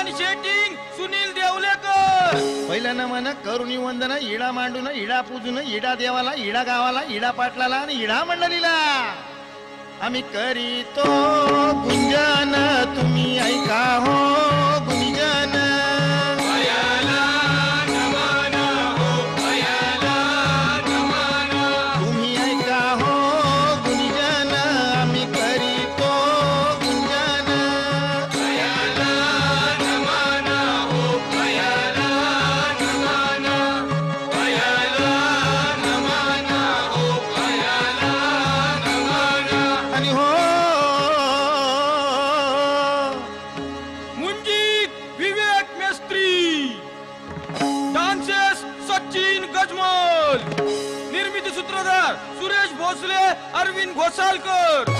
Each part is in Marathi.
आणि शेटिंग सुनील देवलेकर. पहिलं नमन करुणी वंदन इडा मांडून इडा पूजून इडा देवाला इडा गावाला इडा पाटलाला आणि इडा मंडळीला आम्ही करीतो गुंजन. तुम्ही ऐका हो गुंजन. तुम्ही ऐका हो गुंजन. आम्ही करीतो गुंजन. आणि हो मुंजीत विवेक मेस्त्री. डान्सेस सचिन गजमल. निर्मिती सूत्रधार सुरेश भोसले अरविंद घोसालकर.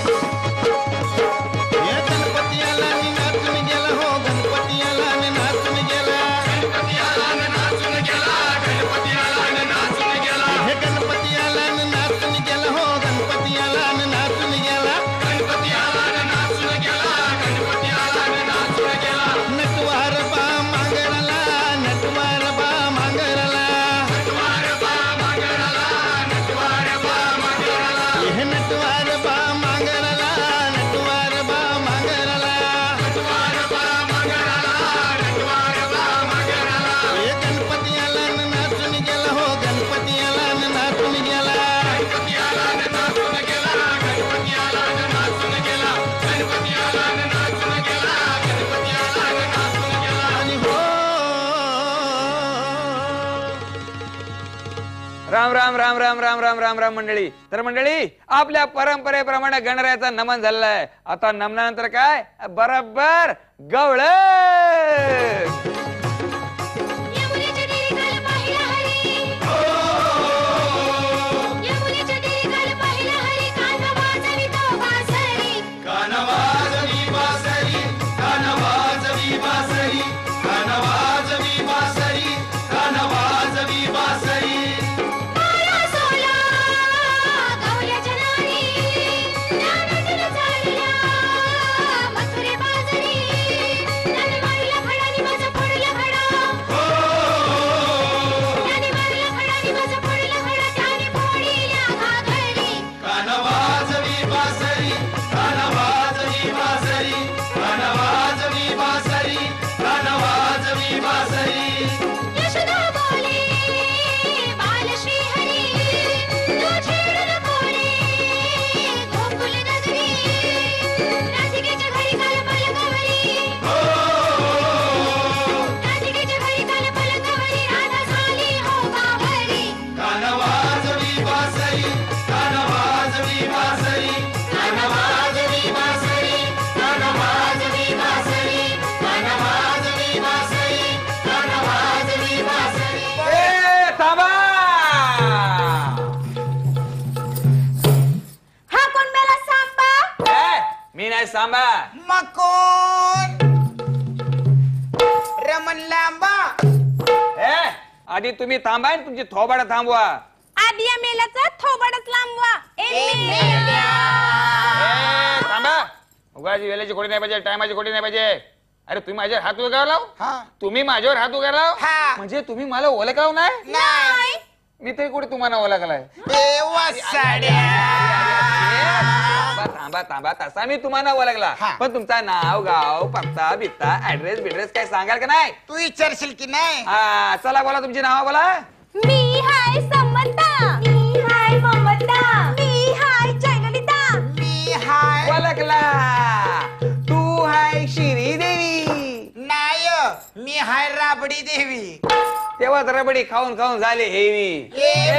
हे गणपती आला आणि नाचून गेला हो. गणपती आला आणि नाचून गेला. गणपती आला आणि नाचून गेला. गणपती आला आणि नाचून गेला. हे गणपती आला आणि नाचून गेला हो. गणपती आला आणि नाचून गेला. गणपती आला आणि नाचून गेला. गणपती आला आणि नाचून गेला. नटवार बा मांगराला. नटवार बा मांगराला. नटवार बा मांगराला. नटवार बा मांगराला. हे नटवार बा मांगराला. नटवार बा मांगराला. नटवार बा मांगराला. नटवार बा मांगराला. हे गणपती आला आणि नाचून गेला हो. गणपती आला आणि नाचून गेला. गणपती आला आणि नाचून गेला. गणपती आला आणि नाचून गेला. गणपती आला आणि नाचून गेला. गणपती आला आणि नाचून गेला. आणि हो राम राम राम राम राम राम राम राम मंडळी. तर मंडळी आपल्या परंपरेप्रमाणे गणरायाचा नमन झालेला आहे. आता नमनानंतर काय बरोबर गवळ. कानवाजवी बासरी. कानवाजवी बासरी. कानवाजवी बासरी. कानवाजवी बासरी. कानवाजवी बासरी. कानवाजवी बासरी. कानवाजवी बासरी. कानवाजवी बासरी. कानवाजवी बासरी. कानवाजवी बासरी. कानवाजवी बासरी. कानवाजवी बासरी. कानवाजवी बासरी. कानवाजवी बासरी. ए, थांबा. हा कोण मेला सांबा? ए, मी नाही सांबा. मकोन रमण लांबा. ए, आधी तुम्ही थांबा आणि तुमची थोबाड थांबवा. आधी या मेल्याचा थोबाडच लांबवा. थांबा. उगाची वेळेची खोडी नाही पाहिजे. टायमाची खोडी नाही पाहिजे. अरे तुम्ही माझ्यावर हात उगार लाव. तुम्ही माझ्यावर हात उगार लाव. हा. म्हणजे तुम्ही मला ओळखलाव नाही. नाही मी तरी कुठे तुम्हाला ओळखलाय. थांबा थांबा. तसा मी तुम्हाला ओळखला. हा. पण तुमचा नाव गाव पत्ता बित्ता ऍड्रेस बिड्रेस काय सांगाल का नाही? तू विचारशील की नाही? हा चला बोला तुमची नाव बोला. मी हाय समंता. मी हाय ममता. मी हाय जयललिता. मी हाय ओळखला. तू हाय श्रीदेवी. नाय मी हाय राबडी देवी. तेव्हाच रबडी खाऊन खाऊन झाले हेवी.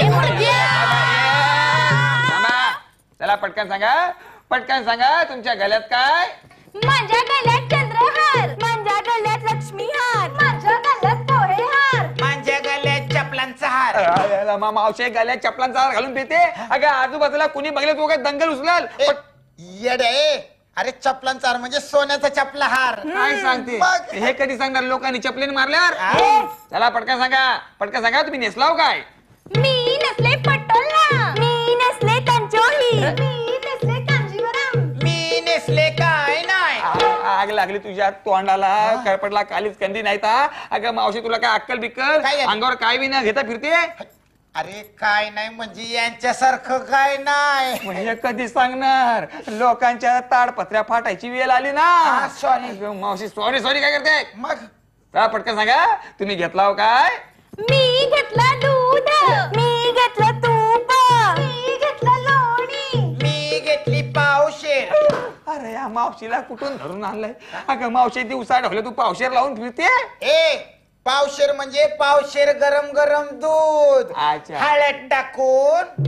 थांबा. चला पटकन सांगा. पटकन सांगा तुमच्या गळ्यात काय? माझ्या गळ्यात चंद्रहार. माझ्या गळ्यात लक्ष्मी हार. माझ्या गळ्यात पोहे हार. माझ्या गळ्यात चपलांचा हार. मावशी गळ्यात चपलांचा हार घालून पिते. अगं आजूबाजूला कुणी बघलं तू काय दंगल उचलाल. येडे. अरे चपलांचा हार म्हणजे सोन्याचा चपला हार. काय सांगते मग? हे कधी सांगणार लोकांनी चपलीने मारल्यावर. चला पटकन सांगा. पटकन सांगा तुम्ही नेसलाव काय? मी नसले पटोला. मी नसले कंचोली. मी नसले कांजीवरम. मी नेसले काय नाही. आग लागली तुझ्या तोंडाला कळपटला कालीच कंदी नाही ता अगं मावशी तुला काय अक्कल बिक्कल काय? अंगावर काय बी ना घेता फिरते अरे काय नाही म्हणजे यांच्यासारखं काय नाही. म्हणजे कधी सांगणार लोकांच्या ताडपत्र्या फाटायची वेळ आली ना. सॉरी मावशी सॉरी सॉरी काय करते मग पटकन सांगा तुम्ही घेतला हो काय. मी घेतला दूध, मी घेतलं तूप, मी घेतलं लोणी, मी घेतली पावशेर. अरे या मावशीला कुठून धरून आणलंय अगं मावशी दिवसा ढवले तू पावशेर लावून फिरते. ए पावशेर म्हणजे पावशेर गरम गरम दूध अच्छा. हळद टाकून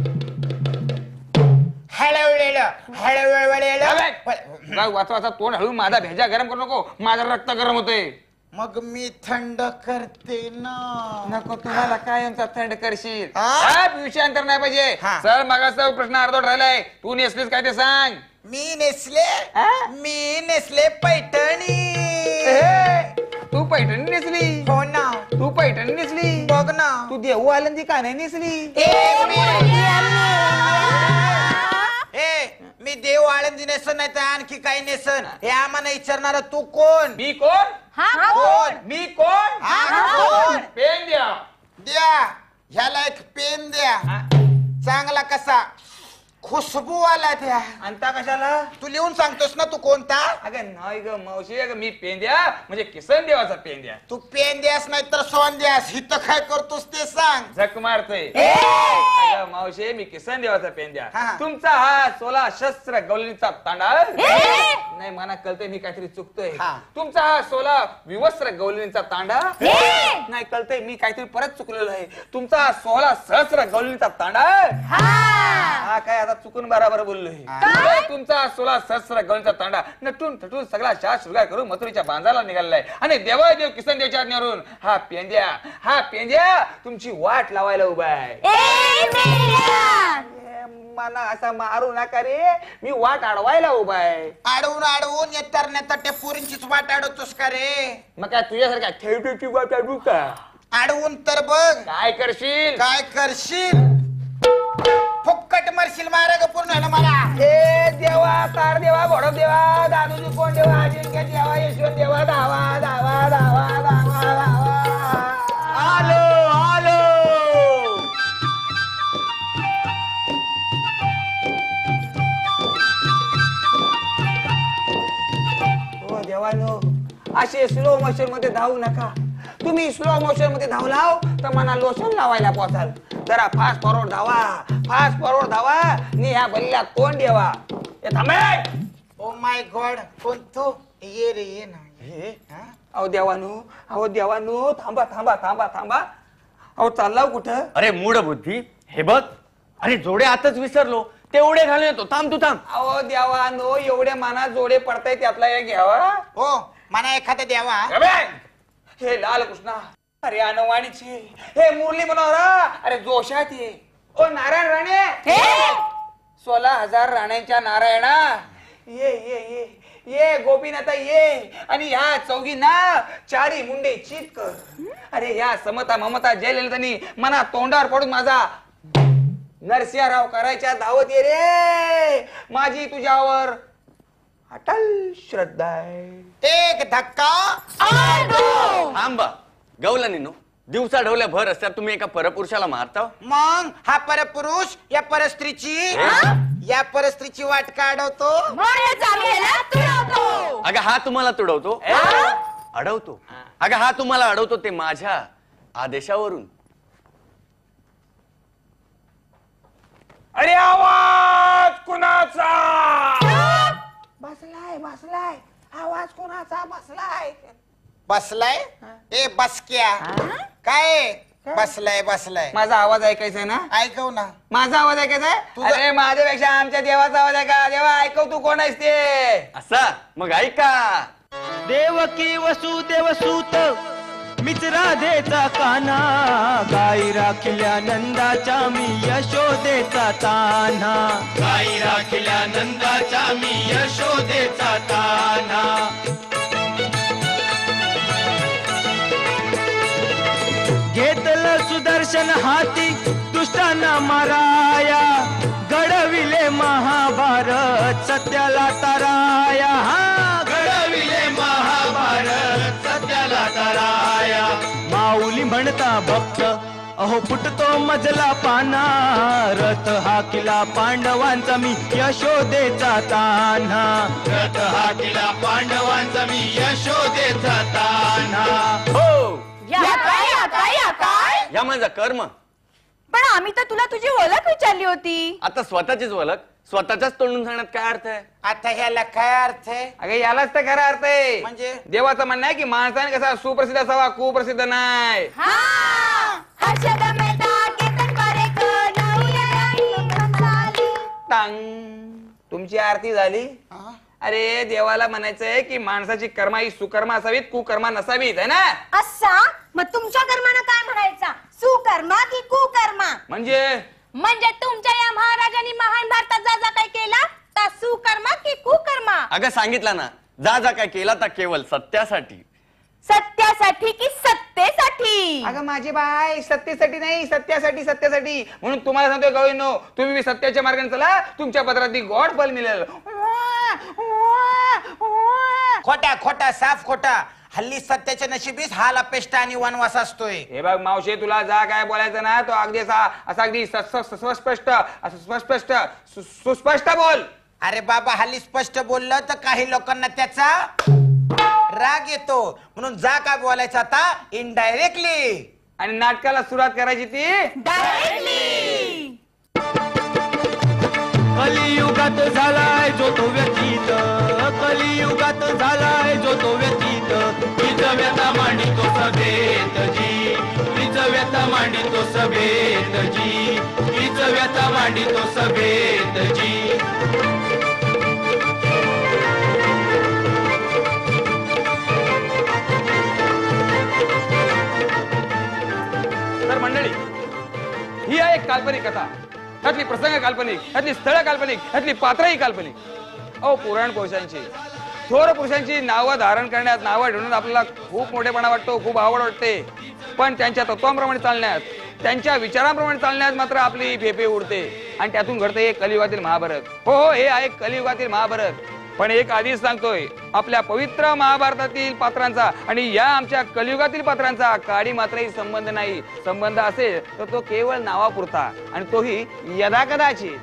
हळवलेलं वाचा तोंड हळू माझा भेजा गरम करू नको माझं रक्त गरम होते. मग मी थंड करते ना. नको तुम्हाला काय यांचा थंड करशील हा? विषयांतर नाही पाहिजे. हा. चल मगाचा प्रश्न अर्धवट राहिलाय तू नेसलीस काय ते सांग. मी नेसले हा? मी नेसले पैठणी. तू पैठणी नेसली. हो ना तू पैठणी नेसली. बघ ना तू देऊ आलंदी का नाही नेसली. मी देव आळंदी नेसन नाही तर आणखी काही नेसन हे आम्हाला विचारणार तू कोण. मी कोण. कोण मी कोण. कोण पेन द्या. द्या ह्याला एक पेन द्या चांगला कसा खुशबू आला द्या. अंता कशाला. तू लिहून सांगतोस ना तू कोणता. अगं नाही ग मावशी अगं मी पेन द्या म्हणजे किसन देवाचा पेन द्या. तू पेन द्यास नाही तर सोन द्यास हित काय करतोस ते सांग. झक मारते अगं मावशी मी किसन देवाचा पेन द्या. हा. तुमचा हा 16 शस्त्र गवळणीचा तांडा नाही मला कळतंय मी काहीतरी चुकतोय. हा. तुमचा हा 16 विवस्त्र गवळणीचा तांडा नाही कळतंय मी काहीतरी परत चुकलेलो आहे. तुमचा हा 16 सहस्र गवळणीचा तांडा हा काय आता चुकून बराबर बोललोय. तुमचा 16 सहस्र गवळणीचा तांडा नटून थटून सगळा शाह शृंगार करून मथुरेच्या बांधाला निघालाय आणि देवादेव किसन देवच्या आज्ञेवरून हा पेंद्या तुमची वाट लावायला उभा आहे. मला असा मारू नका रे मी वाट अडवायला उभा आहे. अडवून येताना त्या पोरींचीच वाट अडवतोस का रे. मग काय तुझ्यासारख्या ठेवटीची वाट अडवू का. अडवून तर बघ काय करशील फुक्कट मरशील मारा ग पूर्ण मला. हे देवा तार देवा घोडा देवा दादूजी कोण देवा अजिंक्य देवा यशवंत देवा धावा धावा धावा धावा धावा. आलो हो देवानो असे स्लो मोशन मध्ये धावू नका. तुम्ही स्लो मोशन मध्ये धावलाव तर मला लोशन लावायला पोचाल. जरा फास्ट फॉरवर्ड धावा नि ह्या बल्ल्या तोंड देवा. थांबे ओ माय गॉड कोण तू ये रे ये ना. अहो देवानू थांबा अहो चाललाव कुठं. अरे मूड बुद्धी हे बघ. अरे जोडे आताच विसरलो तेवढे घालून येतो. थांब तू थांब. अहो देवानू एवढे माना जोडे पडताय त्यातला एक घ्यावा. हो मला एखादा द्यावा. हे लाल कृष्णा अरे अनवाणीची हे मुरली मनोहरा अरे जोशात ये. ओ नारायण राणे 16,000 राण्यांच्या नारायणा ये ये ये ये गोपीनाथा ये आणि ह्या चौघींना चारी मुंडे चित कर. अरे ह्या समता ममता जयललितांनी मना तोंडावर पडून माझा नरसिंहराव करायच्या धावत ये रे. माझी तुझ्यावर अटल श्रद्धा आहे. एक धक्का थांबा गवलानीनो दिवसा ढवल्या भर असतात तुम्ही एका परपुरुषाला मारता. मग हा परपुरुष या परस्त्रीची वाट काढवतो. अगं हा तुम्हाला तुडवतो अडवतो. अगं हा तुम्हाला अडवतो ते माझ्या आदेशावरून. अरे आवाज कुणाचा बसलाय आवाज कुणाचा बसलाय ए बसक्या काय बसलाय माझा आवाज ऐकायचा आहे ना. ऐकव ना. माझा आवाज ऐकायचा आहे. अरे माझ्यापेक्षा आमच्या देवाचा आवाज ऐका. देवा ऐकव तू कोण आहेस ते. असा मग ऐका. देवकी वसुदेव सूत मीच राधेचा काना गाई राखल्या नंदाच्या मी यशोदेचा तान्हा. गाई राखल्या नंदाच्या मी यशोदेचा तान्हा. घेतलं सुदर्शन हाती दुष्टांना माराया घडविले महाभारत सत्याला ताराया. घडविले भक्त अहो फुटतो मजला पाना रथ हाकिला पांडवांचा मी यशोदेचा तान्हा रथ हाकिला पांडवांचा मी यशोदेचा तान्हा हो या काय या माझा कर्म. पण आम्ही तर तुला तुझी ओळख विचारली होती. आता स्वतःचीच ओळख स्वतःच्याच तोंडून सांगण्यात काय अर्थ आहे? आता ह्याला काय अर्थ आहे? अगे यालाच तर खरा अर्थ आहे. म्हणजे? देवाचं म्हणणं आहे की माणसाने कसा सुप्रसिद्ध असावा कुप्रसिद्ध नाही. टांग तुमची आरती झाली. अरे देवाला म्हणायचंय की माणसाची कर्मा ही सुकर्मा असावीत कुकर्मा नसावीत आहे ना. असा मग तुमच्या कर्मानं काय म्हणायचा? सुकर्मा की कुकर्मा? म्हणजे तुमच्या या महाराजांनी महान भारतात जा जा काय केला तर सुकर्मा की कुकर्मा? अगं सांगितलं ना जा जा काय केला तर केवळ सत्यासाठी. सत्यासाठी की सत्तेसाठी? अगं माझी बाय सत्तेसाठी नाही सत्यासाठी सत्यासाठी. म्हणून तुम्हाला सांगतोय गवळींनो तुम्ही सत्याच्या मार्गाने चला तुमच्या पदरात गॉड फल मिळेल. खोटा खोटा साफ खोटा. हल्ली सत्याच्या नशिबीस हाला पेष्टा आणि वनवास असतोय. हे बघ मावशे तुला जा काय बोलायचं ना तो अगदी असा अगदी स्पष्ट सुस्पष्ट सुस्पष्ट बोल. अरे बाबा हल्ली स्पष्ट बोललं तर काही लोकांना त्याचा राग येतो. म्हणून जा काय बोलायचं आता इनडायरेक्टली. आणि नाटकाला सुरुवात करायची ती डायरेक्टली. कलियुगात झालाय जो तो व्यतीत कलियुगात झालाय जो तो व्यतीत हीच व्यथा मांडितो सभेत जी हीच व्यथा मांडितो सभेत जी हीच व्यथा मांडितो सभेत जी. तर मंडळी ही आहे एक काल्पनिक कथा. यातली प्रसंग काल्पनिक यातली स्थळ काल्पनिक यातली पात्रही काल्पनिक. अहो पुराण पुरुषांची थोर पुरुषांची नावं धारण करण्यात नावं ठेवण्यात आपल्याला खूप मोठेपणा वाटतो खूप आवड वाटते. पण त्यांच्या तत्वांप्रमाणे चालण्यात त्यांच्या विचारांप्रमाणे चालण्यात मात्र आपली फेफे उडते. आणि त्यातून घडते हे कलियुगातील महाभारत. हो हो हे आहे कलियुगातील महाभारत. पण एक आधीच सांगतोय आपल्या पवित्र महाभारतातील पात्रांचा आणि या आमच्या कलियुगातील पात्रांचा काडी मात्रही संबंध नाही. संबंध असेल तर तो केवळ नावापुरता आणि तोही यदा कदाचित.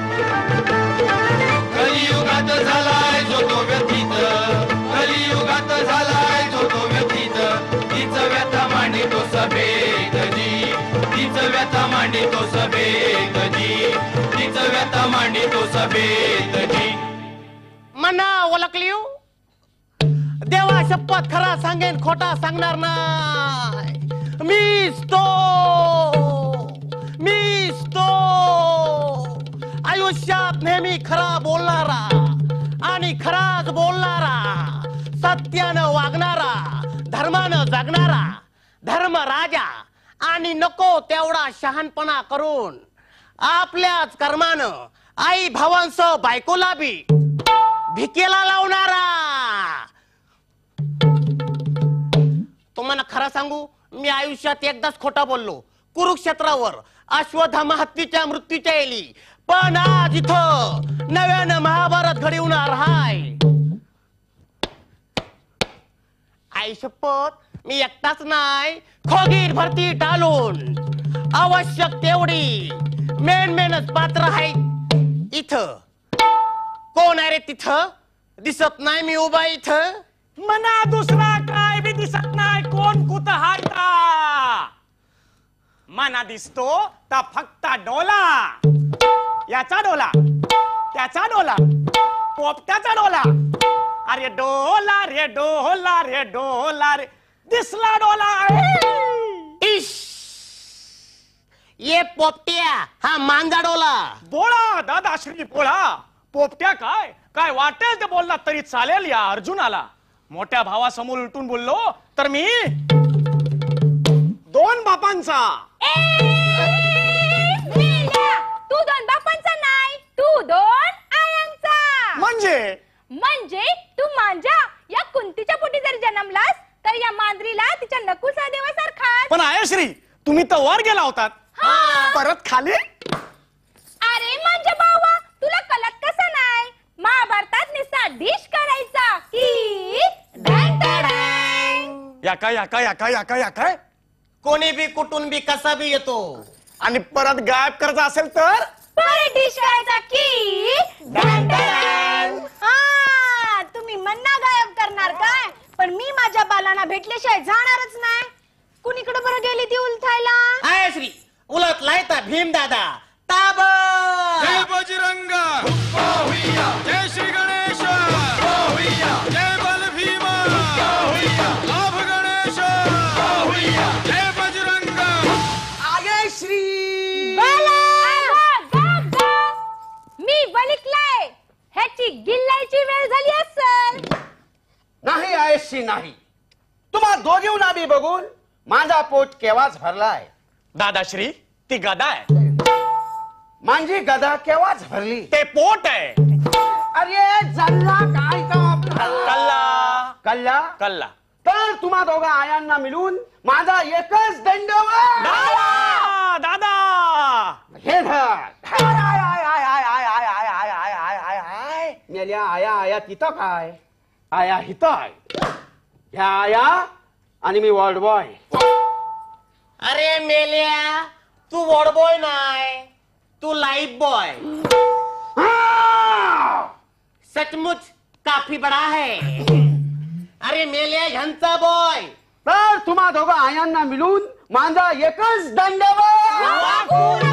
कलियुगात झालाय जो तो व्यतीत कलियुगात झालाय जो तो व्यतीत हीच व्यथा मांडितो सभेत जी हीच व्यथा मांडितो सभेत जी हीच व्यथा मांडितो सभेत जी. मना ओळखली देवा शपथ खरा सांगेन खोटा सांगणार नाही. मीच तो आयुष्यात नेहमी खरा बोलणारा आणि खराच बोलणारा सत्यानं वागणारा धर्मानं जगणारा धर्म राजा आणि नको तेवढा शहाणपणा करून आपल्याच कर्मानं आई भावांसह बायकोला बी भिकेला लावणारा. तुम्हाला खरं सांगू मी आयुष्यात एकदाच खोटा बोललो कुरुक्षेत्रावर अश्वत्थामा हत्तीच्या मृत्यूच्या येली. पण आज इथं नव्यानं महाभारत घडवणार हाय. आई शपथ मी एकटाच नाही खोगीर भरती टाळून आवश्यक तेवढी मेनच पात्र आहेत इथं. कोण आहे रे तिथं? दिसत नाही मी उभा इथं. मना दुसरा काय बी दिसत नाही. कोण कुत हायता मना दिसतो तर फक्त डोला. याचा डोला त्याचा डोला पोपट्याचा डोला. अरे डोला रे डोला रे डोला रे दिसला डोला. इश ये पोपट्या हा मांजा डोला. बोळा दादा श्री बोळा. पोपट्या काय काय वाटेल ते बोलला तरी चालेल. या अर्जुनाला मोठ्या भावासमोर उलटून बोललो तर मी 2 बापांचा. तू 2 बापांचा नाही तू 2 आयांचा. म्हणजे तू माझ्या या कुंतीच्या पोटी जर जन्मलास तर या मांजरीला तिच्या नकुल सहदेवासारखा. पण आयश्री तुम्ही तर वर गेला होतात परत खाली. अरे माझ्या भावा तुला कळत कसं नाही. महाभारतात निस्ता डिश करायचा की या काय कोणी बी कुठून बी कसा बी येतो. आणि परत गायब करायचा असेल तर डिश करायचा की तुम्ही मन्ना गायब करणार काय, पण मी माझ्या बालांना भेटल्याशिवाय जाणारच नाही. कुणीकडे बरं गेली ती उलथायला. आय श्री उलट लायता भीम दादा ताब. जय बजरंग जय श्री गणेश जय बल भीम लाभ गणेश जय बजरंग. आगे श्री मी बलिकलाय, ह्याची गिल्लायची वेळ झाली असेल. नाही आयशी नाही. तुम्हा दोघींना बी बघून माझा पोट केव्हाच भरलाय. दादाश्री ती गदा आहे. माझी गदा केव्हाच भरली. ते पोट आहे. अरे जल्ला काय कल्ला कल्ला कल्ला. तर तुम्हा दोघा आयांना मिळून माझा एकच दंडवत. दादा दादा हे धर. मेल्या आया आया तिथं काय, आया हिथं आहे. ह्या आया आणि मी वॉर्ड बॉय. अरे मेल्या तू वॉर्ड बॉय नाही, तू लाइफ बॉय. सचमुच काफी बडा है. अरे मेल्या ह्यांचा बॉय. तर तुम्हा दोघा आयांना मिळून माझा एकच दंडवत.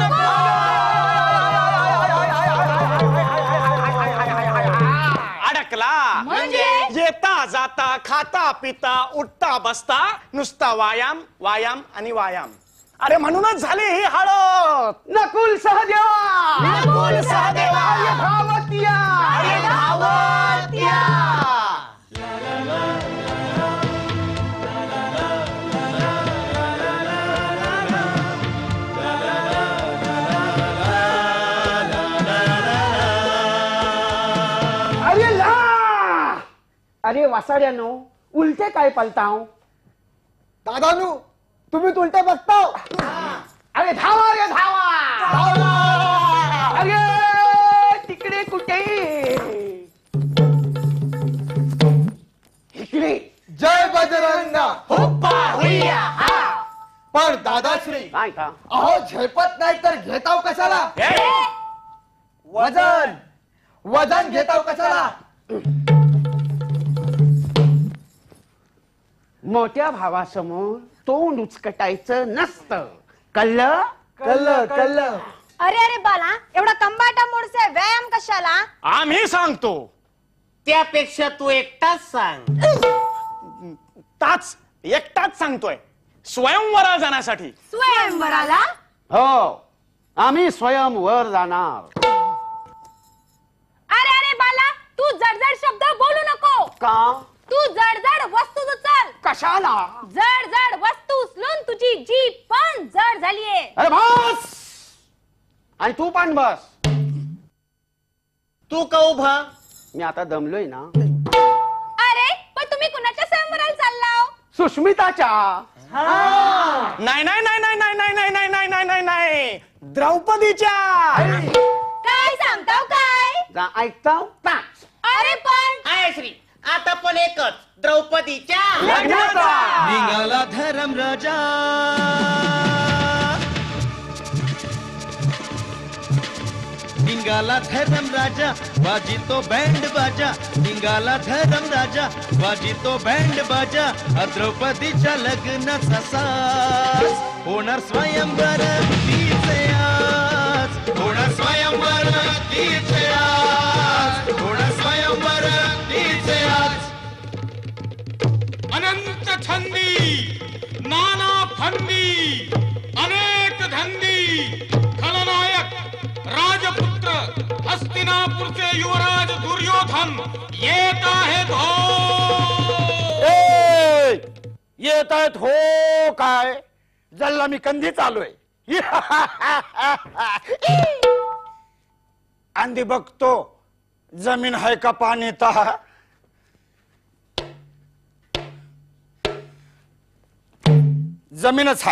अडकला म्हणजे? येता जाता खाता पिता उठता बसता नुसता व्यायाम व्यायाम आणि व्यायाम. अरे म्हणूनच झाली ही हळद. नकुल सहदेवा नकुल सहदेवा. आर्य धावत्या अरे धावत्या. अरे ला. अरे वासाड्यानो उलटे काय पलताव. दादानू तुम्ही उलटे बघताव. अरे धावा रे धावा. अरे तिकडे कुठे इकडे. जय बजरंग. पण दादाश्री काय का अहो झेपत नाही तर घेताव कशाला. वजन वजन घेताव कशाला. मोठ्या भावासमोर तोंड उचकटायचं नसतं. कळलं. कल्ल कल्ल. अरे अरे बाला, एवढा कंबाटा मोडसे व्यायाम कशाला. आम्ही सांगतो. त्यापेक्षा तू एकटाच सांग. एकटाच सांगतोय. स्वयंवरा जाण्यासाठी. स्वयंवराला. हो आम्ही स्वयं वर जाणार. अरे अरे बाला, तू जडजड शब्द बोलू नको. का तू जडजड वस्तू उचल. कशाला. जड वस्तू उचलून तुझी जीभ पण जड झालीये. अरे बस. आणि तू पण बस. तू का उभा. मी आता दमलोय ना. अरे पण तुम्ही कुणाच्या स्वयंवराला चाललाव. सुष्मिताच्या. नाही नाही नाही नाही नाही नाही नाही नाही नाही नाही नाही द्रौपदीच्या. काय सांगताव काय. जा ऐकताव का. अरे पण आय श्री आता पण एकच द्रौपदीच्या लग्नाचा. निघाला धरम राजा निघाला धरम राजा वाजितो बँड बाजा. निघाला धरम राजा वाजितो बँड बाजा. द्रौपदीच्या लग्नाचा साज होणार स्वयंवर तिचे आज. होणार स्वयंवर तिचे आज. होणार स्वयंवर तिचे आज. अनंत छंदी नाना फंदी अनेक धंदी खलनायक राजपुत्र हस्तिनापूरचे युवराज दुर्योधन येत आहेत हो. येत आहेत हो काय. जल्ला मी कंदी चालूय. अंधी बघतो जमीन आहे का पाणी. ता जमीनच आहे.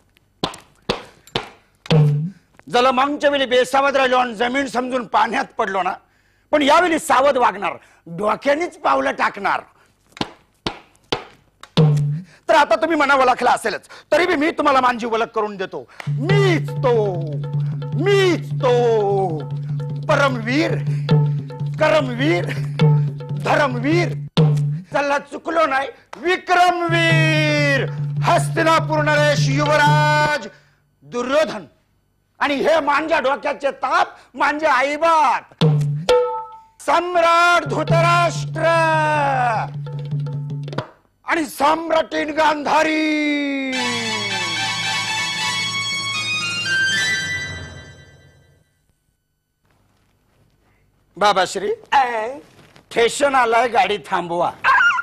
जला मागच्या वेळी बेसावध राहिलो आणि जमीन समजून पाण्यात पडलो ना, पण यावेळी सावध वागणार, डोक्यानेच पावलं टाकणार. तर आता तुम्ही मना ओळखला असेलच, तरी बी मी तुम्हाला माझी ओळख करून देतो. मीच तो परमवीर, करमवीर, धर्मवीर, चला चुकलो नाही, विक्रमवीर, हस्तिनापूर नरेश युवराज दुर्योधन. आणि हे माझ्या डोक्याचे ताप माझे आईबाप सम्राट धृतराष्ट्र आणि सम्राटीन गांधारी. बाबाश्री स्टेशन आलाय, गाडी थांबवा.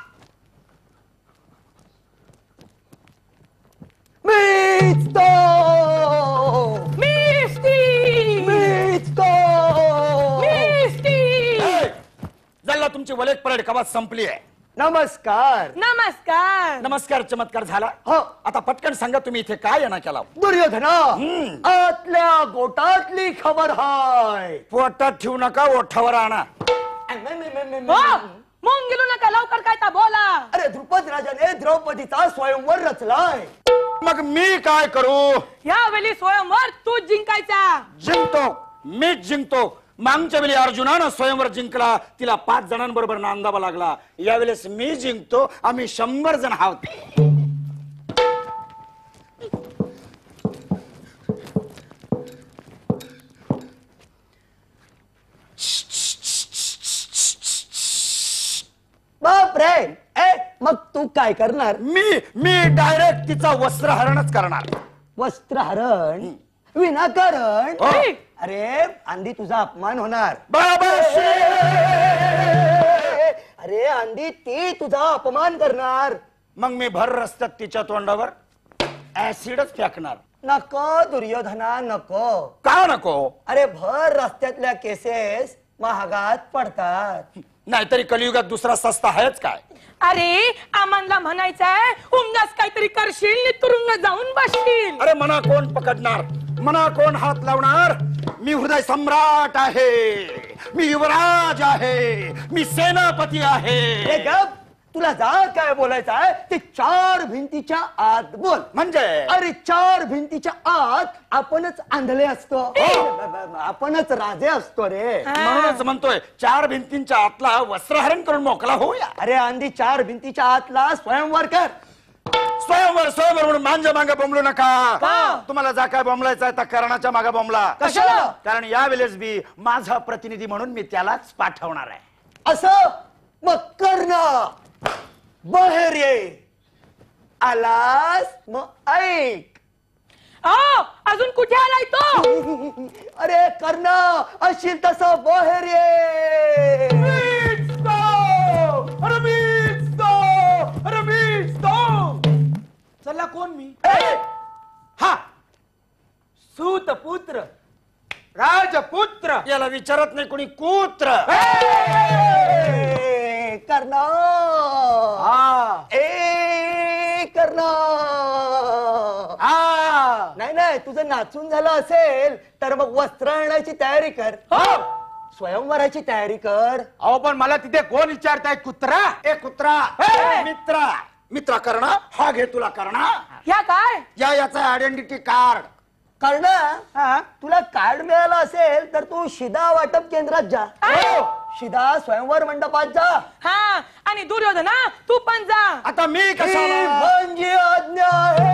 झाला तुमची वलेक परेड कवा संपली आहे. नमस्कार. नमस्कार. नमस्कार चमत्कार झाला. हो आता पटकन सांगा तुम्ही इथे काय येणं केला. दुर्योधना आतल्या गोटातली खबर हाय. पोटात ठेवू नका, ओठावर आणा. मग गेलो नका, लवकर काय ता बोला. अरे द्रुपद राजाने द्रौपदीचा स्वयंवर रचलाय. मग मी काय करू. यावेळी स्वयंवर तू जिंकायचा. जिंकतो, मीच जिंकतो. मागच्या वेळी अर्जुनानं स्वयंवर जिंकला, तिला 5 जणांबरोबर नांदावा लागला. यावेळेस मी जिंकतो, आम्ही 100 जण आहोत. बापरे. मग तू काय करणार. मी डायरेक्ट तिचा वस्त्रहरणच करणार. वस्त्रहरण विनाकारण. हो. अरे अंधी तुझा अपमान होणार. अरे अंधी ती तुझा अपमान करणार. मग मी भर रस्त्यात तिच्या तोंडावर ऍसिडच फेकणार. नको दुर्योधना नको. का नको. अरे भर रस्त्यातल्या केसेस महागात पडतात. नाहीतरी कलियुगात दुसरा सस्ता आहेच काय. अरे आम्हाला म्हणायचंय उमदास काहीतरी करशील, तुरुंग जाऊन बसशील. अरे मना कोण पकडणार, मना कोण हात लावणार. मी हृदय सम्राट आहे, मी युवराज आहे, मी सेनापती आहे. तुला जा काय बोलायचं आहे ते 4 भिंतीच्या आत बोल. म्हणजे अरे 4 भिंतीच्या आत आपणच आंधळे असतो, आपणच राजे असतो रे. म्हणूनच म्हणतोय 4 भिंतींच्या आतला वस्त्रहरण करून मोकळा होऊया. अरे आंधी 4 भिंतीच्या आतला स्वयंवर कर. स्वयंवर स्वयंवर म्हणून माझ्या मागे बोंबलू नका. तुम्हाला जा काय बोंबलायचं आहे त्या कर्णाच्या मागे बोंबला. कशाला. कारण यावेळेस बी माझा प्रतिनिधी म्हणून मी त्यालाच पाठवणार आहे. असं मग कर्ण बाहेर ये. आलास मग ऐक. अजून कुठे आलाय तो. अरे कर्ण अशील तसं बाहेर ये. चला कोण मी. हा सूतपुत्र राजपुत्र. याला विचारत नाही कोणी कुत्र. कर्ण कर्ण. नाही तुझं नाचून झालं असेल तर मग वस्त्र आणण्याची तयारी कर. स्वयंवराची तयारी कर. अहो पण मला तिथे कोण विचारताय. कुत्रा. ए कुत्रा. मित्रा कर्ण हा घे तुला कर्ण. या काय. याचा आयडेंटिटी कार्ड. कर्ण तुला कार्ड मिळालं असेल तर तू शिदा वाटप केंद्रात जा. शिदा स्वयंवर मंडपात जा. हा आणि दुर्योधना तू पण जा. आता मी कशाला. म्हणजे आज्ञा आहे.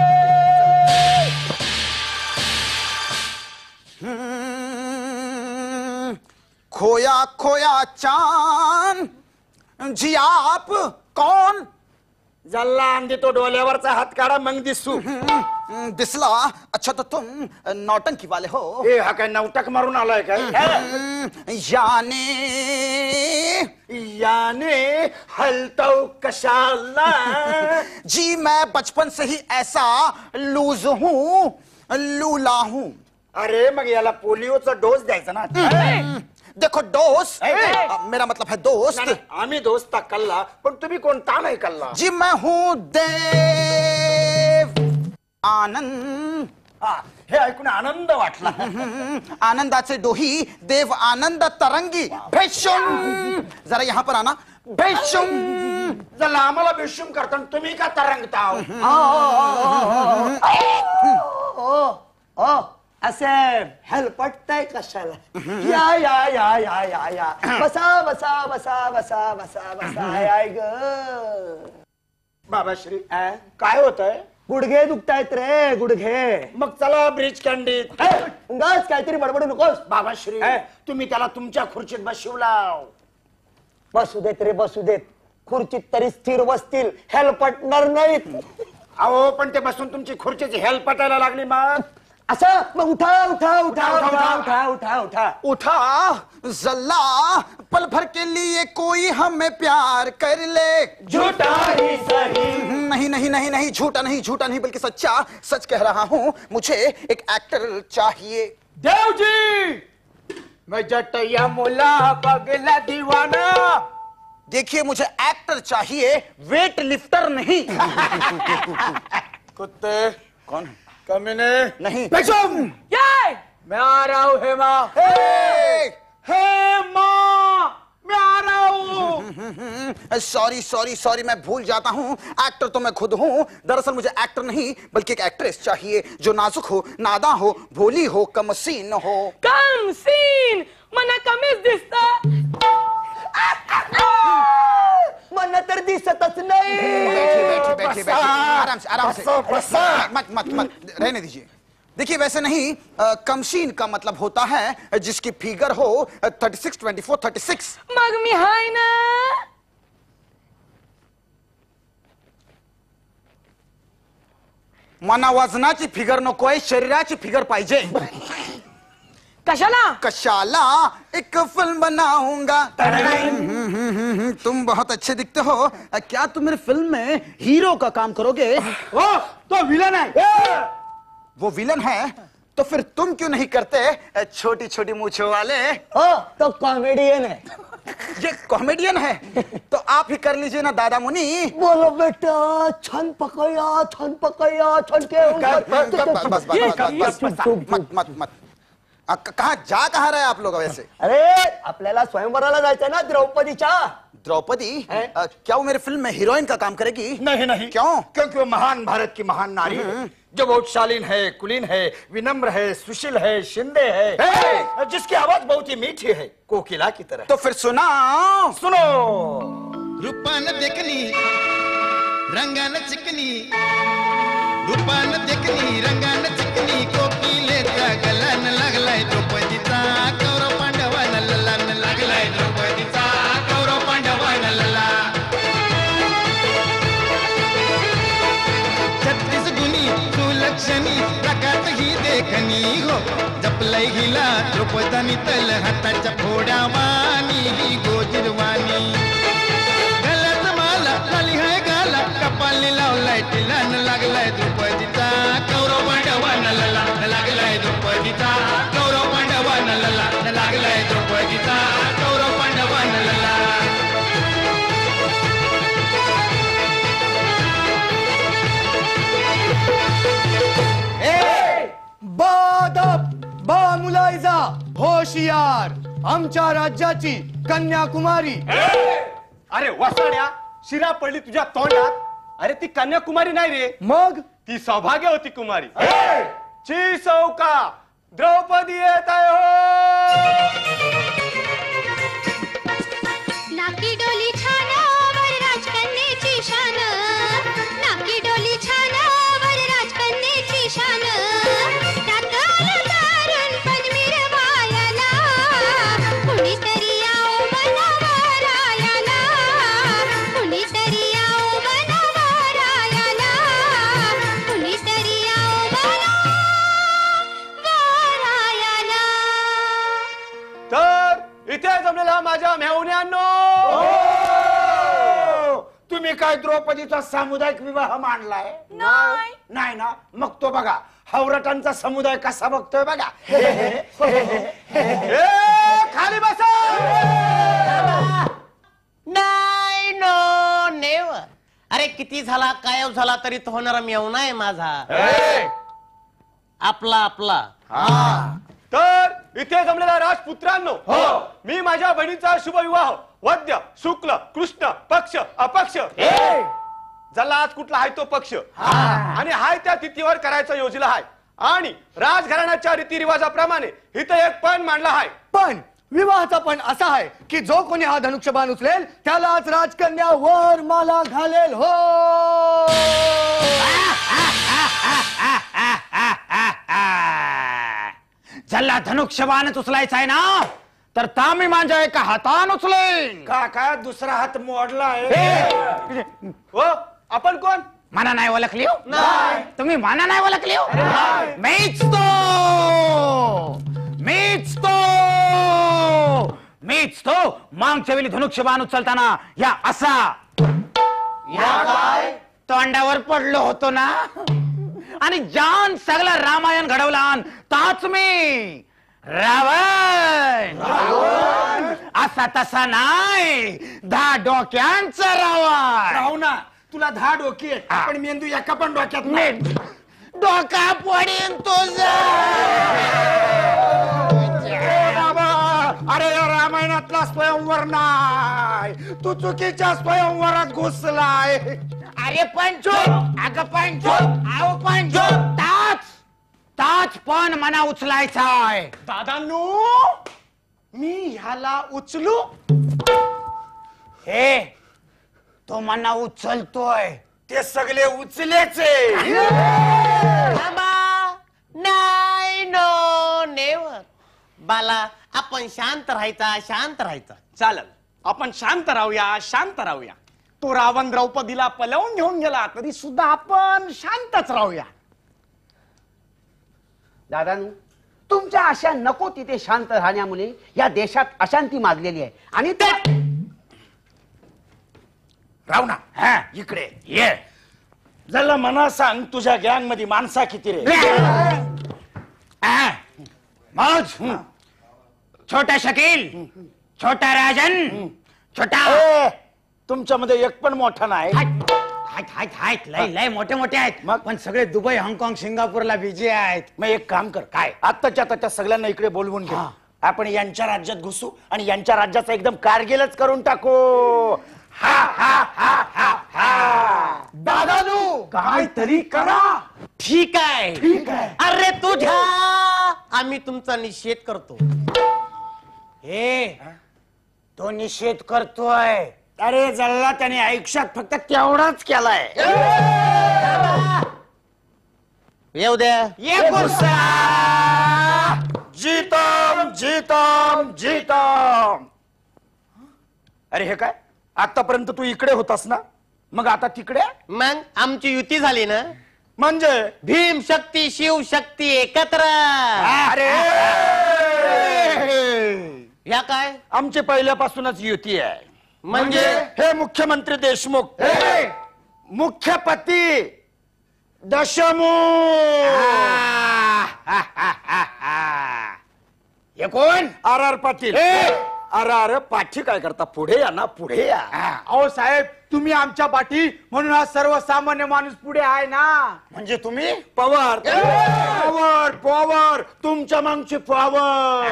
खोया खोया चांद जी आप कौन. जल्ला अंधी तो डोल्यावरचा हात काढा मग दिसू. दिसला. अच्छा तो तुम नौटंकी वाले हो. ए हा काय नवटक मारून आलाय काय. याने हलतो कशाला. जी मैं बचपन से ही ऐसा लूज हूँ, लूला हूँ. अरे मग याला पोलिओचा डोस द्यायचा ना. देखो दोस्त. मेरा मतलब है दोस्त. आम्ही दोस्त कल्ला पण तुम्ही कोणता नाही कल्ला. जी मैं हूँ देव आनंद. हे ऐकून आनंद वाटला. आनंदाचे डोही देव आनंद तरंगी. भेषुम. जरा यहाँ पर आना. भेषुम जला आम्हाला बेशुम करता तुम्ही का तरंगताव? असे हेलपटताय कशाला? या या या या या या बसा बसा बसा बसा बसा बसा याय ग. बाबाश्री काय होतंय? गुडघे दुखतायत रे गुडघे. मग चला ब्रिज कॅन्डीत. उगाच काहीतरी बडबडू नकोस. बाबाश्री तुम्ही त्याला तुमच्या खुर्चीत बसवलाव. बसू देत रे बसू देत. खुर्चीत तरी स्थिर बसतील, हेलपटणार नाहीत. अहो पण ते बसून तुमची खुर्चीची हेल पटायला लागली मग. असं मग उठा उठा उठा उठा उठा उठा उठा उठा जल्ला पल भर के लिए कोई हमें प्यार कर ले. झूठा ही सही. नहीं नहीं नहीं नहीं झूठा नहीं बल्कि सच्चा सच कह रहा हूँ. मुझे एक एक्टर चाहिए. देवजी मैं जटैया मुला पगला दीवाना. देखिए मुझे एक्टर चाहिए, वेट लिफ्टर नहीं. कुत्ते कौन है? कमीने नहीं. मैं आ रहा हूँ हेमा. हेमा मैं आ रहा हूँ. सॉरी सॉरी सॉरी मैं भूल जाता हूँ. एक्टर तो मैं खुद हूँ. दरअसल मुझे एक्टर नहीं बल्कि एक एक्ट्रेस चाहिए जो नाजुक हो, नादा हो, भोली हो, कमसीन हो. कमसीन मना कमीच दिसत. मला तर दिसतच नाही. बैठिए आराम से मत रहने दीजिए. देखिए वैसे नहीं, कमसीन का मतलब होता है जिसकी फिगर हो 36, 24, 36. मग मी हाय ना. मना वजनाची फिगर नकोय, शरीराची फिगर पाहिजे. कशाला एक फिल्म बनाऊंगा. तुम बहुत अच्छे दिखते हो. क्या तुम मेरी फिल्म में हीरो का काम करोगे? तो विलन है. वो विलन है तो फिर तुम क्यों नहीं करते छोटी छोटी मूछों वाले? तो कॉमेडियन है. ये कॉमेडियन है तो आप ही कर लीजिए ना दादा मुनी. बोलो बेटा छन पकया छन पकया छन के. बस मत कहाँ रहे आप लोग वैसे? अरे आपल्याला स्वयंवराला जायचं ना द्रौपदीच्या. द्रौपदी क्या वो मेरी फिल्म में हीरोइन का काम करेगी? नहीं नहीं. क्यों? क्योंकि वो महान भारत की महान नारी है जो बहुत शालीन है, कुलीन है, विनम्र है, सुशील है, शिंदे है, जिसकी आवाज बहुत ही मीठी है, कोकिला की तरह. तो फिर सुनो. रूपान देखनी रंगान चिकनी. रूपान देखनी रंगान चिकनी. कोकिलेचा गलान लागलाय द्रौपदीचा. कौरव पांडवांना ललान लागलाय द्रौपदीचा. कौरव पांडवांना लला. 36 गुणी सुलक्षणी प्रकात ही देखणी हो. जपलय हिला द्रौपदानी तल हाताच्या फोड्यावानी ही गोजिरवाणी. गलात माला खाली हाय गाला कपाली लावलाय टिलान लागलाय द्रौपदीचा. कौरव पांडवांना लला लागलाय द्रौपदीचा. कौरव पांडवांना लला लागलाय द्रौपदीचा. कौरव पांडवांना लला. बा मुलायजा होशियार आमच्या राज्याची कन्याकुमारी. अरे वसाड्या शिरा पडली तुझ्या तोंडात. अरे ती कन्याकुमारी नाही रे, मग ती सौभाग्यवती कुमारी. ची सौका द्रौपदी येत आहे हो. नाकी डोली छान वर राजकन्याची शान. नाकी डोली छान वर राजकन्याची शान. त्यात आलं तारुण पण मिरवायला. कुणीतरी यावं मनवरायाला. कुणीतरी यावं मनवरायाला. कुणीतरी यावं मनवरायाला. तर इथे जमलेला माझ्या मेहुण्यांनो, तुम्ही काय द्रौपदीचा सामुदायिक विवाह मांडलाय? नाही ना. मग तो बघा हवरटांचा समुदाय कसा बघतोय बघा. खाली बसा. नाही नो नेवर. अरे किती झाला कायव झाला तरी तो होणारा मेव नाही माझा. आपला. तर इथे जमलेल्या राजपुत्रांनो, मी माझ्या बहिणीचा शुभविवाह वद्य शुक्ल कृष्ण पक्ष अपक्ष ज्याला आज कुठला आहे तो पक्ष आणि हाय त्या तिथीवर करायचा योजना आहे आणि राजघराण्याच्या रीतिरिवाजाप्रमाणे इथे एक पण मांडला आहे. पण विवाहाचा पण असा आहे की जो कोणी हा धनुष्यबाण उचलेल त्यालाच राजकन्या वर माला घालेल. हो ज्याला धनुष्यबाणच उचलायचा आहे ना तर तामी माझ्या एका हातान उचलेन. काका दुसरा हात मोडला आहे. हो आपण कोण? माना नाही ओळखली हो? तुम्ही माना नाही ओळखली हो? मीच तो मागच्या वेळी धनुष्यबाण उचलताना या असा तोंडावर पडलो होतो ना आणि जान सगळं रामायण घडवला ताच मी रावण असा तसा नाही 10 डोक्यांचा रावण. रावणा तुला 10 डोकी आहेत पण मेंदू एका पण डोक्यात नाही. डोका पडेन तुझा. अरे रामायणातला स्वयंवर नाही, तू चुकीच्या स्वयंवरात घुसलाय. अरे पंचो अगं पंचो आहो पंचो ताच पण मना उचलायचा आहे. दादांनो मी ह्याला उचलू? हे तो मना उचलतोय. ते सगळे उचलेचे. नाही नो नेवर. बाला आपण शांत राहायचा. चालेल आपण शांत राहूया. तो रावण द्रौपदीला पलवून घेऊन गेला तरी सुद्धा आपण शांतच राहूया. दादानू तुमच्या अशा नको तिथे शांत राहण्यामुळे या देशात अशांती माजलेली आहे आणि ते रावणा इकडे ये. जरा मना सांग तुझ्या गँग मध्ये माणसा किती रे? मौज छोटा शकील छोटा राजन छोटा. तुमच्यामध्ये एक पण मोठा नाही. लय मोठे आहेत मग पण सगळे दुबई हाँगकाँग सिंगापूरला बिझी आहेत. मग एक काम कर काय आत्ताच्या सगळ्यांना इकडे बोलवून घे. आपण यांच्या राज्यात घुसू आणि यांच्या राज्याचा एकदम कारगिलच करून टाकू. दादानू काहीतरी करा. ठीक आहे. अरे तुझ्या आम्ही तुमचा निषेध करतो. हे तो निषेध करतोय. अरे जल्ला त्याने आयुष्यात फक्त तेवढाच केलाय. येऊ द्या. ये गुस्सा. जीतम. अरे हे काय आतापर्यंत तू इकडे होतास ना मग आता तिकडे? मग आमची युती झाली ना म्हणजे भीम शक्ती शिव शक्ती एकत्र. अरे या काय आमची पहिल्यापासूनच युती आहे. म्हणजे हे मुख्यमंत्री देशमुख मुख्यपती दशमुख. हे कोण? आर पाटील. अरे पाठी काय करता? पुढे या ना, पुढे या. अहो साहेब तुम्ही आमच्या पाठी म्हणून हा सर्वसामान्य माणूस पुढे आहे ना. म्हणजे तुम्ही पवार पवार तुमच्या मागची पवार.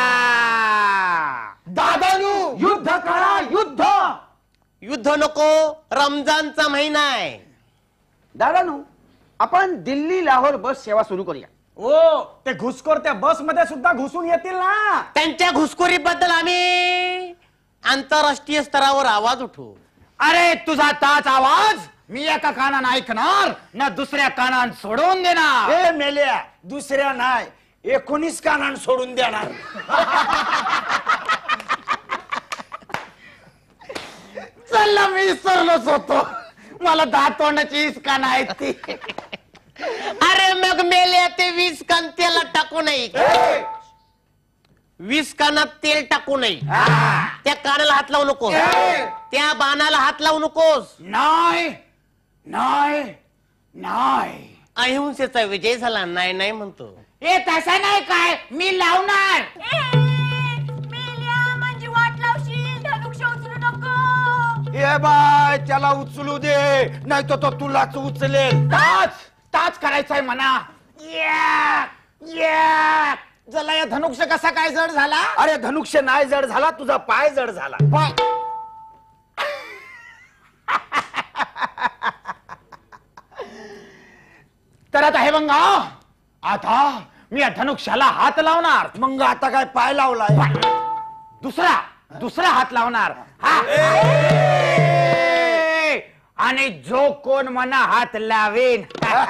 दादानू युद्ध करा. युद्ध नको. रमजानचा महिना आहे. दादानू आपण दिल्ली लाहोर बस सेवा सुरू करूया. ओ ते घुसखोर त्या बस मध्ये सुद्धा घुसून येतील ना. त्यांच्या घुसखोरीबद्दल आम्ही आंतरराष्ट्रीय स्तरावर आवाज उठवू. अरे तुझा ताच आवाज मी एका कानान ऐकणार ना दुसऱ्या कानान सोडून देणार. हे मेल्या दुसऱ्या नाही 19 कानान सोडून देणार. चला मी विसरलोच होतो. मला 10 तोंडाची इसका नाही ती. अरे मग मेल्या ते 20 कान तेलात टाकू नये. 20 कानात तेल टाकू नये. त्या कानाला हात लावू नकोस. त्या बाणाला हात लावू नकोस. नाही अहिंसेचा विजय झाला. नाही नाही म्हणतो. हे तसा नाही काय मी लावणार. म्हणजे वाट लावशील. धनुष्य उचलू नको. ए बाय त्याला उचलू दे नाही तो तुलाच उचलेल. ताच करायचंय म्हणा. जला या धनुष्य कसा काय जड झाला? अरे धनुष्य नाही जड झाला, तुझा पाय जड झाला. पाय तर आता हे बघा, आता मी या धनुष्याला हात लावणार. मग आता काय पाय लावलाय? दुसरा हात लावणार. आणि जो कोण मना हात लावेन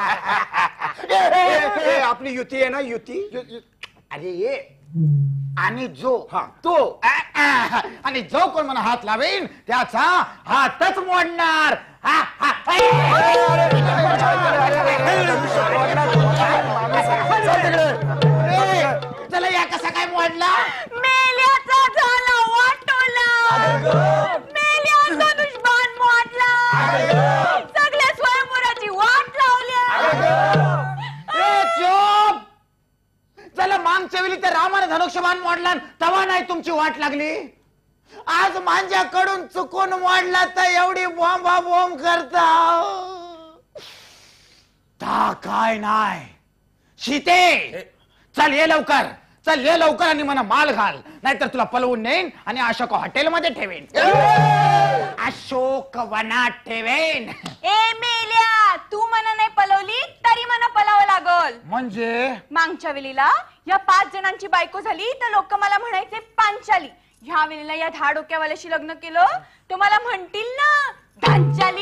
आपली युती आहे ना, युती. अरे ये आणि जो तो आणि जो कोण मला हात लावेन त्याचा हातच मोडणार. चला या कसा काय मोडला? मेल्याचा झाला वाटोला, मेल्याचा दुश्मन मोडला, सगळ्या स्वयंवराची वाट लावल्या. चोप. चला मागच्या वेळी त्या रामाने धनुष्यबाण मोडला तेव्हा नाही तुमची वाट लागली. आज माझ्याकडून चुकून मोडला तर एवढी बॉम्बा बॉम्ब करता. ता काय नाही. सीते चल ये लवकर, चल ये लवकर आणि मला माल घाल, नाहीतर तुला पलवून नेईन आणि अशोक हॉटेलमध्ये ठेवेन, अशोक वनात ठेवेन. ए मेल्या, तू मना नाही पलवली तरी मना पलावं लागल. म्हणजे मागच्या वेळेला या 5 जणांची बायको झाली तर लोक मला म्हणायचे पांचाली. ह्या वेळेला या 10 डोक्यावाल्याशी लग्न केलं तर मला म्हणतील ना धांचाली.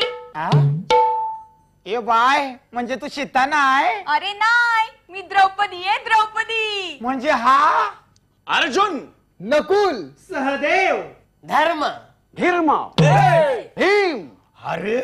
ए बाय, म्हणजे तू सीता नाही? अरे नाही, मी द्रौपदी आहे, द्रौपदी. म्हणजे हा अर्जुन, नकुल, सहदेव, धर्म, भीम, भीम. अरे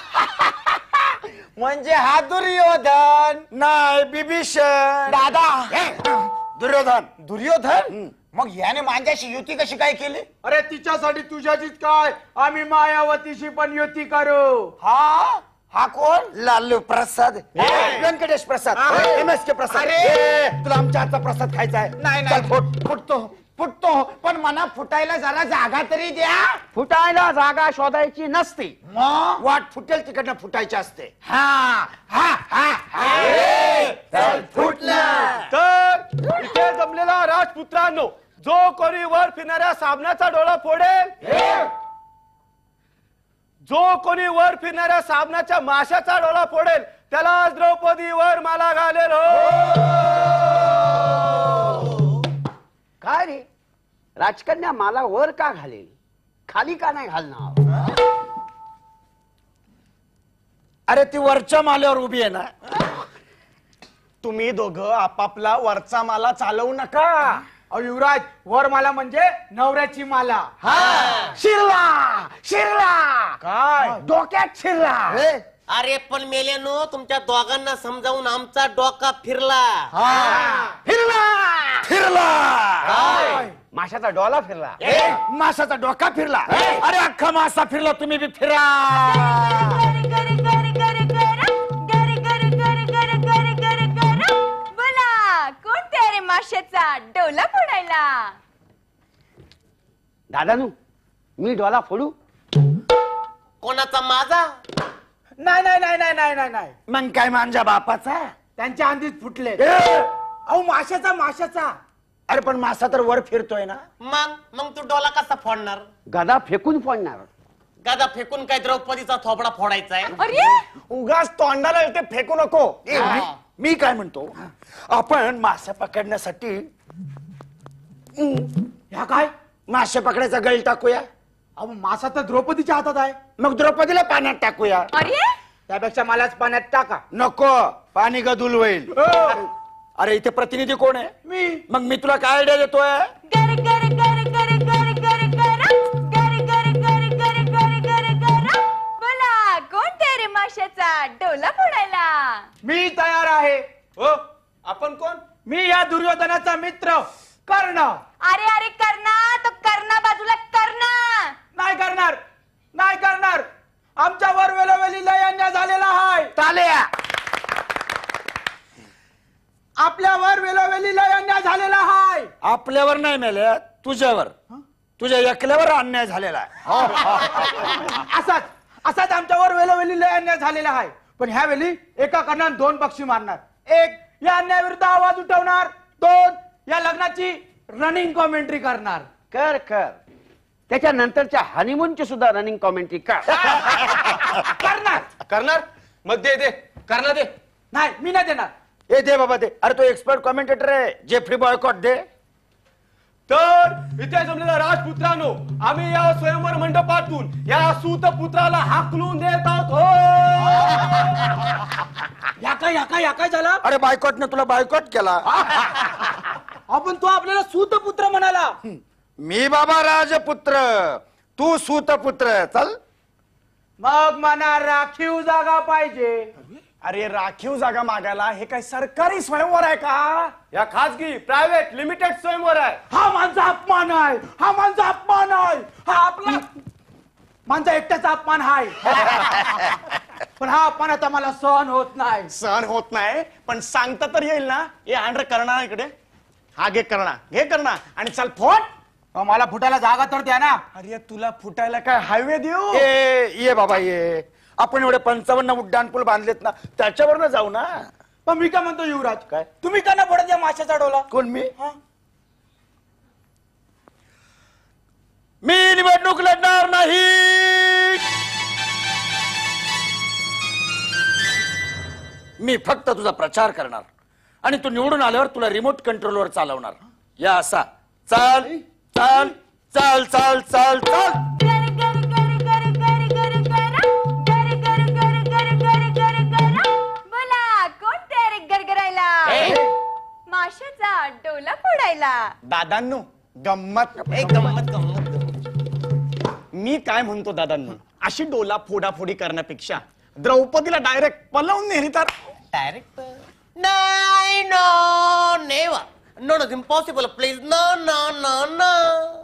म्हणजे हा दुर्योधन नाही, बिभीषण. दादा. दुर्योधन. दुर्योधन? मग याने माझ्याशी युती कशी काय केली? अरे तिच्यासाठी तुझ्याचीच काय, आम्ही मायावतीशी पण युती करू. हा कोण? लालू प्रसाद, व्यंकटेश प्रसाद, MS के प्रसाद. अरे! तुला आमच्या हातचा प्रसाद खायचा आहे? नाही फुटतो पण मना फुटायला जरा जागा तरी द्या. फुटायला जागा शोधायची नसते, मग वाट फुटेल तिकडनं फुटायची असते. फुटला. तर इथे जमलेला राजपुत्रांनो, जो कोणी वर फिरणाऱ्या साबणाचा डोळा फोडेल, जो कोणी वर फिरणाऱ्या साबणाच्या माशाचा डोळा फोडेल त्याला द्रौपदीवर माला घालेल. काय रे, राजकन्या मला वर का घालेल, खाली का नाही घालणार? अरे ती वरच्या माल्यावर उभी आहे ना. तुम्ही दोघं आपापला वरचा माला चालवू नका. युवराज, वर माला म्हणजे नवऱ्याची माला. शिरला काय डोक्यात शिरला. अरे पण मेल्यानो, तुमच्या दोघांना समजावून आमचा डोका फिरला. माशाचा डोला फिरला. माशाचा डोका फिरला. अरे अख्खा मासा फिरला, तुम्ही बी फिरा. बोला, कोण त्या रे माशाचा डोला फोडायला? दादानू, मी डोला फोडू? कोणाचा? माझा? नाही नाही नाही नाही नाही नाही नाही, मग काय माझ्या बापाचा? त्यांच्या अंधीत फुटले. अहो माशाचा. अरे पण मासा तर वर फिरतोय ना. मग तू डोला कसा फोडणार? गदा फेकून फोडणार. गदा फेकून काय द्रौपदीचा थोबडा फोडायचा आहे? अरे उगाच तोंडाला ते फेकू नको. मी काय म्हणतो, आपण मासे पकडण्यासाठी ह्या काय, मासे पकडायचा गळ टाकूया. अहो मासा तर द्रौपदीच्या हातात आहे. मग द्रौपदीला पाण्यात टाकूया. अरे त्यापेक्षा मलाच पाण्यात टाका. नको, पाणी गदूल होईल. अरे इथे प्रतिनिधी कोण आहे? मी. मग मी तुला काय आयडिया देतोय? बोला, कोण त्या रे माशाचा डोला फोडायला? मी तयार आहे. हो, आपण कोण? मी या दुर्योधनाचा मित्र कर्ण. अरे अरे कर्णा, तो कर्णा बाजूला कर्णा. नाही करणार. आमच्यावर वेळोवेळी लय अन्याय झालेला आहे. ताल्या. आपल्यावर वेळोवेळी लय अन्याय झालेला आहे. आपल्यावर नाही मेल्या, तुझ्यावर, तुझ्या एकल्यावर अन्याय झालेला आहे. असाच आमच्यावर वेळोवेळी लय अन्याय झालेला आहे. पण ह्यावेळी एका कर्णाने 2 पक्षी मारणार. 1 या अन्यायाविरुद्ध आवाज उठवणार. 2 या लग्नाची रनिंग कॉमेंट्री करणार. कर कर. त्याच्यानंतरच्या हनीमूनची सुद्धा रनिंग कॉमेंट्री कर. करणार मग दे करणार दे. नाही मी नाही देणार. ए दे बाबा दे. अरे तो एक्सपर्ट कॉमेंटेटर आहे. जेफ्री बॉयकॉट दे. तर इथे जमलेल्या राजपुत्रांनो, आम्ही या स्वयंवर मंडपातून या सूतपुत्राला हाकलून देत आहोत. या काय झालं? अरे बायकॉटने तुला बायकॉट केला. आपण तो आपल्याला सूतपुत्र म्हणाला. मी बाबा राजपुत्र, तू सूतपुत्र. चल. मग मला राखीव जागा पाहिजे. अरे राखीव जागा मागायला हे काय सरकारी स्वयंवर आहे का? या खाजगी प्रायव्हेट लिमिटेड स्वयंवर आहे. हा माझा अपमान आहे. हा आपला माझा एकट्याचा अपमान आहे. पण हा अपमान आता मला सहन होत नाही. सहन होत नाही पण सांगता तर येईल ना. हे हँडर करणार इकडे. हा घे करणार आणि चल फोट. मला फुटायला जागा तर द्या ना. अरे तुला फुटायला काय हायवे देऊ? ये बाबा ये. आपण एवढे 55 उड्डाण पूल बांधलेत ना, त्याच्यावर जाऊ ना. पण मी काय म्हणतो युवराज, काय तुम्ही का ना पडत या माशाचा डोला? कोण मी? मी निवडणूक लढणार नाही. मी फक्त तुझा प्रचार करणार आणि तू निवडून आल्यावर तुला रिमोट कंट्रोलवर चालवणार. या असा चाल चाल चाल चाल चाल चाल. माशाचा डोला फोडायला. दादांनो गंमत मी काय म्हणतो दादांनो, अशी डोला फोडाफोडी करण्यापेक्षा द्रौपदीला डायरेक्ट पलवून नेली तर. डायरेक्ट नाही. No never. No no impossible please. No no no no.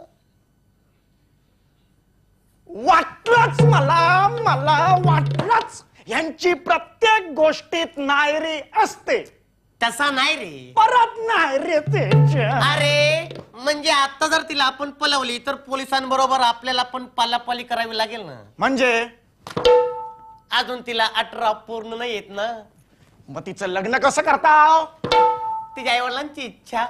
वाटलंच मला वाटलंच. यांची प्रत्येक गोष्टीत नायरी असते. तसा नाही रे. परत नाही रे त्याच्या. अरे म्हणजे आता जर तिला आपण पलवली तर पोलिसांबरोबर आपल्याला पण पालापाली करावी लागेल ना. म्हणजे अजून तिला 18 पूर्ण नाही येत ना. मग तिचं लग्न कसं करता? तिच्या आई वडिलांची इच्छा.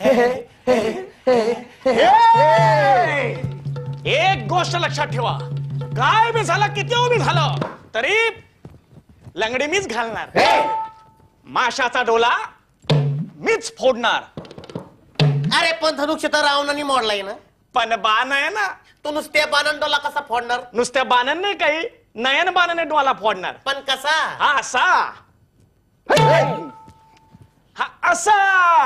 एक गोष्ट लक्षात ठेवा, काय बी झालं किती उभी झालं तरी लंगडी मीच घालणार. माशाचा डोला मीच फोडणार. अरे पण धनुष्य तर रावणाने मोडलाय ना. पण बाण आहे ना. तो नुसत्या बाणाने डोला कसा फोडणार? नुसत्या बाणाने नाही, काही नयन बाणाने डोला फोडणार. पण कसा? हा असा. हा असा.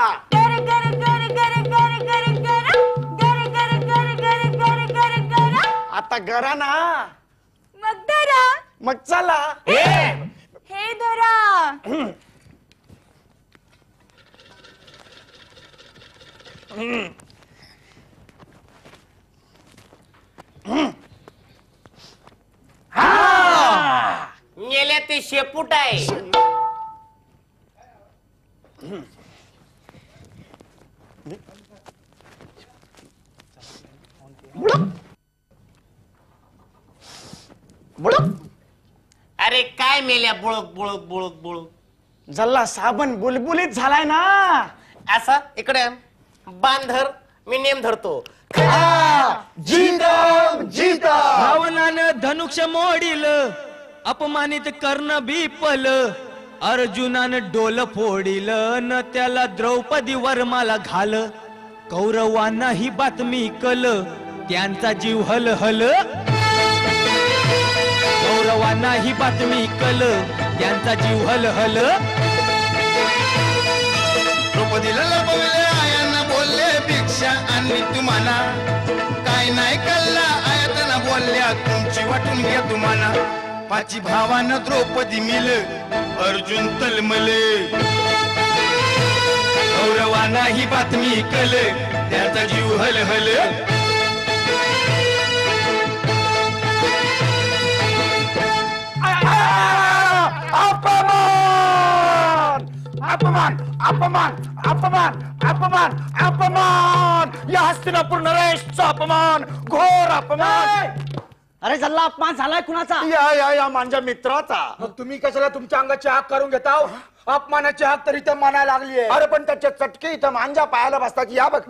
आता गरा ना. मग धरा. मग चला. हे धरा. गेल्या ते शेपूट आहे. अरे काय मेल्या बुळक बुळक बुळक बुळक. जल्ला साबण बुलबुलीत झालाय ना. असा इकडे बांधर मी नेम धरतो. रावणानं धनुष्य मोडील, अपमानित कर्ण बिपल. अर्जुनानं डोल फोडील न त्याला द्रौपदी वर्माला घाल. कौरवांना ही बातमी कल, त्यांचा जीव हल हल. कौरवांना ही बातमी कल, त्यांचा जीव हल हल. द्रौपदीला लपवले आयांना बोलले भिक्षा आणली तुम्हाला. काय नाही कल्ला आयातना बोलल्या तुमची वाटून घ्या तुम्हाला. पाची भावानं द्रौपदी मिल, अर्जुन तलमले. कौरवांना ही बातमी कल, त्याचा जीव हल हल. अपमान अपमान अपमान अपमान अपमान. या हस्तिनापूर नरेशचा अपमान, घोर अपमान. अरे जल्ला अपमान झालाय कुणाचा? या माझ्या मित्राचा. मग तुम्ही कशाला तुमच्या अंगाची हाक करून घेता? अपमानाची हाक तरी तर म्हणायला लागली. अरे पण त्याचे चटके इथं माझ्या पायाला बसतात. या बघ.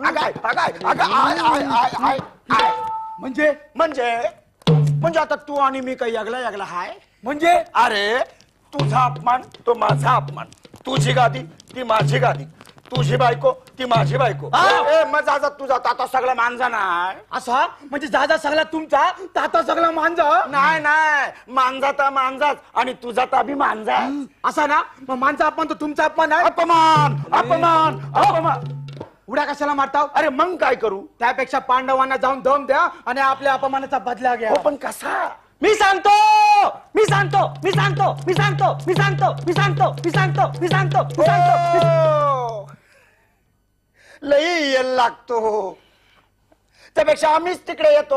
म्हणजे म्हणजे म्हणजे आता तू आणि मी काही यागला यागला हाय म्हणजे? अरे तुझा अपमान तो माझा अपमान. तुझी गादी ती माझी गादी. तुझी बायको ती माझी बायको. मग जाजा तुझा ताता सगळा मांजा नाही. असा म्हणजे दादा सगळा तुमचा, ताता सगळा मांजा? नाही नाही, मांजा तर मांजाच आणि तुझा तर बी मांजा. असा ना? मग मांजा अपमान तर तुमचा अपमान आहे. अपमान अपमान अपमान. उड्या कशाला मारताव? अरे मग काय करू? त्यापेक्षा पांडवांना जाऊन दम द्या आणि आपल्या अपमानाचा बदला घ्या. पण कसा? मी सांगतो मी सांगतो मी सांगतो मी सांगतो मी सांगतो मी सांगतो मी सांगतो मी सांगतो मी सांगतो. लई येल लागतो. त्यापेक्षा आम्हीच तिकडे येतो.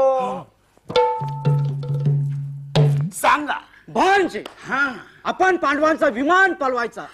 सांगा. भांजे आपण पांडवांचा विमान पळवायचा.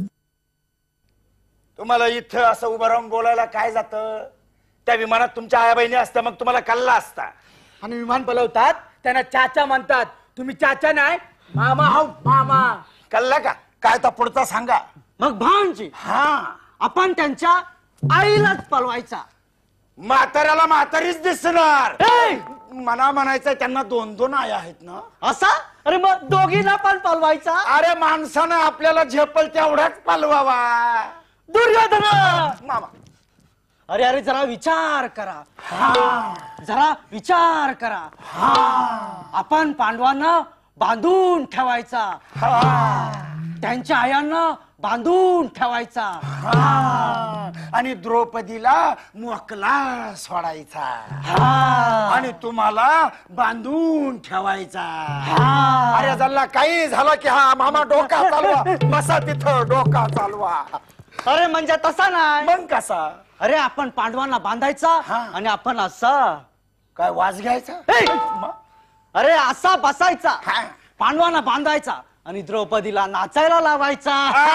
तुम्हाला इथं असं उभं राहून बोलायला काय जातं? त्या विमानात तुमच्या आया बहिणी असत्या मग तुम्हाला कल्ला असता. आणि विमान पळवतात त्यांना चाचा म्हणतात. तुम्ही चाचा नाही मामा हो मामा. कल्ला का काय तर पुढचा सांगा. मग भांजे आपण त्यांच्या आईलाच पळवायचा. म्हाताऱ्याला म्हातारीच दिसणार. मला म्हणायचंय त्यांना 2-2 आया आहेत ना? असा? अरे मग दोघींना पण पळवायचा. अरे माणसानं आपल्याला झेपल तेवढाच पळवावा. दुर्योधन मामा. अरे अरे जरा विचार करा. जरा विचार करा. आपण पांडवांना बांधून ठेवायचा. त्यांच्या आयांना बांधून ठेवायचा. आणि द्रौपदीला मोकला सोडायचा. आणि तुम्हाला बांधून ठेवायचा. अरे जल्ला काही झालं की हा मामा डोका चालवा. बसा तिथं डोका चालवा. अरे म्हणजे तसा नाही. मग कसा? अरे आपण पांडवांना बांधायचा आणि आपण असा काय वाज घ्यायचा? अरे असा बसायचा. पांडवांना बांधायचा आणि द्रौपदीला नाचायला लावायचा.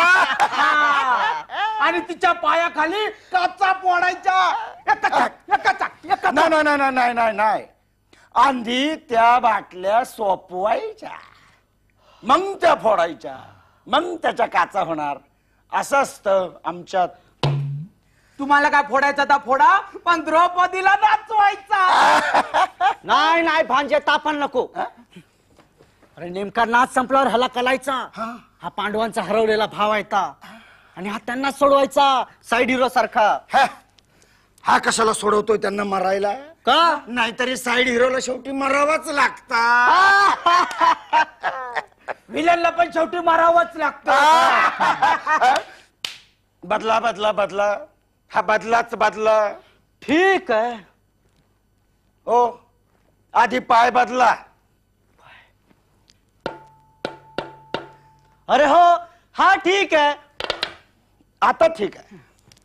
आणि तिच्या पायाखाली काचा पोडायचा. नाही. आंधी त्या बाटल्या सोपवायच्या मग त्या फोडायच्या मग त्याच्या काचा होणार. असं असतं आमच्यात. तुम्हाला काय फोडायचा तर फोडा पण द्रौपदीला नाचवायचा. नाही नाही भांजे तापण नको. अरे नेमका नाच संपल्यावर ह्याला कलायचा. हा पांडवांचा हरवलेला भाव आहे आणि हा त्यांना सोडवायचा साईड हिरो सारखा. हा कशाला सोडवतोय त्यांना मरायला? का? नाहीतरी साईड हिरोला शेवटी मरावाच लागता. विलनला पण शेवटी मारावंच लागतं. बदला बदला बदला. हा बदलाच बदला. ठीक आहे. हो आधी पाय बदला. अरे हो हा ठीक आहे. आता ठीक आहे.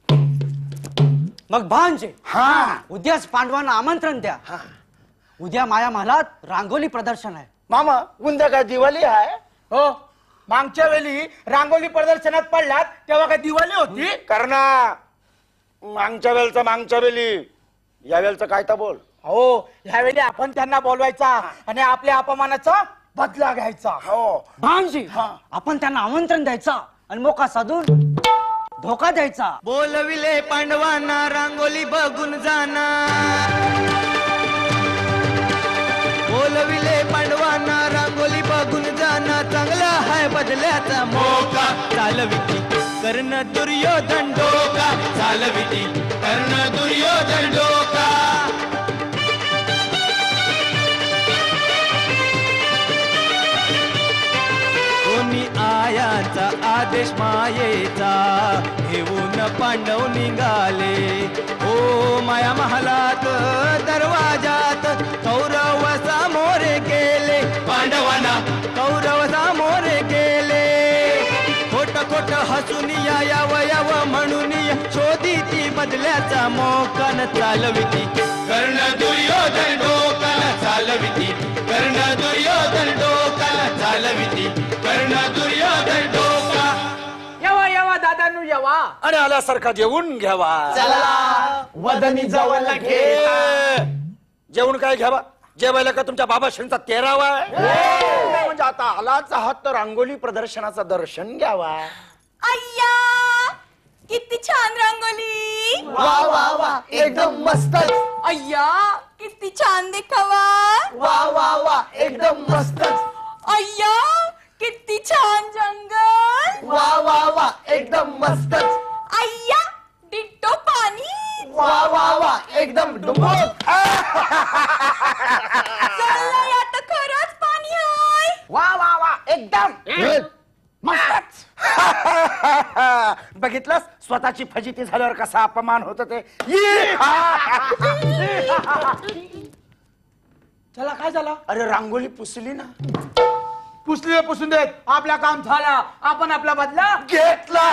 मग भांजे उद्याच पांडवांना आमंत्रण द्या. उद्या माया महालात रांगोली प्रदर्शन आहे. मामा उद्या काय दिवाळी आहे? हो मागच्या वेळी रांगोली प्रदर्शनात पडलात तेव्हा काय दिवाळी होती? करना मागच्या वेळी या वेळचं काय तर बोल. हो ह्यावेळी आपण त्यांना बोलवायचा आणि आपल्या अपमानाचा बदला घ्यायचा. हो भांजे आपण त्यांना आमंत्रण द्यायचा आणि मोका साधून धोका द्यायचा. बोलविले पांडवांना रांगोली बघून जाणार. बोलविले पांडवांना रांगोली बघून जाणार. चांगला हाय बदल्याचा मोका. चालविती कर्ण दुर्योधन डोका. चालविती कर्ण दुर्योधन डोका. कोणी आयाचा आदेश मायेचा घेऊन पांडव निघाले. ओ माया महालात दरवाजात कौरव सामोरे गेले. पांडवांना कौरव सामोरे गेले. खोट खोट हसून याव म्हणून शोधी ती बदल्याचा मोकान. चालविती कर्ण दुर्योधन डोकान. चालविती कर्ण दुर्योधन डोकान. चालविती कर्ण दुर्योधन डोका. येवा येवा दादांनो येवा. आणि आल्यासारखा जेवून घ्यावा. चला वदनी जवळ घे. जेवण काय घ्यावा? जेवायला का तुमच्या बाबाश्रींचा 13वा म्हणजे आता आलाच आहात तर रांगोली प्रदर्शनाचं दर्शन घ्यावा. अय्या किती छान रांगोली. वा वा वा एकदम मस्तच. अय्या किती छान देखावा. वा वा वा एकदम मस्तच. अय्या किती छान जंगल. वा वा वा एकदम मस्तच. अय्या डिट्टो पाणी. वा वा वा एकदम डुबुक. आता खरंच पाणी आहे. वा वा वा एकदम मस्तच. बघितलंस स्वतःची फजिती झाल्यावर कसा अपमान होत ते. चला काय झालं? अरे रांगोली पुसली ना. पुसले पुसून देत, आपला काम झाला, आपण आपला बदला घेतला.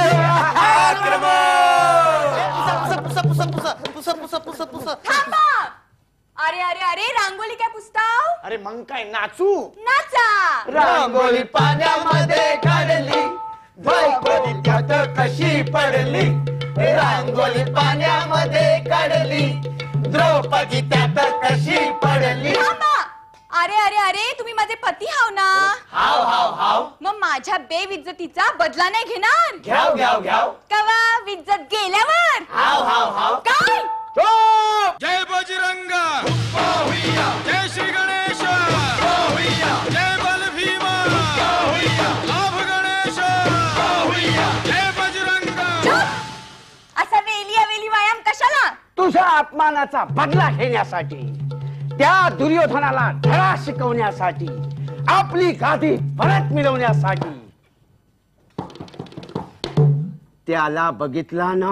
थांबा. अरे अरे अरे रांगोली काय पुसताव? अरे मग काय नाचू. नाचा. रांगोली पाण्यामध्ये काढली, द्रौपदी त्यात कशी पडली. रांगोली पाण्यामध्ये काढली, द्रौपदी त्यात कशी पडली. थांबा. अरे अरे अरे तुम्ही माझे पती हाव ना. हाव हाव हाव. मग माझ्या बेविज्जतीचा बदला नाही घेणार. घ्याव घ्याव घ्याव. कवा विज्जत गेल्यावर. हाव हाव हाव. काय जय बजरंग जय श्री गणेश जय बल भीमा लाभ गणेश जय बजरंग. असा वेली व्यायाम कशाला? तुझ्या अपमानाचा बदला घेण्यासाठी, त्या दुर्योधनाला धडा शिकवण्यासाठी, आपली गादी परत मिळवण्यासाठी. त्याला बघितला ना,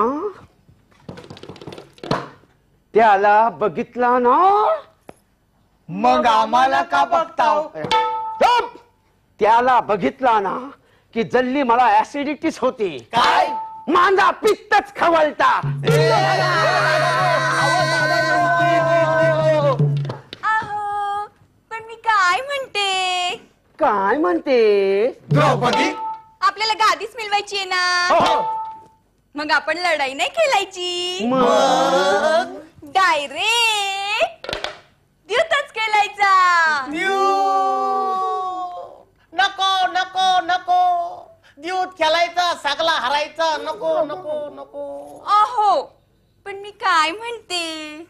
त्याला बघितला ना, मग आम्हाला का बघताव? चुप! त्याला बघितला ना की जल्ली मला ऍसिडिटीच होती. काय? माझा पित्तच खवळता. अहो पण मी काय म्हणते. काय म्हणते? द्रौपदी आपल्याला गादीच मिळवायची आहे ना. मग आपण लढाई नाही खेळायची. डायरेक्ट युद्धच खेळायचा. नको नको नको. द्यूत खेळायचा, सगळा हरायचा. नको नको नको. अहो पण मी काय म्हणते.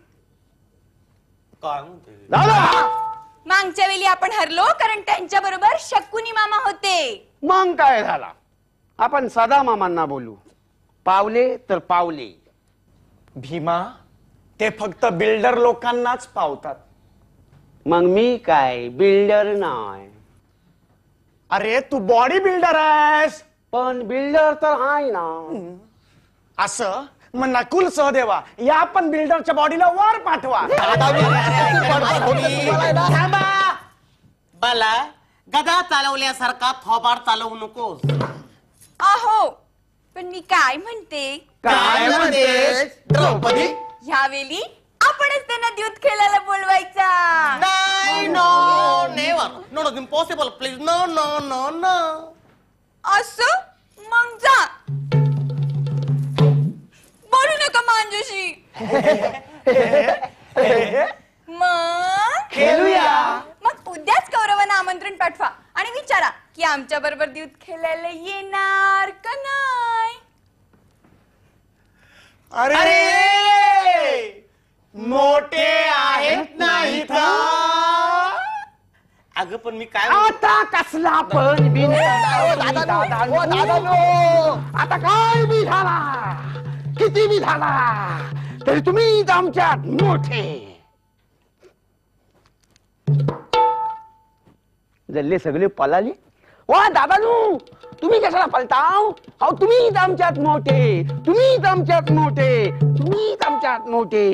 काय म्हणते? मागच्या वेळी आपण हरलो कारण त्यांच्या बरोबर शकुनी मामा होते. मग काय झाला? आपण सदा मामांना बोलू. पावले तर पावले. भीमा ते फक्त बिल्डर लोकांनाच पावतात. मग मी काय बिल्डर नाही. अरे तू बॉडी बिल्डर आहेस. पण बिल्डर तर आहे ना. असं मग नकुल सहदेवा या पण बिल्डरच्या बॉडीला वर पाठवा. थांबा. बाला गदा चालवल्यासारखा थोबाड चालवू नकोस. अहो पण मी काय म्हणते. काय म्हणतेस द्रौपदी? ह्यावेळी आपणच त्यांना द्यूत खेळायला बोलवायचा. नाही. No never. No no impossible. Please no no no no. असं मग जा. बोलू नका माझ्याशी. मग खेळूया. मग उद्याच कौरवांना आमंत्रण पाठवा आणि विचारा की आमच्या बरोबर द्यूत खेळायला येणार का नाही. अरे मोठे आहेत ना इथं. अगं पण मी काय आता कसला पण बिन. आता काय बी झाला, किती बी झाला तरी तुम्हीच आमच्यात मोठे. जल्ले सगळे पळाले. वा दादानू तुम्ही कशाला पळताव? अहो तुम्हीच आमच्यात मोठे, तुम्हीच आमच्यात मोठे, तुम्हीच आमच्यात मोठे.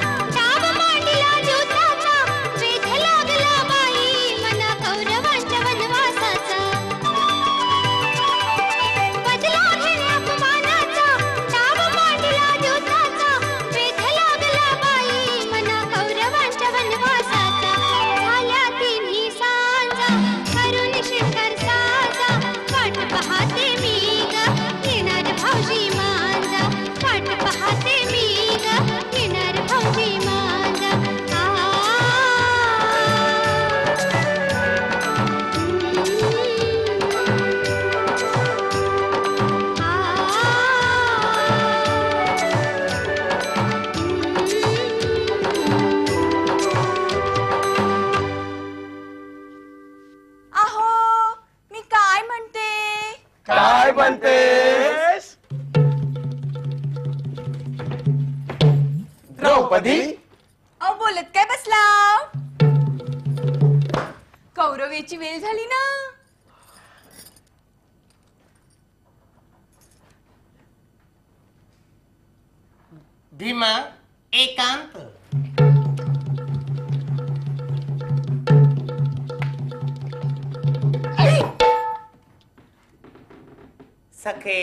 डाव मांडला ज्योताचा, वेध लागला बाई मन कौरवांच्या द्रौपदी अहो बोलत काय बसला? कौरवेची वेळ झाली ना. भीमा एकांत. सखे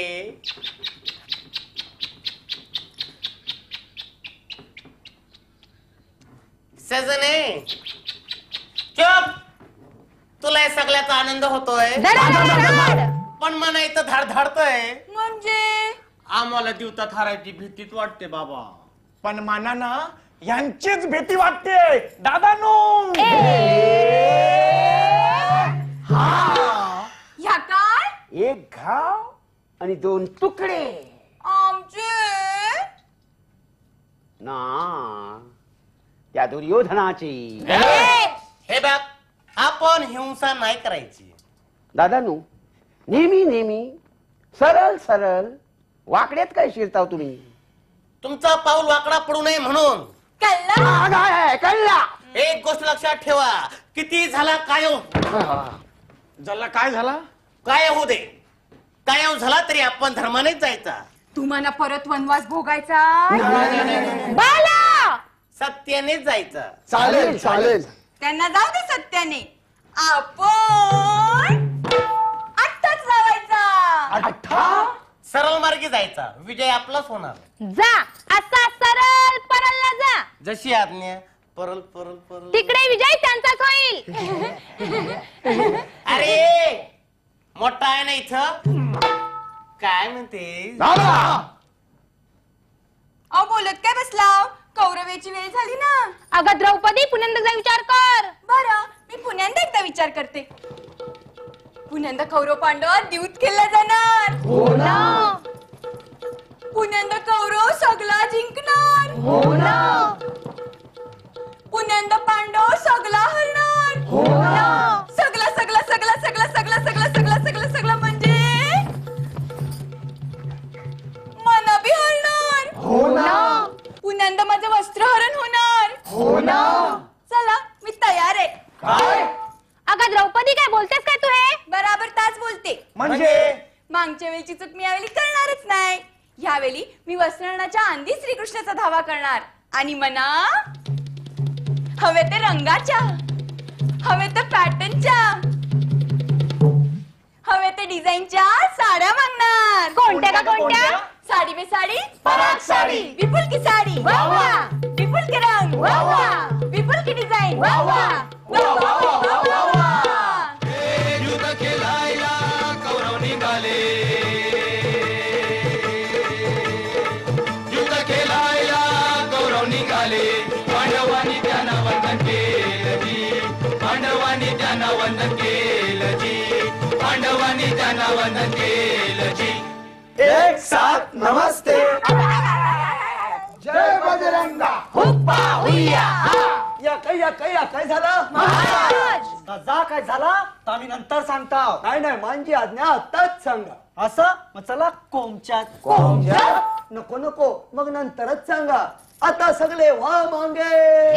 सजने चुप. तुला या सगळ्याचा आनंद होतोय पण मना इथं धडधडतोय. म्हणजे आम्हाला दिवसात हारायची भीतीच वाटते बाबा. पण मानाना यांचीच भीती वाटते दादानो. ह्या काय? एक घाव आणि 2 तुकडे आमचे ना त्या दुर्योधनाची. हे बघ आपण हिंसा नाही करायची. दादानू नेहमी नेहमी सरळ सरळ वाकड्यात काय शिरताव तुम्ही? तुमचा पाऊल वाकडा पडू नये म्हणून. कळला. एक गोष्ट लक्षात ठेवा. किती झाला कायव झाला काय झाला? काय होऊ दे. कायव झाला तरी आपण धर्मानेच जायचा. तुम्हाला परत वनवास भोगायचा? बाला सत्यानेच जायचा. चालेल चालेल. त्यांना जाऊ दे सत्याने. आपण आत्ताच लावायचा. सरळ मार्गी जायचा. विजय आपलाच होणार. जा असा सरळ परलला जा. जशी आज्ञा. परल परल परल. तिकडे विजय त्यांचाच होईल. अरे मोठा आहे ना इथं. काय म्हणते? अहो बोलत काय बसला? कौरवेची वेळ झाली ना. अगं द्रौपदी पुण्यांदा विचार कर. बरं मी पुण्यांदा एकदा विचार करते. पुण्यांदा कौरव पांडव द्यूत केला जाणार. हो ना. पुण्यांदा कौरव सगळा जिंकणार. हो ना. पुण्यांदा पांडव सगळा हरणार. हो ना. सगळा सगळा सगळा सगळा सगळा सगळा सगळा सगळा सगळा म्हणजे मना बी हरणार. हो ना. पुण्यांदा माझं वस्त्रहरण होणार. हो ना. चला मी तयार आहे. काय? अगं द्रौपदी काय बोलतेस काय तू? हे बराबर ताच बोलते. म्हणजे मागच्या वेळची चूक मी यावेळी करणारच नाही. यावेळी मी वस्त्रहरणाच्या आधी श्रीकृष्णाचा धावा करणार आणि मना हवे ते रंगाच्या, हवे ते पॅटर्नच्या, हवे ते डिझाईनच्या साड्या मागणार. कोणत्या का कोणत्या? साडी पे साडी पराग साडी, विपुल की साडी वा वा, विपुल के रंग वा वा, विपुल की डिझाईन वा वा वा वा वा वा वा. युद्ध खेळायला कौरव निघाले, युद्ध खेळायला कौरव निघाले. पांडवांनी त्यांना वंदन केलं जी, पांडवांनी त्यांना वंदन केलं जी, पांडवांनी त्यांना वंदन केलं जी. एक साथ नमस्ते. जय बजरंगा. हुप्पा हुय्या. या काय झालं महाराज? जा काय झाला तर आम्ही नंतर सांगताव. काय नाही माझी आज्ञा आताच सांगा. असं मग चला कोमच्यात. कोमच्यात नको नको मग नंतरच सांगा. आता सगळे वा मांगे.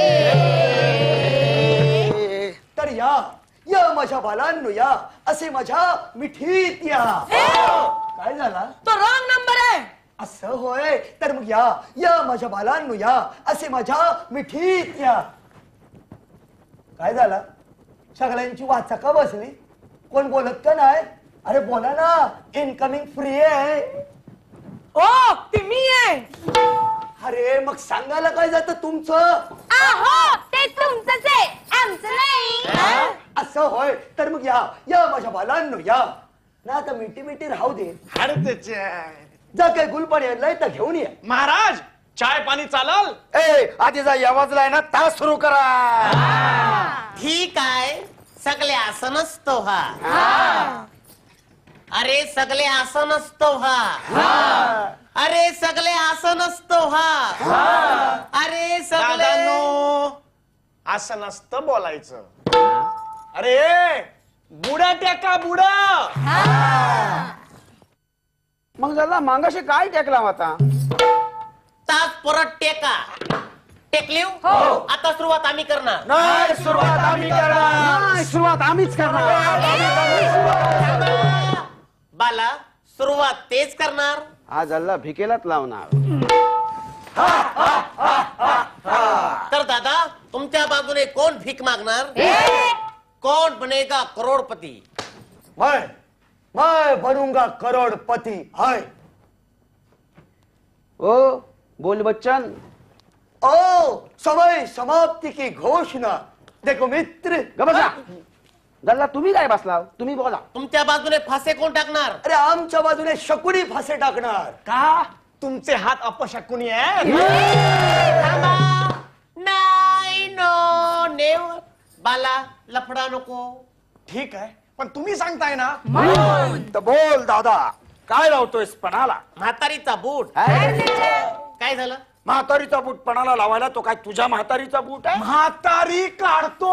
तर या माझ्या बालांनो या, असे माझ्या मिठीत या. काय झाला? तो रॉंग नंबर आहे. असं होय तर मग या माझ्या बालांनो या, असे माझ्या मिठीत या. काय झालं? सगळ्यांची वाचा का बसली? कोण बोलत का नाही? अरे बोला ना, इनकमिंग फ्री आहे. ओ ती मी आहे. अरे मग सांगायला काय जातं तुमचं? आहो ते तुमचंच आहे, आमचं नाही. असं होय तर मग या माझ्या बालांनो या ना. आता मिठी राहू दे. जा काय गुलपाणी आणलाय तर घेऊन या. महाराज चाय पाणी चालल? आधी जा आवाजलाय ना तास सुरू करा. ठीक आहे. सगळे असं नसतो हा. अरे सगळे असं नसतो हा. अरे सगळे असं नसतो हा. अरे सगळे असं नसतं बोलायचं. अरे बुडा टेका बुडा. मग झाला मागाशी काय टेकला आता? तास परत टेका. टेकलीव आता सुरुवात आम्ही करणार. नाही, सुरुवात आम्ही करणार. सुरुवात आम्हीच करणार. बाला सुरुवात तेच करणार. आज अल्ला भिकेलाच लावणार. तर दादा तुमच्या बाजूने कोण भीक मागणार? कोण बनेगा करोडपती? मैं बनूंगा करोड़पति. हाय ओ बोल बच्चन. ओ समय समाप्ति की घोषणा. देखो मित्र. बसा गल्ला तुम्ही काय बसला? तुम्ही बोला. तुमच्या बाजूने फासे कोण टाकणार? अरे आमच्या बाजूने शकुनी फासे टाकणार. का तुमचे हात अपशकुनी आहे? नाही नो नेवर. बाला लफडा नको. ठीक आहे पण तुम्ही सांगताय ना. तर बोल दादा, काय लावतोयस पणाला? म्हातारीचा बूट. काय झालं? म्हातारीचा बूट पणाला लावायला तो काय तुझ्या म्हातारीचा बूट आहे? म्हातारी काढतो.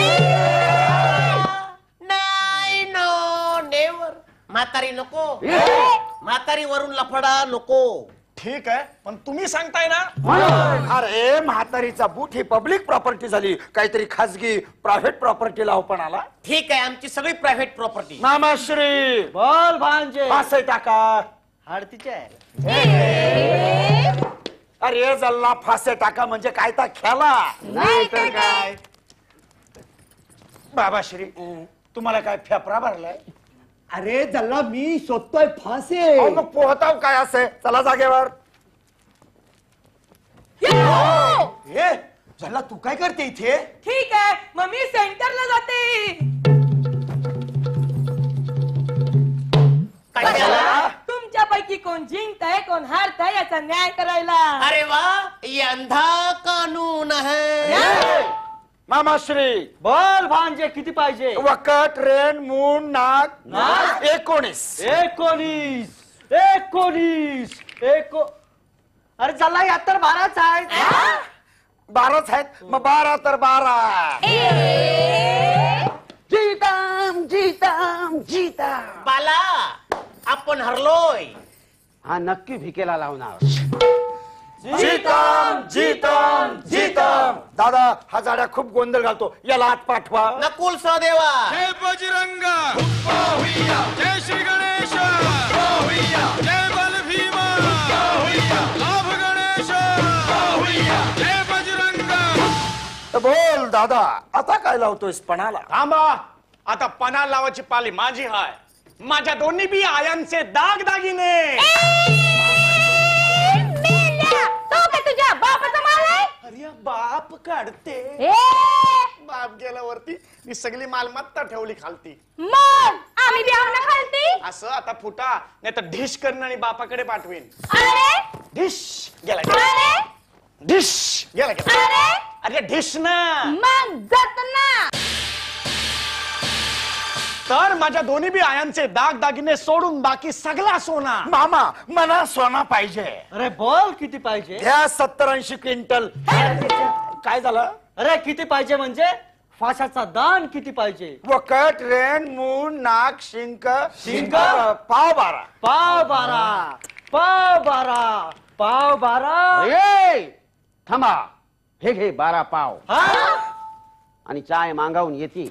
नाही नो नेवर. म्हातारी नको. म्हातारी वरून लफडा नको. ठीक आहे पण तुम्ही सांगताय ना. अरे म्हातारीचा बूट ही पब्लिक प्रॉपर्टी झाली, काहीतरी खाजगी प्रायव्हेट प्रॉपर्टी लावपणाला. ठीक आहे आमची सगळी प्रायव्हेट प्रॉपर्टी. मामाश्री बोल भांजे. फासे टाका. हाडतीचे अरे जल्ला फासे टाका म्हणजे काय तर खेळा नाही तर काय. बाबाश्री तुम्हाला काय फेफरा भरलाय? अरे जल्ला मी शोधतोय फासे. अहो, मग पोहताव काय असे? चला जागेवर. हे जल्ला तू काय करते इथे? ठीक आहे मग मी सेंटरला जाते. तुमच्यापैकी कोण जिंकताय कोण हारताय याचा न्याय करायला. अरे वा ये अंधा कानून है. मामाश्री बोल भांजे किती पाहिजे? वकट रेन मून नाग 19. 19. अरे चला या तर 12च आहेत. 12च आहेत मग 12 तर 12. जीता बाला आपण हरलोय. हा नक्की भिकेला लावणार. जीतम. दादा हा जाड्या खूप गोंधळ घालतो, याला आत पाठवा. नकुल सहदेवा. जय बजरंग, जय श्री गणेश, जय बल भीमा, लाभ गणेश, जय बजरंग. तर बोल दादा आता काय लावतोयस पणाला? थांबा आता पणा लावायची पाली माझी हाय. माझ्या दोन्ही बी आयांचे दागदागिने. तो का तुझ्या बापाचा माल आहे? अरे बाप काढते. बाप गेल्यावरती मी सगळी मालमत्ता ठेवली खालती. मग आम्ही बी आम्हाला खालती. असं आता फुटा नाही तर ढिश करणं आणि बापाकडे पाठवेन. अरे ढिश गेला अरे ढिश गेला. अरे अरे ढिश ना. मग जात ना. तर माझ्या दोन्ही बी आयांचे दागदागिने सोडून बाकी सगळा सोना. मामा मला सोना पाहिजे. अरे बोल किती पाहिजे? घ्या 70-80 क्विंटल. काय झालं? अरे किती पाहिजे म्हणजे फाशाचा दान किती पाहिजे? वकट रेन मून नाग शिंक पाव 12. पाव 12. थांबा. हे घे 12 पाव हा? आणि चाय मागावून येते.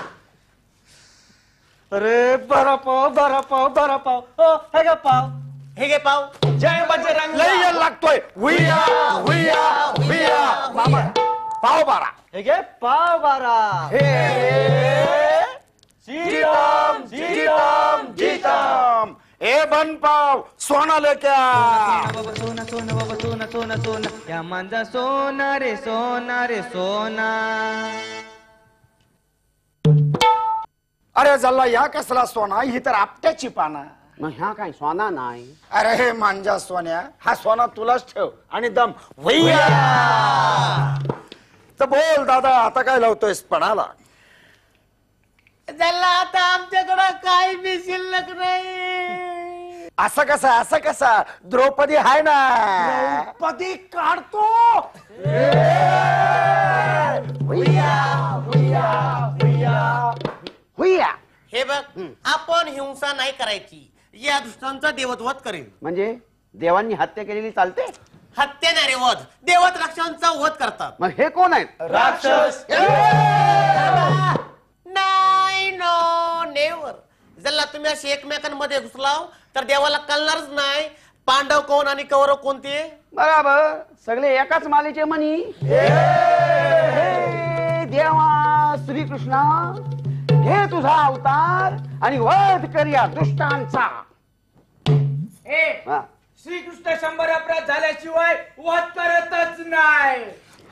अरे 12 पाव. हे घे पाव. हे घे पाव. जय बजरंग. लय यायला लागतोय. हुया. मामा पाव 12. हे घे पाव 12. जीतम. ए बन पाव सोना लेक्या. सोना बाबा सोना या मांजा सोना रे सोना. अरे जल्ला या कसला सोना? ही तर आपट्याची पाना. मग ह्या काय सोना नाही. अरे हे मांजा सोन्या, हा सोना तुलाच ठेव आणि दम भैया. तर बोल दादा आता काय लावतोयस पणाला? त्याला आता आमच्याकडं काही बी शिल्लक नाही. असं कसा द्रौपदी हाय ना. द्रौपदी काढतो. हुया. हे बघ आपण हिंसा नाही करायची. या दुष्टांचा देवत्वत करेल. म्हणजे देवांनी हत्या केलेली चालते? हत्याने वध देवत राक्षसांचा वध करतात. मग हे कोण आहेत? राक्षस. नाही नो नेवर. जर तुम्ही अशी एकमेकांमध्ये घुसलाव तर देवाला कळणारच नाही पांडव कोण आणि कौरव कोणते. बराबर सगळे एकाच मालेचे म्हणी. देवा श्रीकृष्णा घे तुझा अवतार आणि वध कर या दुष्टांचा. हा. श्रीकृष्ण 100 अपराध झाल्याशिवाय वध करतच नाही.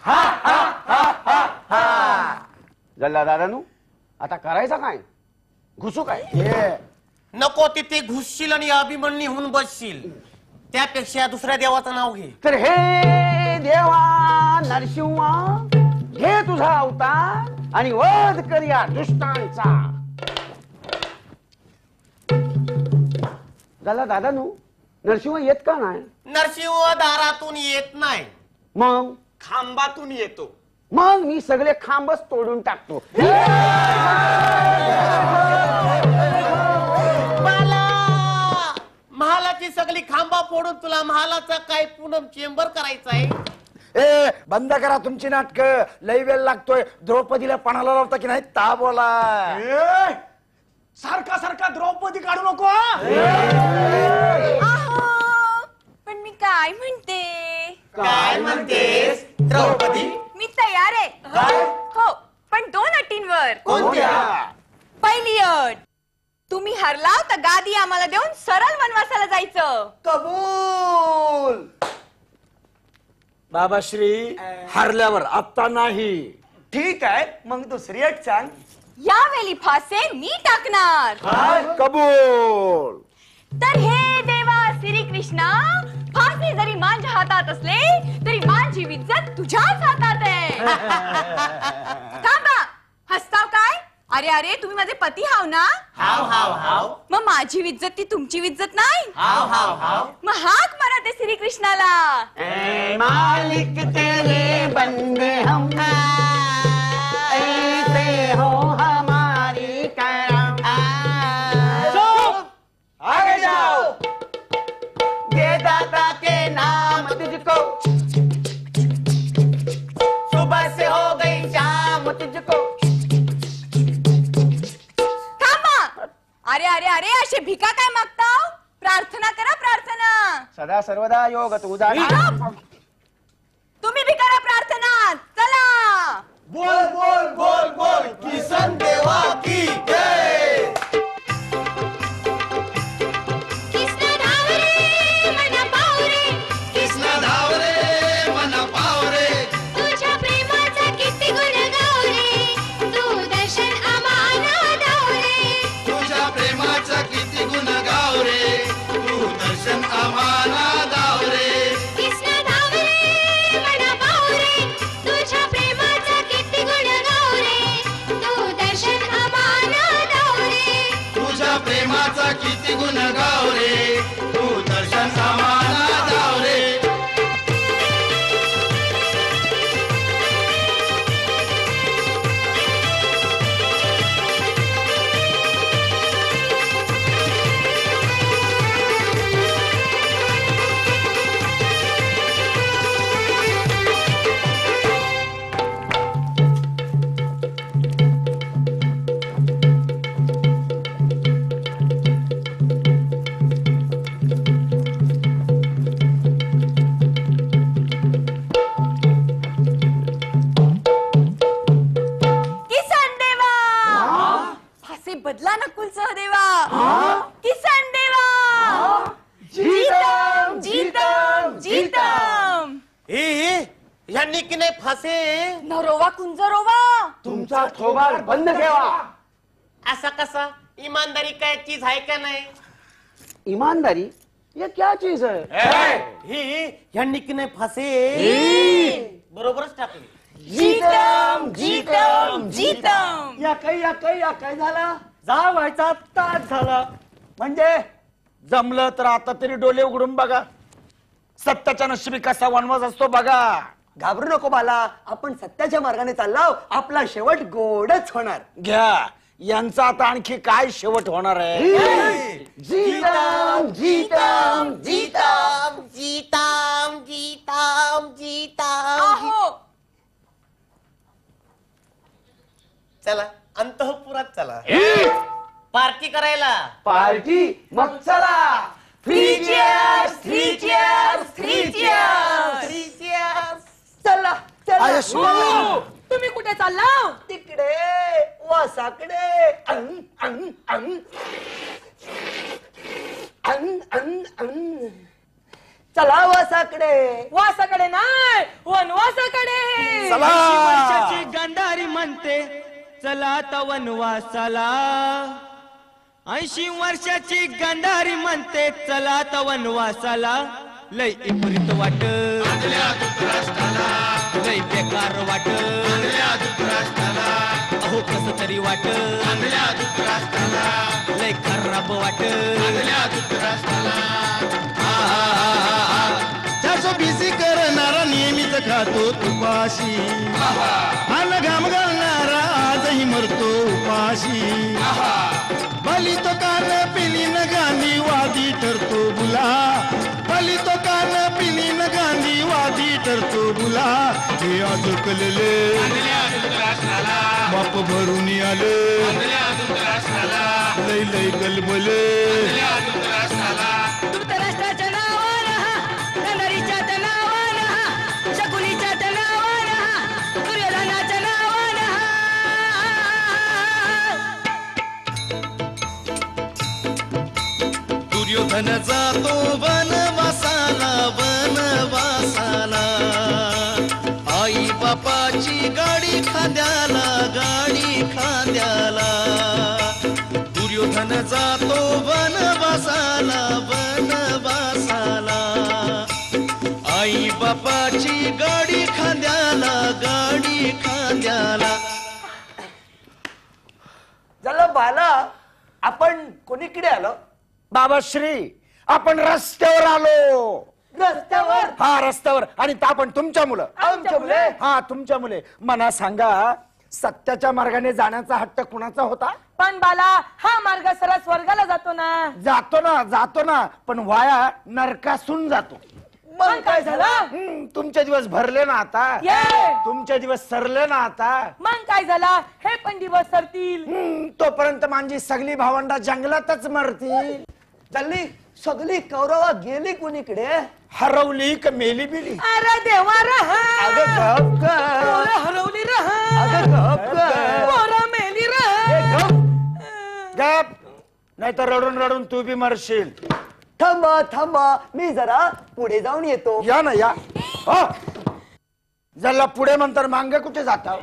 जल्ला दादानू आता करायचा काय? घुसू काय? नको तिथे घुसशील आणि अभिमन्यू होऊन बसशील. त्यापेक्षा दुसऱ्या देवाचं नाव घे. तर हे देवा नरसिंहा घे तुझा अवतार आणि वध कर या दुष्टांचा. झाला दादानू नरसिंह येत का नाही? नरसिंह दारातून येत नाही मग खांबातून येतो. मग मी सगळे खांबच तोडून टाकतो. महालाची सगळी खांबा फोडून तुला महालाचा काय पूनम चेंबर करायचा आहे. ए बंद करा तुमची नाटक. लई वेळ लागतोय. द्रौपदीला पणाला लावता की नाही ता बोला. सारखा सारखा द्रौपदी काढू नको. पण मी काय म्हणते? काय म्हणतेस द्रौपदी? मी तयार आहे. हो पण 2 अटींवर. कोणत्या? पहिली अट तुम्ही हरला तर गादी आम्हाला देऊन सरळ वनवासाला जायचं. कबूल. बाबाश्री हरल्यावर आता नाही. ठीक आहे मग दुसरी अट सांग. यावेळी फासे मी टाकणार. कबूल. तर हे देवा श्रीकृष्णा फासे जरी माझ्या हातात असले तरी माझी इज्जत तुझ्याच हातात आहे. थांबा हसताव काय? अरे अरे तुम्ही माझे पती हाव ना? हाव हाव हाव. मग माझी इज्जत ती तुमची इज्जत नाही? हाव हाव हाव. मग हाक मारा ते श्रीकृष्णाला. मालिक तेरे बंदे हम ऐसे हो हमारी करम. आगे जाओ. दे दाता के नाम तुझको सुबह से हो गई शाम तुझको. थांबा. अरे अरे अरे असे भिका काय मागताव? प्रार्थना करा प्रार्थना. सदा सर्वदा योग तुझा. तुम्ही भी करा प्रार्थना. चला बोल बोल बोल बोल किसन देवा की जय. कृष्ण धाव रे मन पाव रे. कृष्ण धाव रे मन पाव रे. तुझ्या प्रेमाचा किती गुण गाव रे. तू दर्शन आम्हाला दाव रे. तुझ्या प्रेमाचा किती गुण गाव रे. तू दर्शन आम्हाला दाव रे. कृष्ण धाव रे मन पाव रे. तुझ्या प्रेमाचा किती गुण गाव रे. तू दर्शन आम्हाला दाव रे. तुझ्या प्रेमाचा किती गुण गाव रे. तू दर्शन आम्हाला दाव रे. किसन देवा. फासे बदला नकुल सहदेवा. किसन देवा. जीतम जीतम जीतम. यांनी की नाही फासे नरोवा कुंजरोवा. तुमचा थोबाड बंद ठेवा. असा कसा? इमानदारी काय चीज आहे का नाही? ईमानदारी ये क्या चीज है? यांनी की नाही फासे बरोबरच टाकले. जीतम जीतम जीतम. या काय झाला? जा व्हायचा तास झाला. म्हणजे जमलं तर आता तरी डोले उघडून बघा. सत्याच्या नशिबी कसा वनवास असतो बघा. घाबरू नको बाला. आपण सत्याच्या मार्गाने चाललाव. आपला शेवट गोडच होणार. घ्या यांचा आता आणखी काय शेवट होणार आहे? जीतम जीतम जीताम जीताम जीताम चला अंतःपुरात चला पार्टी करायला. पार्टी मग चला. Three cheers, three cheers, three cheers. Three cheers. चला चला. हो, तुम्ही कुठे चालला? तिकडे वासाकडे. चला वासाकडे. वासाकडे नाही, वनवासाकडे. 80 वर्षाची गांधारी म्हणते चला आता वनवासाला. 80 वर्षाची गांधारी म्हणते चला आता वनवासाला. लय इपरीत वाट, लय बेकार वाट, अहो कस तरी वाट, लय खराब वाट. त्याचं बिझी करणारा नेहमीच खातो तुपाशी. अन घाम घालणारा आजही मरतो उपाशी. भली तो कान पिली न गांधी वादी ठरतो बुला. भली तो कान पिली न गांधी वादी ठरतो बुला. हे आज कलले बाप भरून आले. लय लय गलबले. धृतराष्ट्राच्या नावानं, नंदरीच्या नावानं, शकुनीच्या नावानं, दुर्योधनाच्या नावानं. दुर्योधन जातो वनवासाला वनवासाला. आई बापाची गाडी खांद्याला गाडी खांद्याला. दुर्योधन जातो वनवासाला वनवासाला. आई बापाची गाडी खांद्याला गाडी खांद्याला. झालं बाला. आपण कोणीकडे आलो? बाबाश्री आपण रस्त्यावर आलो. रस्त्यावर? हा रस्त्यावर. आणि आपण तुमच्या मुलं. आमच्या मुले? हा तुमच्या मुले. मला सांगा सत्याच्या मार्गाने जाण्याचा हट्ट कुणाचा होता? पण बाला, हा मार्ग सरळ स्वर्गाला जातो ना. जातो ना पण वाया नरकासून जातो. मग काय झालं? तुमचे दिवस भरले ना आता. तुमचे दिवस सरले ना आता. मग काय झाला? हे पण दिवस सरतील. तोपर्यंत माझी सगळी भावंडा जंगलातच मरतील. चालली सगळी कौरवा गेली कोणीकडे? हरवली का मेली बिली? अरे देवा रहा. अगं गप ग. पोरं हरवली रहा. अगं गप ग. पोरं मेली रहा. गप. नाही तर रडून रडून तू बी मरशील. थांबा थांबा, मी जरा पुढे जाऊन येतो. या ना या. जरा पुढे म्हणतर मांगे कुठे जाता?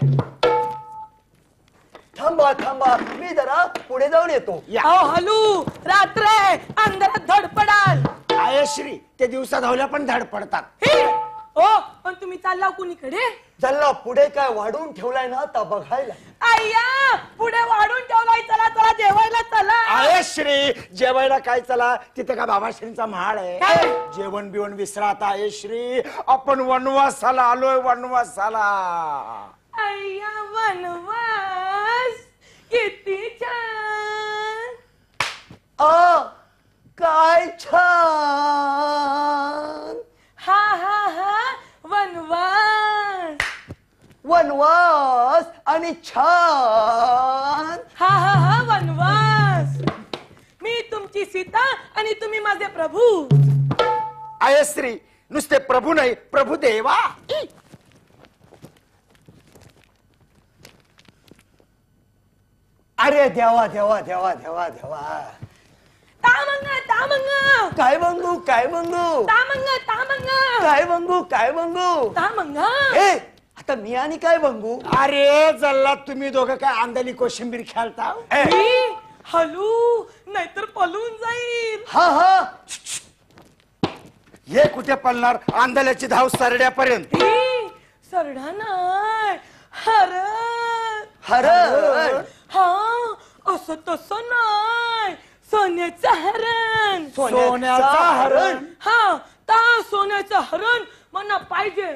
थांबा थांबा, मी जरा पुढे जाऊन येतो. अहो हलू, रात्र आहे, अंधारात धडपडाल. आयश्री ते दिवसा धावल्या पण धड पडतात. ओ पण तुम्ही चालला कुणीकडे? चला पुढे काय वाढून ठेवलाय ना आता बघायला. अय्या पुढे वाढून ठेवलाय. चला चला जेवायला चला. आयश्री जेवायला काय चला? तिथे का बाबाश्रींचा महाळ आहे? जेवण बिवण विसरात आयश्री. आपण वनवासाला आलोय वनवासाला. अय्या वनवास किती छान. काय छान. हा हा हा वनवास. वनवास आणि छान. हा हा हा वनवास. मी तुमची सीता आणि तुम्ही माझे प्रभू. आयश्री नुसते प्रभू नाही प्रभू देवा. अरे देवा देवा देवा देवा देवा. तामंग काय बंगू काय बंगू. तामंग काय बंगू काय बंगू. तामंग. ए आता मी आणि काय बंगू. अरे जल्ला तुम्ही दोघं काय आंधळी कोशिंबीर खेळता? हलू नाहीतर पलून जाईल. हा हा हे कुठे पळणार? आंधळ्याची धाव सरड्यापर्यंत. सरडा नाही हरण. हरण? हा असं तसं नाही. सोन्याचं हरण. सोन्याचा हरण? हा ता सोन्याचं हरण मला पाहिजे.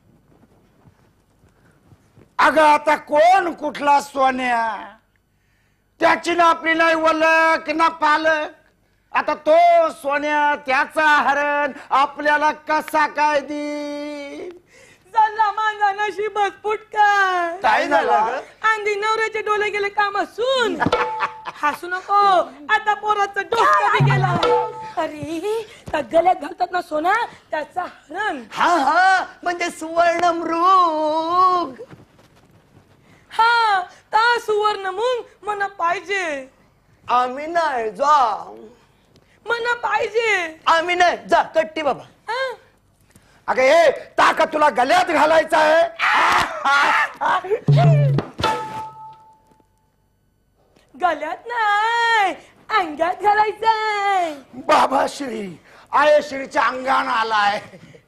अगं आता कोण कुठला सोन्या? त्याची ना आपली नाही वलक ना पालक. आता तो सोन्या त्याचा हरण आपल्याला कसा काय देईल? चला माझा माझा नशीब फुटका. काय झालं? आंधी नवऱ्याचे डोळे गेले कामासून. हसू नको, आता पोराचं डोकं बी गेला. अरे त्या गळ्यात घालतात ना सोना त्याचा हरण. हा हा म्हणजे सुवर्ण मृग. हा ता सुवर्ण मुंग मला पाहिजे. आम्ही नाही जा. मला पाहिजे. आम्ही नाही जा कट्टी बाबा. अगं हे ताका तुला गल्यात घालायचा आहे. गळ्यात नाही अंगात घालायचंय. बाबा श्री आयश्रीच्या अंगान आलाय.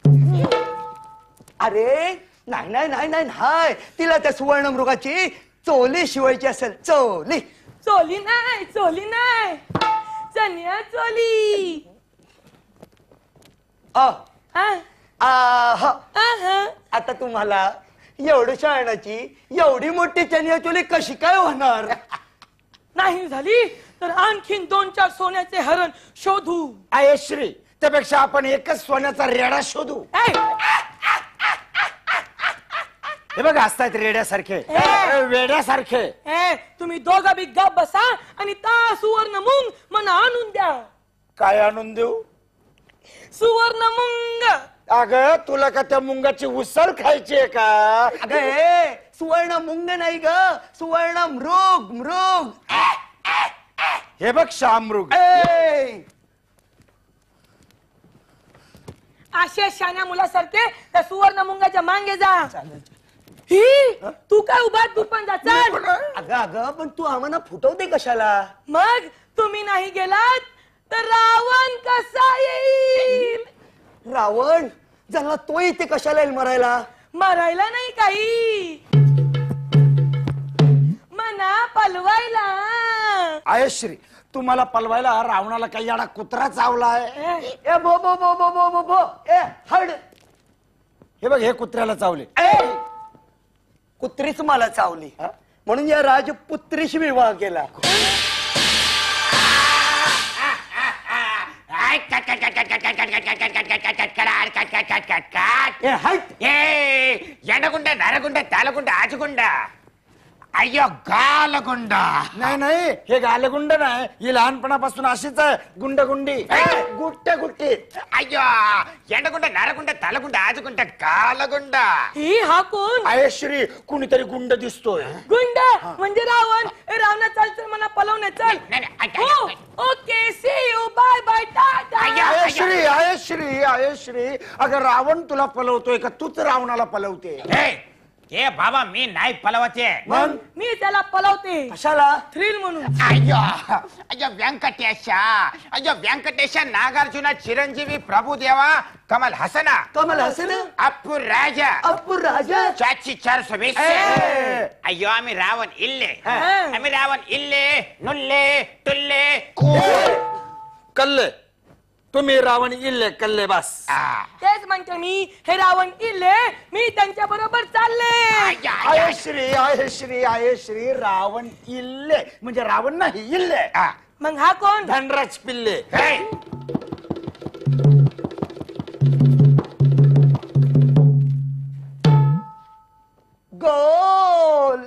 अरे नाही नाही नाही नाही नाही तिला त्या सुवर्ण मृगाची चोली शिवायची असेल. चोली चोली नाही चोली नाही चनिया चोली. आता तुम्हाला एवढी शाळणाची एवढी मोठी चनिया चोली कशी काय होणार? नाही झाली तर आणखीन 2-4 सोन्याचे हरण शोधू. आयश्री त्यापेक्षा आपण एकच सोन्याचा रेडा शोधू. हे बघ असतायत रेड्यासारखे वेड्यासारखे. तुम्ही दोघा बी गप बसा आणि ता सुवर्ण मुंग मला आणून द्या. काय आणून देऊ? सुवर्ण मुंग. अगं तुला का त्या मुंगाची उसळ खायची आहे का? अगं सुवर्ण मुंग नाही ग सुवर्ण मृग. मृग हे बघ शामृग. अशा शाण्या मुलासारखे त्या सुवर्ण मुंगाच्या मांगे जा. ही तू काय उभा तू पण जा चल. अगं अगं पण तू आम्हाला फुटवते कशाला? मग तुम्ही नाही गेलात तर रावण कसा येईल? रावण ज्याला तो इथे कशाला येईल मरायला? मरायला नाही काही मना पलवायला. आयश्री तुम्हाला पलवायला रावणाला काही याडा कुत्रा चावलाय. ए बो बो बो बो बो बो बो ए हड. हे बघ हे कुत्र्याला चावले. कुत्रीच मला चावली म्हणून या राजपुत्रीशी विवाह केला. ఎండగుండ నరగుండ తలగుండ ఆచుగుండ अय्यो गालगुंड. नाही नाही हे गालगुंड नाही ही लहानपणापासून अशीच आहे गुंडगुंडी गुट्टे गुट्टी. अय्यो ఎండగుండ నరగుండ తలగుండ ఆచుగుండ गालगुंड. ही हा कोण? आयश्री कुणीतरी गुंड दिसतोय. गुंड म्हणजे रावण. रावणा चल चल मला पलवणे चल. Okay see you bye bye tata. आयश्री आयश्री आयश्री अगं रावण तुला पलवतोय का तूच रावणाला पलवते? ए बाबा मी नाही पलवते. मग मी त्याला पलवते. कशाला? थ्रिल म्हणून. अय्यो अय्यो व्यंकटेश नागार्जुन चिरंजीवी प्रभुदेवा कमल हसन. कमल हसन अप्पू राजा. अप्पू राजा 420. अय्यो आम्ही रावण इल्ले. आम्ही रावण इल्ले नुल्ले टुल्ले कल्ले. तुम्ही रावण इल्ले कल्ले बस. तेच म्हणते मी हे रावण इल्ले मी त्यांच्या बरोबर चालले. आयश्री आयश्री आयश्री रावण इल्ले म्हणजे रावण नाही इल्ले. मग हा कोण? धनराज पिल्ले. गोल.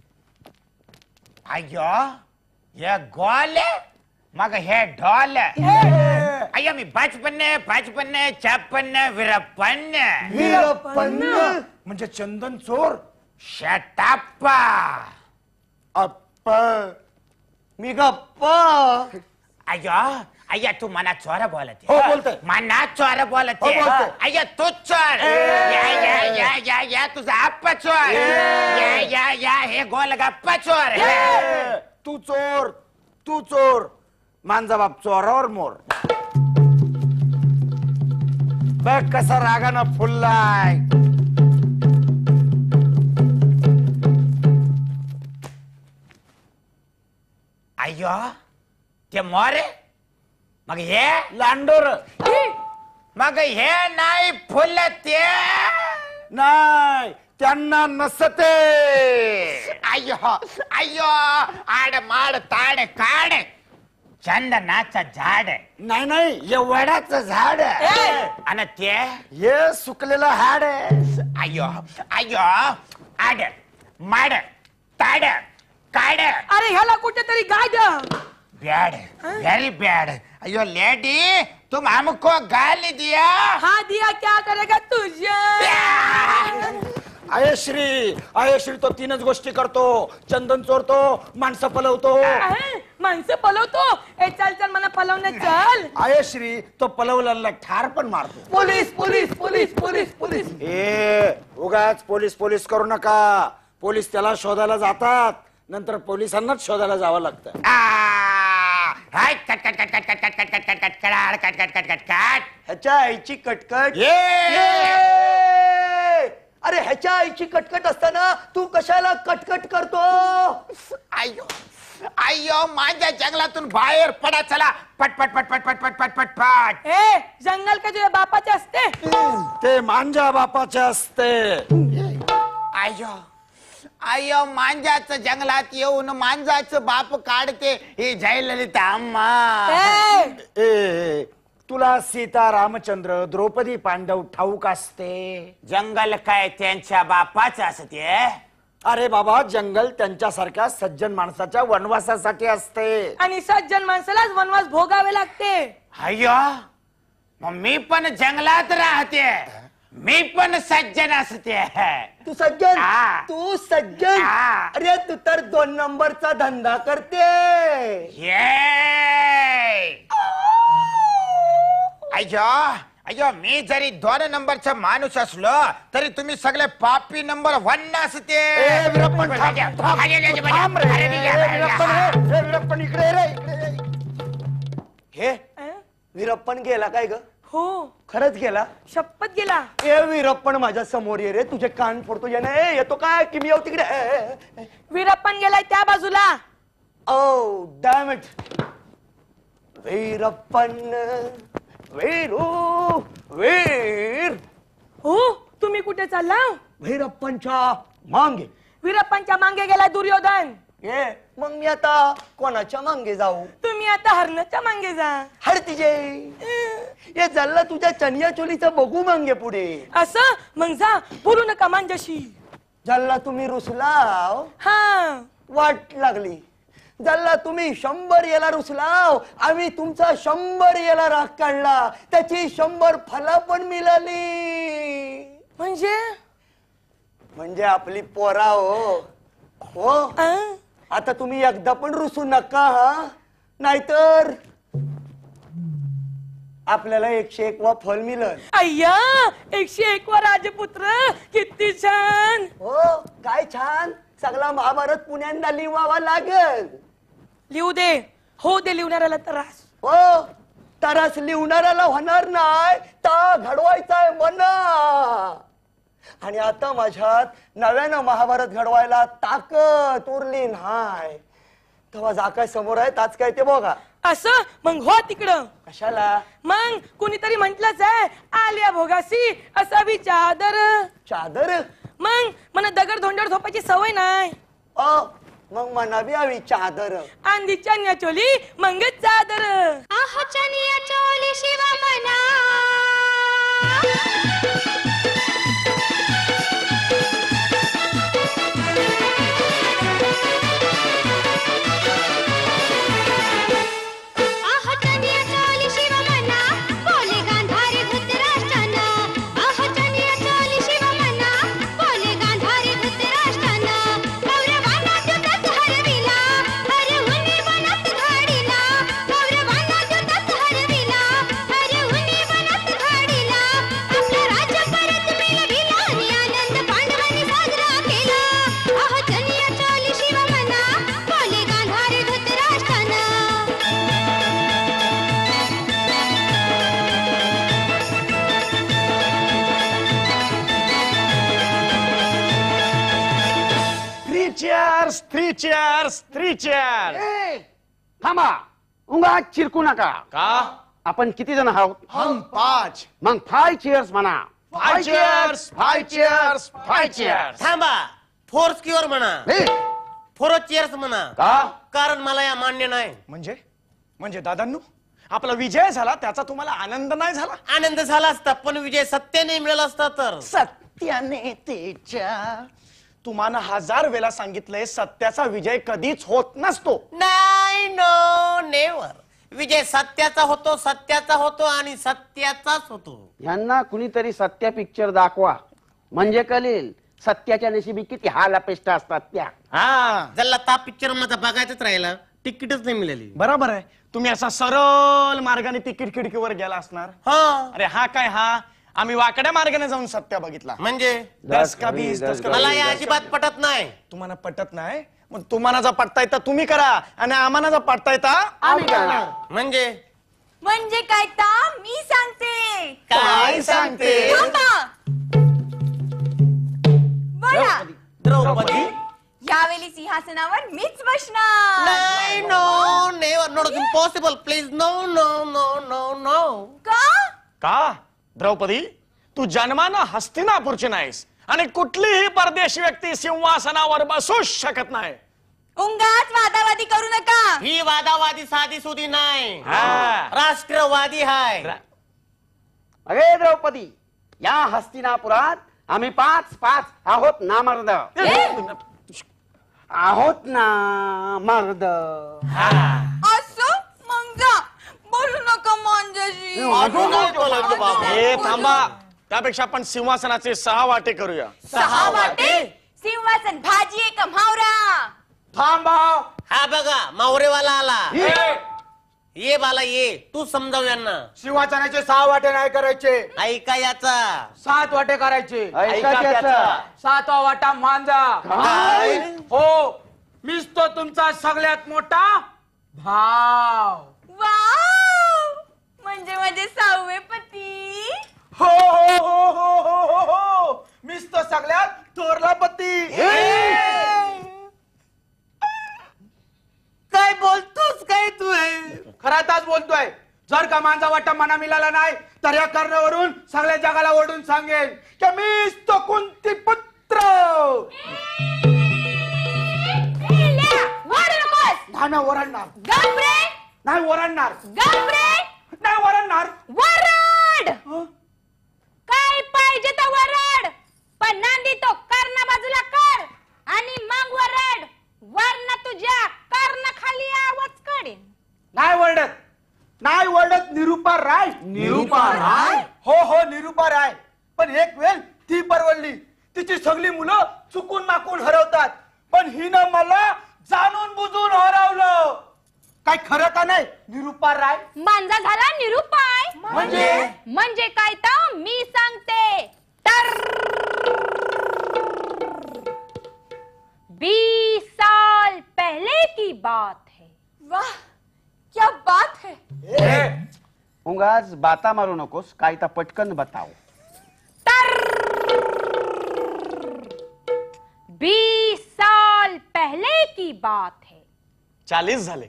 अय्यो हे गोल मग हे ढोल. अय्यो मी बचपन 56 वीरप्पन म्हणजे चंदन चोर. शटाप्पा. अप्पा मी गप्पा. अय्यो अय्या तू मना चोर बोलते. हो बोलतोय. मना चोर बोलते. हो बोलतोय. अय्या तू चोर. या तुझा आप्पा चोर. या हे गोल गप्पा चोर. तू चोर तू चोर मांजा बाप चोरावर मोर. बघ कसा रागानं फुललाय. अय्यो ते मोरे मग हे लांडोर. मग हे नाही फुल ते नाही त्यांना नसते. अय्यो अय्यो आड माड ताड काड चंदनाचं झाड नाही नाही हे वडाचं झाड आणि ते हे सुकलेलं हाड आहे. अयो अयो आड माड ताड काड अरे ह्याला कुठेतरी गाड बॅड व्हेरी बॅड. अयो लेडी तुम हमको गाली दिया. हा दिया क्या करेगा तुझे. आयश्री तो तीनच गोष्टी करतो. चंदन चोरतो, माणसं पलवतो. माणसं पलवतो. ए चल चल मला पलवणं चल. आयश्री तो पलवलेला ठार पण मारतो. Police police police police police. उगाच पोलीस पोलीस करू नका. पोलीस त्याला शोधायला जातात, नंतर पोलिसांनाच शोधायला जावं लागतं. हाय cut cut cut cut cut cut cut cut cut cut cut cut cut cut cut cut. ह्याच्या आईची कटकट. अरे ह्याच्या आईची कटकट असताना तू कशाला कटकट करतो. अयो अयो माझ्या जंगलातून बाहेर पडा चला. पट पट पट पट पट पट पट पट पट. ए जंगल का तुझ्या बापाचे असते. ते माझ्या बापाचे असते. अयो अयो मांजाचं जंगलात येऊन मांजाचं बाप काढते ही जयललिता अम्मा. तुला सीता रामचंद्र द्रौपदी पांडव ठाऊक असते. जंगल काय त्यांच्या बापाच असते. अरे बाबा जंगल त्यांच्यासारख्या सज्जन माणसाच्या वनवासासाठी असते. आणि सज्जन माणसालाच वनवास भोगावे लागते. अयो मग मी पण जंगलात राहते. मी पण सज्जन असते. तू सज्जन. तू सज्जन. अरे तू तर 2 नंबरचा धंदा करते. अयो अयो मी जरी 2 नंबरचा माणूस असलो तरी तुम्ही सगळे पापी नंबर 1 असते. हे वीरप्पन गेला काय ग. हो खरंच गेला. शपथ गेला. ए वीरप्पन माझ्या समोर ये रे. तुझे कान फोडतो. येतो काय की मी येऊ तिकडे. वीरप्पन गेलाय त्या बाजूला. Oh damn it. Veerappan Veeru Veer. हो तुम्ही कुठे चालला. वीरप्पनच्या मांगे. वीरप्पनच्या मांगे गेलाय दुर्योधन. ये मग मी आता कोणाच्या मांगे जाऊ. तुम्ही आता हरणाच्या मांगे जा. हर तिजे हे चालला तुझ्या चनिया चोलीचं बघू मांगे पुढे. असं मग जा बोलू नका मांजाशी. जल्ला तुम्ही रुसलाव. हा वाट लागली. जल्ला तुम्ही 100 याला रुसलाव. आम्ही तुमचा 100 याला राग काढला. त्याची 100 फला पण मिळाली. म्हणजे आपली पोरा हो. आता तुम्ही एकदा पण रुसू नका हा. नाहीतर आपल्याला 101 वा फल मिळेल. अय्या 101 वा राजपुत्र किती छान. हो काय छान. सगळा महाभारत पुण्यांदा लिहावा लागेल. लिहू दे. हो दे लिहणाऱ्याला त्रास. हो त्रास लिहणाऱ्याला होणार नाही. ता घडवायचाय मना. आणि आता माझ्यात नव्यानं महाभारत घडवायला ताकद उरली नाही. तेव्हा जा काय समोर आहे ताच काय ते बघा. असं मग हो तिकडं. कशाला. मग कुणीतरी म्हंटलंच आहे आल्या भोगासी असावी चादर. चादर. मग मला दगड धोंड्यावर झोपायची सवय नाही. मग म्हणावी हवी चादर. आंधी चनिया चोली मग चादर. आहो चनिया चोली शिवा मना. थांबा उंगा चिरकू नका. का आपण किती जण आहोत. हम 5. मग 5 चेअर्स म्हणा. 5 चेअर्स 5 चेअर्स 5 चेअर्स. थांबा 4 स्क्युअर म्हणा. 4 चेअर्स म्हणा. का कारण मला या मान्य नाही. म्हणजे म्हणजे दादांनो आपला विजय झाला त्याचा तुम्हाला आनंद नाही झाला? आनंद झाला असता पण विजय सत्याने मिळाला असता तर. सत्याने तेच्या तुम्हाला 1000 वेळा सांगितलंय सत्याचा विजय कधीच होत नसतो. नाही, नो नेवर. विजय सत्याचा होतो आणि सत्याचाच होतो. यांना कुणीतरी सत्या पिक्चर दाखवा म्हणजे कळेल सत्याच्या नशिबी किती हाल अपेष्टा असतात त्या. जल्ला ता पिक्चर माझा बघायचंच राहिला, तिकीटच नाही मिळाली. बरोबर आहे. तुम्ही असा सरळ मार्गाने तिकीट खिडकीवर गेला असणार. अरे हा काय हा आम्ही वाकड्या मार्गाने जाऊन सत्य बघितला. म्हणजे 10 का 20 मला या अजिबात पटत नाही. तुम्हाला पटत नाही मग तुम्हाला जर पटता येतं तुम्ही करा आणि आम्हाला जर पटता येतं आम्ही करणार. म्हणजे काय ता मी सांगते. काय सांगते? बोला. द्रौपदी यावेळी सिंहासनावर मीच बसणार. नाही, no never, not impossible. Please no no no no no. का द्रौपदी तू जन्मानं हस्तिनापूरची नाहीस आणि कुठलीही परदेशी व्यक्ती सिंहासनावर बसूच शकत नाही. उंगाच वादावादी करू नका. ही वादावादी साधी सुधी नाही, राष्ट्रवादी हाय. अरे द्रौपदी या हस्तिनापुरात आम्ही 5 आहोत ना मर्द. आहोत ना मर्द. असं मग जा बोलू नका माझ्याशी. थांबा त्यापेक्षा आपण सिंहासनाचे 6 वाटे करूया. 6 वाटे? सिंहासन भाजी आहे का म्हावरा? थांबा. हा बघा मावरेवाला आला. ये बाला ये, तू समजाव यांना. सिंहासनाचे 6 वाटे नाही करायचे. ऐका याचा 7 वाटे करायचे. ऐका त्याचा. 7वा वाटा मांजा. हो मीच तो तुमचा सगळ्यात मोठा भाव. वाव म्हणजे माझे 6वे पती. हो हो हो हो हो हो हो मीच तो सगळ्यात थोरला पती. काय बोलतोस काय तू? खराताच बोलतोय. जर का माझा वाटा मना मिळाला नाही तर या कारणावरून सगळ्या जगाला ओढून सांगेन की मीच तो कुंती पुत्र. नाही ओरडणार. नाही ओरडणार. नाही ओरडणार. वरड काय पाहिजे तर वरड, पण नांदी तो कर्ण बाजूला कर आणि मग वरड. वर्ण तुझ्या कर्ण खाली आवाज काढेन. नाही ओरडत. नाही ओरडत. निरुपा राय. निरुपा राय? हो हो निरुपा राय. पण एक वेळ ती परवडली. तिची सगळी मुलं चुकून माकून हरवतात पण हिनं मला जाणून बुजून हरवलं. काय खरं का नाही निरुपा राय? मांजा झाला निरुपाय. म्हणजे काय तर मी सांगते. तर 20 साल पहले की बात है. वाह क्या बात है. उगाच बाता मारू नकोस काय तर पटकन बताव. तर 20 साल पहले की बात है. 40 झाले.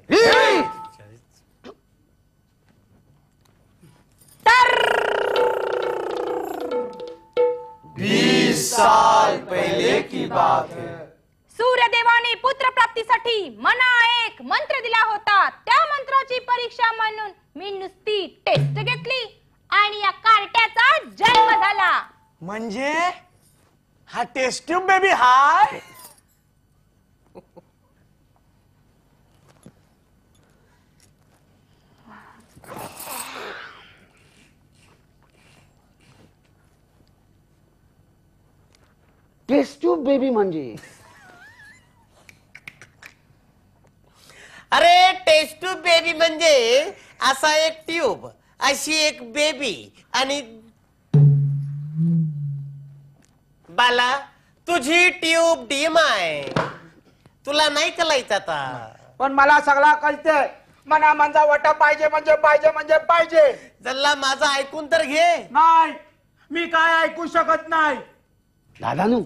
तर 20 साल पहले की बात है. सूर्यदेवाने पुत्र प्राप्तीसाठी मना एक मंत्र दिला होता. त्या मंत्राची परीक्षा म्हणून मी नुसती टेस्ट घेतली आणि या कार्ट्याचा जन्म झाला. म्हणजे हा टेस्ट ट्यूब बेबी हाय. टेस्ट ट्यूब बेबी म्हणजे? अरे टेस्ट ट्यूब बेबी म्हणजे असा एक ट्यूब, अशी एक बेबी आणि बाला तुझी ट्यूब डीम आहे. तुला नाही कलायचं आता. पण मला सगळा कळतंय. मना माझा वाटा पाहिजे म्हणजे पाहिजे म्हणजे पाहिजे. जल्ला माझा ऐकून तर घे. नाही मी काय ऐकू शकत नाही. दादानू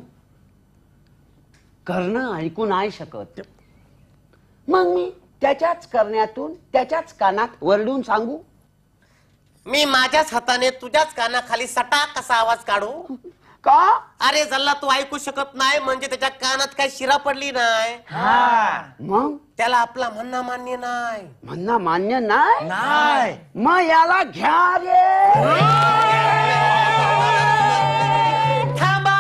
कर्ण ऐकू नाही शकत. मग मी त्याच्याच करण्यातून त्याच्याच कानात वरडून सांगू. मी माझ्याच हाताने तुझ्याच कानाखाली सटाक कसा आवाज काढू. का? अरे जल्ला तू ऐकू शकत नाही म्हणजे त्याच्या कानात काय शिरा पडली नाही. मग त्याला आपला म्हणणं मान्य नाही. म्हणणं मान्य नाही. मग याला घ्या रे. थांबा.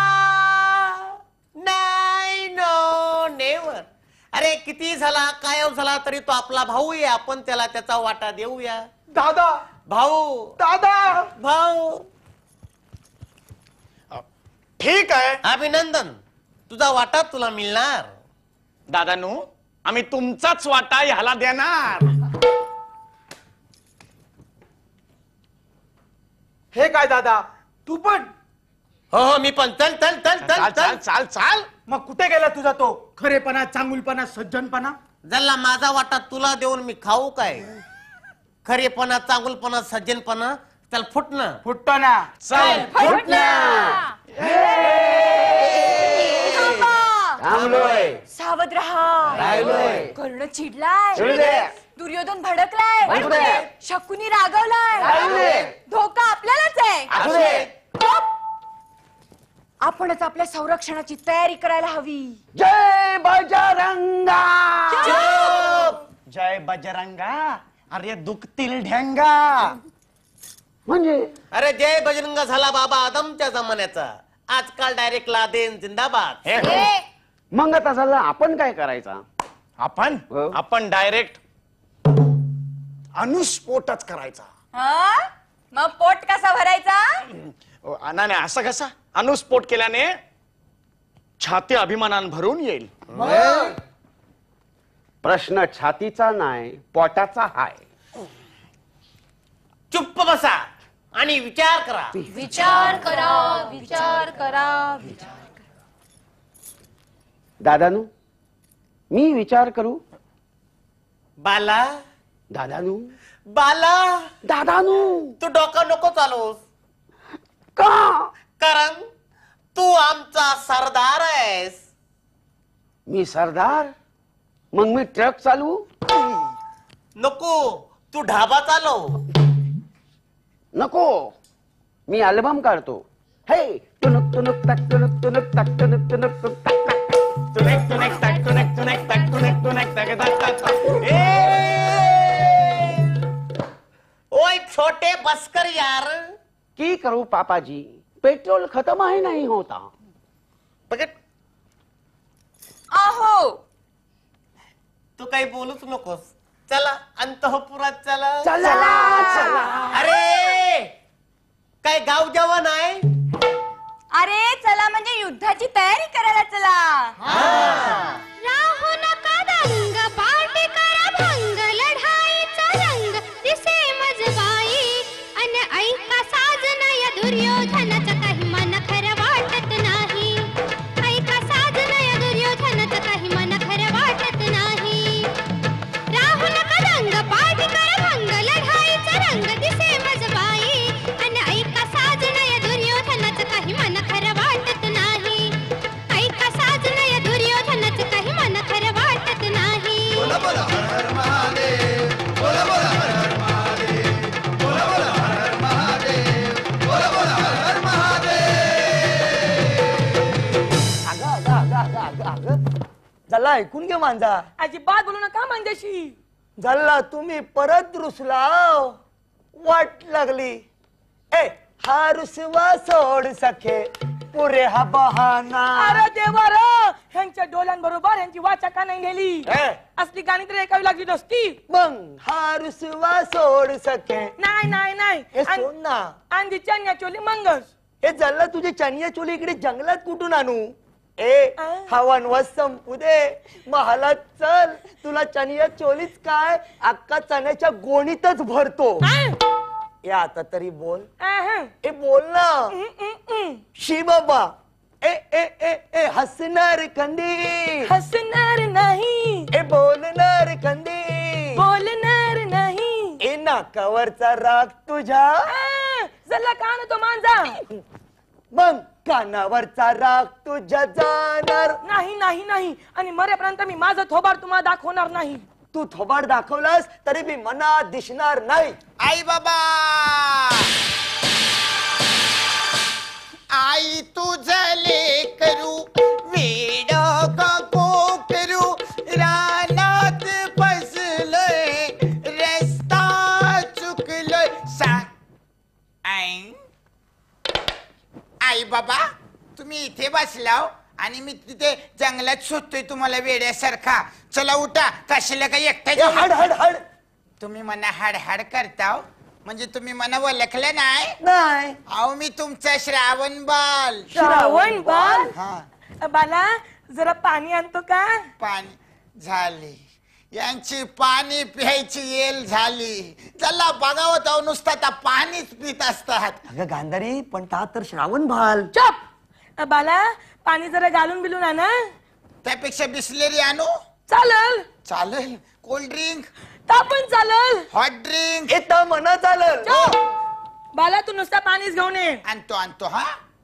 नाही, नो नेवर. अरे किती झाला काय झाला तरी तो आपला भाऊ आहे. आपण त्याला त्याचा वाटा देऊया. दादा भाऊ. दादा भाऊ. ठीक आहे. अभिनंदन, तुझा वाटा तुला मिळणार. दादानू आम्ही तुमचाच वाटा ह्याला देणार. हे काय दादा तू पण? हो मी पण. चल चल चल चल चाल चाल चाल. मग कुठे गेला तुझा तो खरेपणा, चांगुलपणा, सज्जनपणा? जल्ला माझा वाटा तुला देऊन मी खाऊ काय? खरेपणा, चांगुलपणा, सज्जनपणा. चल फुटणं. फुटतो ना. चल थांबलोय. सावध राहा. कर्ण चिडलाय. दुर्योधन भडकलाय. शकुनी रागवलाय. धोका आपल्यालाच आहे. आपणच आपल्या संरक्षणाची तयारी करायला हवी. जय बजरंगा. जय बजरंगा. अरे दुखतील ढेंगा. म्हणजे अरे जय बजरंग झाला बाबा आदमच्या जमान्याचा. आजकाल डायरेक्ट लादेन जिंदाबाद. मग आता झालं आपण काय करायचा? आपण डायरेक्ट अनुस्फोटच करायचा. मग पोट कसा भरायचा? नाही असं कसा? अनुस्फोट केल्याने छाती अभिमानान भरून येईल. प्रश्न छातीचा नाही पोटाचा हाय. चुप्प बसा आणि विचार करा. विचार करा. विचार करा. दादानू मी विचार करू? बाला. दादानू. बाला. दादानू. तू डोकं नको चालवूस. का? कारण तू आमचा सरदार आहेस. मी सरदार? मग मी ट्रक चालवू? नको, तू ढाबा चालव. नको, मी अल्बम काढतो. हे टुनुक टुनुक टक टुनुक टुनुक टक टुनुक टुनुक टुक टक टक टुनेक टुनेक टक टुनेक टुनेक टक टुनेक टुनेक टक टक टक. ओए छोटे बसकर यार. की करू पापाजी, पेट्रोल खत्म आहे नहीं होता. आहो तू काही बोलूच नकोस. चला अंतःपुरात चला. चला चला. अरे काय गाव जवान आहे? अरे चला म्हणजे युद्धाची तयारी करायला चला. राहू नका दंग, पार्टी करा भंग, लढाईचा रंग दिसे मजबाई. अन ऐका साजन या दुर्योधनाचं काही मन खरं वाटत नाही. ऐका साजन या दुर्योधनाचं काही मन खरं वाटत नाही. राहू नका दंग, पार्टी करा भंग, लढाईचा रंग दिसे मजबाई. अन ऐका साजन या दुर्योधनाचं काही मन खरं वाटत नाही. ऐका साजन या दुर्योधनाचं काही मन खरं वाटत नाही. बोला बोला हर हर महादेव. बोला बोला हर हर महादेव. बोला बोला हर हर महादेव. बोला बोला हर हर महादेव. झाला ऐकून घे मांजा. अजिबात बोलू नका माझ्याशी. झाला तुम्ही परत रुसलाव. वाट लागली. ए हा रुसवा सोड सखे पुरे हा बहाना. अरे देवा रे, ह्यांच्या डोल्यांबरोबर ह्यांची वाचा का नाही नेली? असली गाणी तर ऐकावी लागली नसती. मग हा रुसवा सोड सखे. नाही नाही नाही. हे सोड ना. आणि चन्या चोली मंगस. हे झालं तुझी चनिया चोली इकडे जंगलात कुठून आणू? ए हा वनवास संपू दे. महालात चल, तुला चनिया चोलीच काय अक्का चण्याच्या गोणीतच भरतो. ए आता तरी बोल. ए बोल ना. शी बाबा. ए ए ए ए हसणार कंदी. हसणार नाही. ए बोलणार कंदी. बोलणार नाही. ए नाकावरचा राग तुझ्या. चला कान तो मांजा. मग कानावरचा राग तुझ्या जाणार नाही नाही नाही. आणि मरेपर्यंत मी माझं थोबाड तुम्हाला दाखवणार नाही. तू थोबाड दाखवलास तरी मी मनात दिसणार नाही. आई बाबा, आई तू आई बाबा तुम्ही इथे बसलाव आणि मी तिथे जंगलात शोधतोय तुम्हाला वेड्यासारखा. चला उठा, कशाला काही एकट्या हाड हाड हाड. तुम्ही मना हाड हाड करताव म्हणजे तुम्ही मना ओळखलं नाही? नाही. अहो मी तुमचा श्रावण बाल. श्रावण बाल? हा. बाला जरा पाणी आणतो का? पाणी झाली यांची, पाणी प्यायची येल झाली. चला बघावं तर नुसतं आता पाणीच पित असतात. अगं गांधारी पण ता तर श्रावण भाल. चप. बाला पाणी जरा घालून बिलून आणा. त्यापेक्षा बिस्लेरी आणू? चालेल. चालेल. Cold drink? ता पण चालेल. Hot drink? येतं म्हणा चालेल. बाला तू नुसता पाणीच घेऊन ये. आणतो आणतो. हा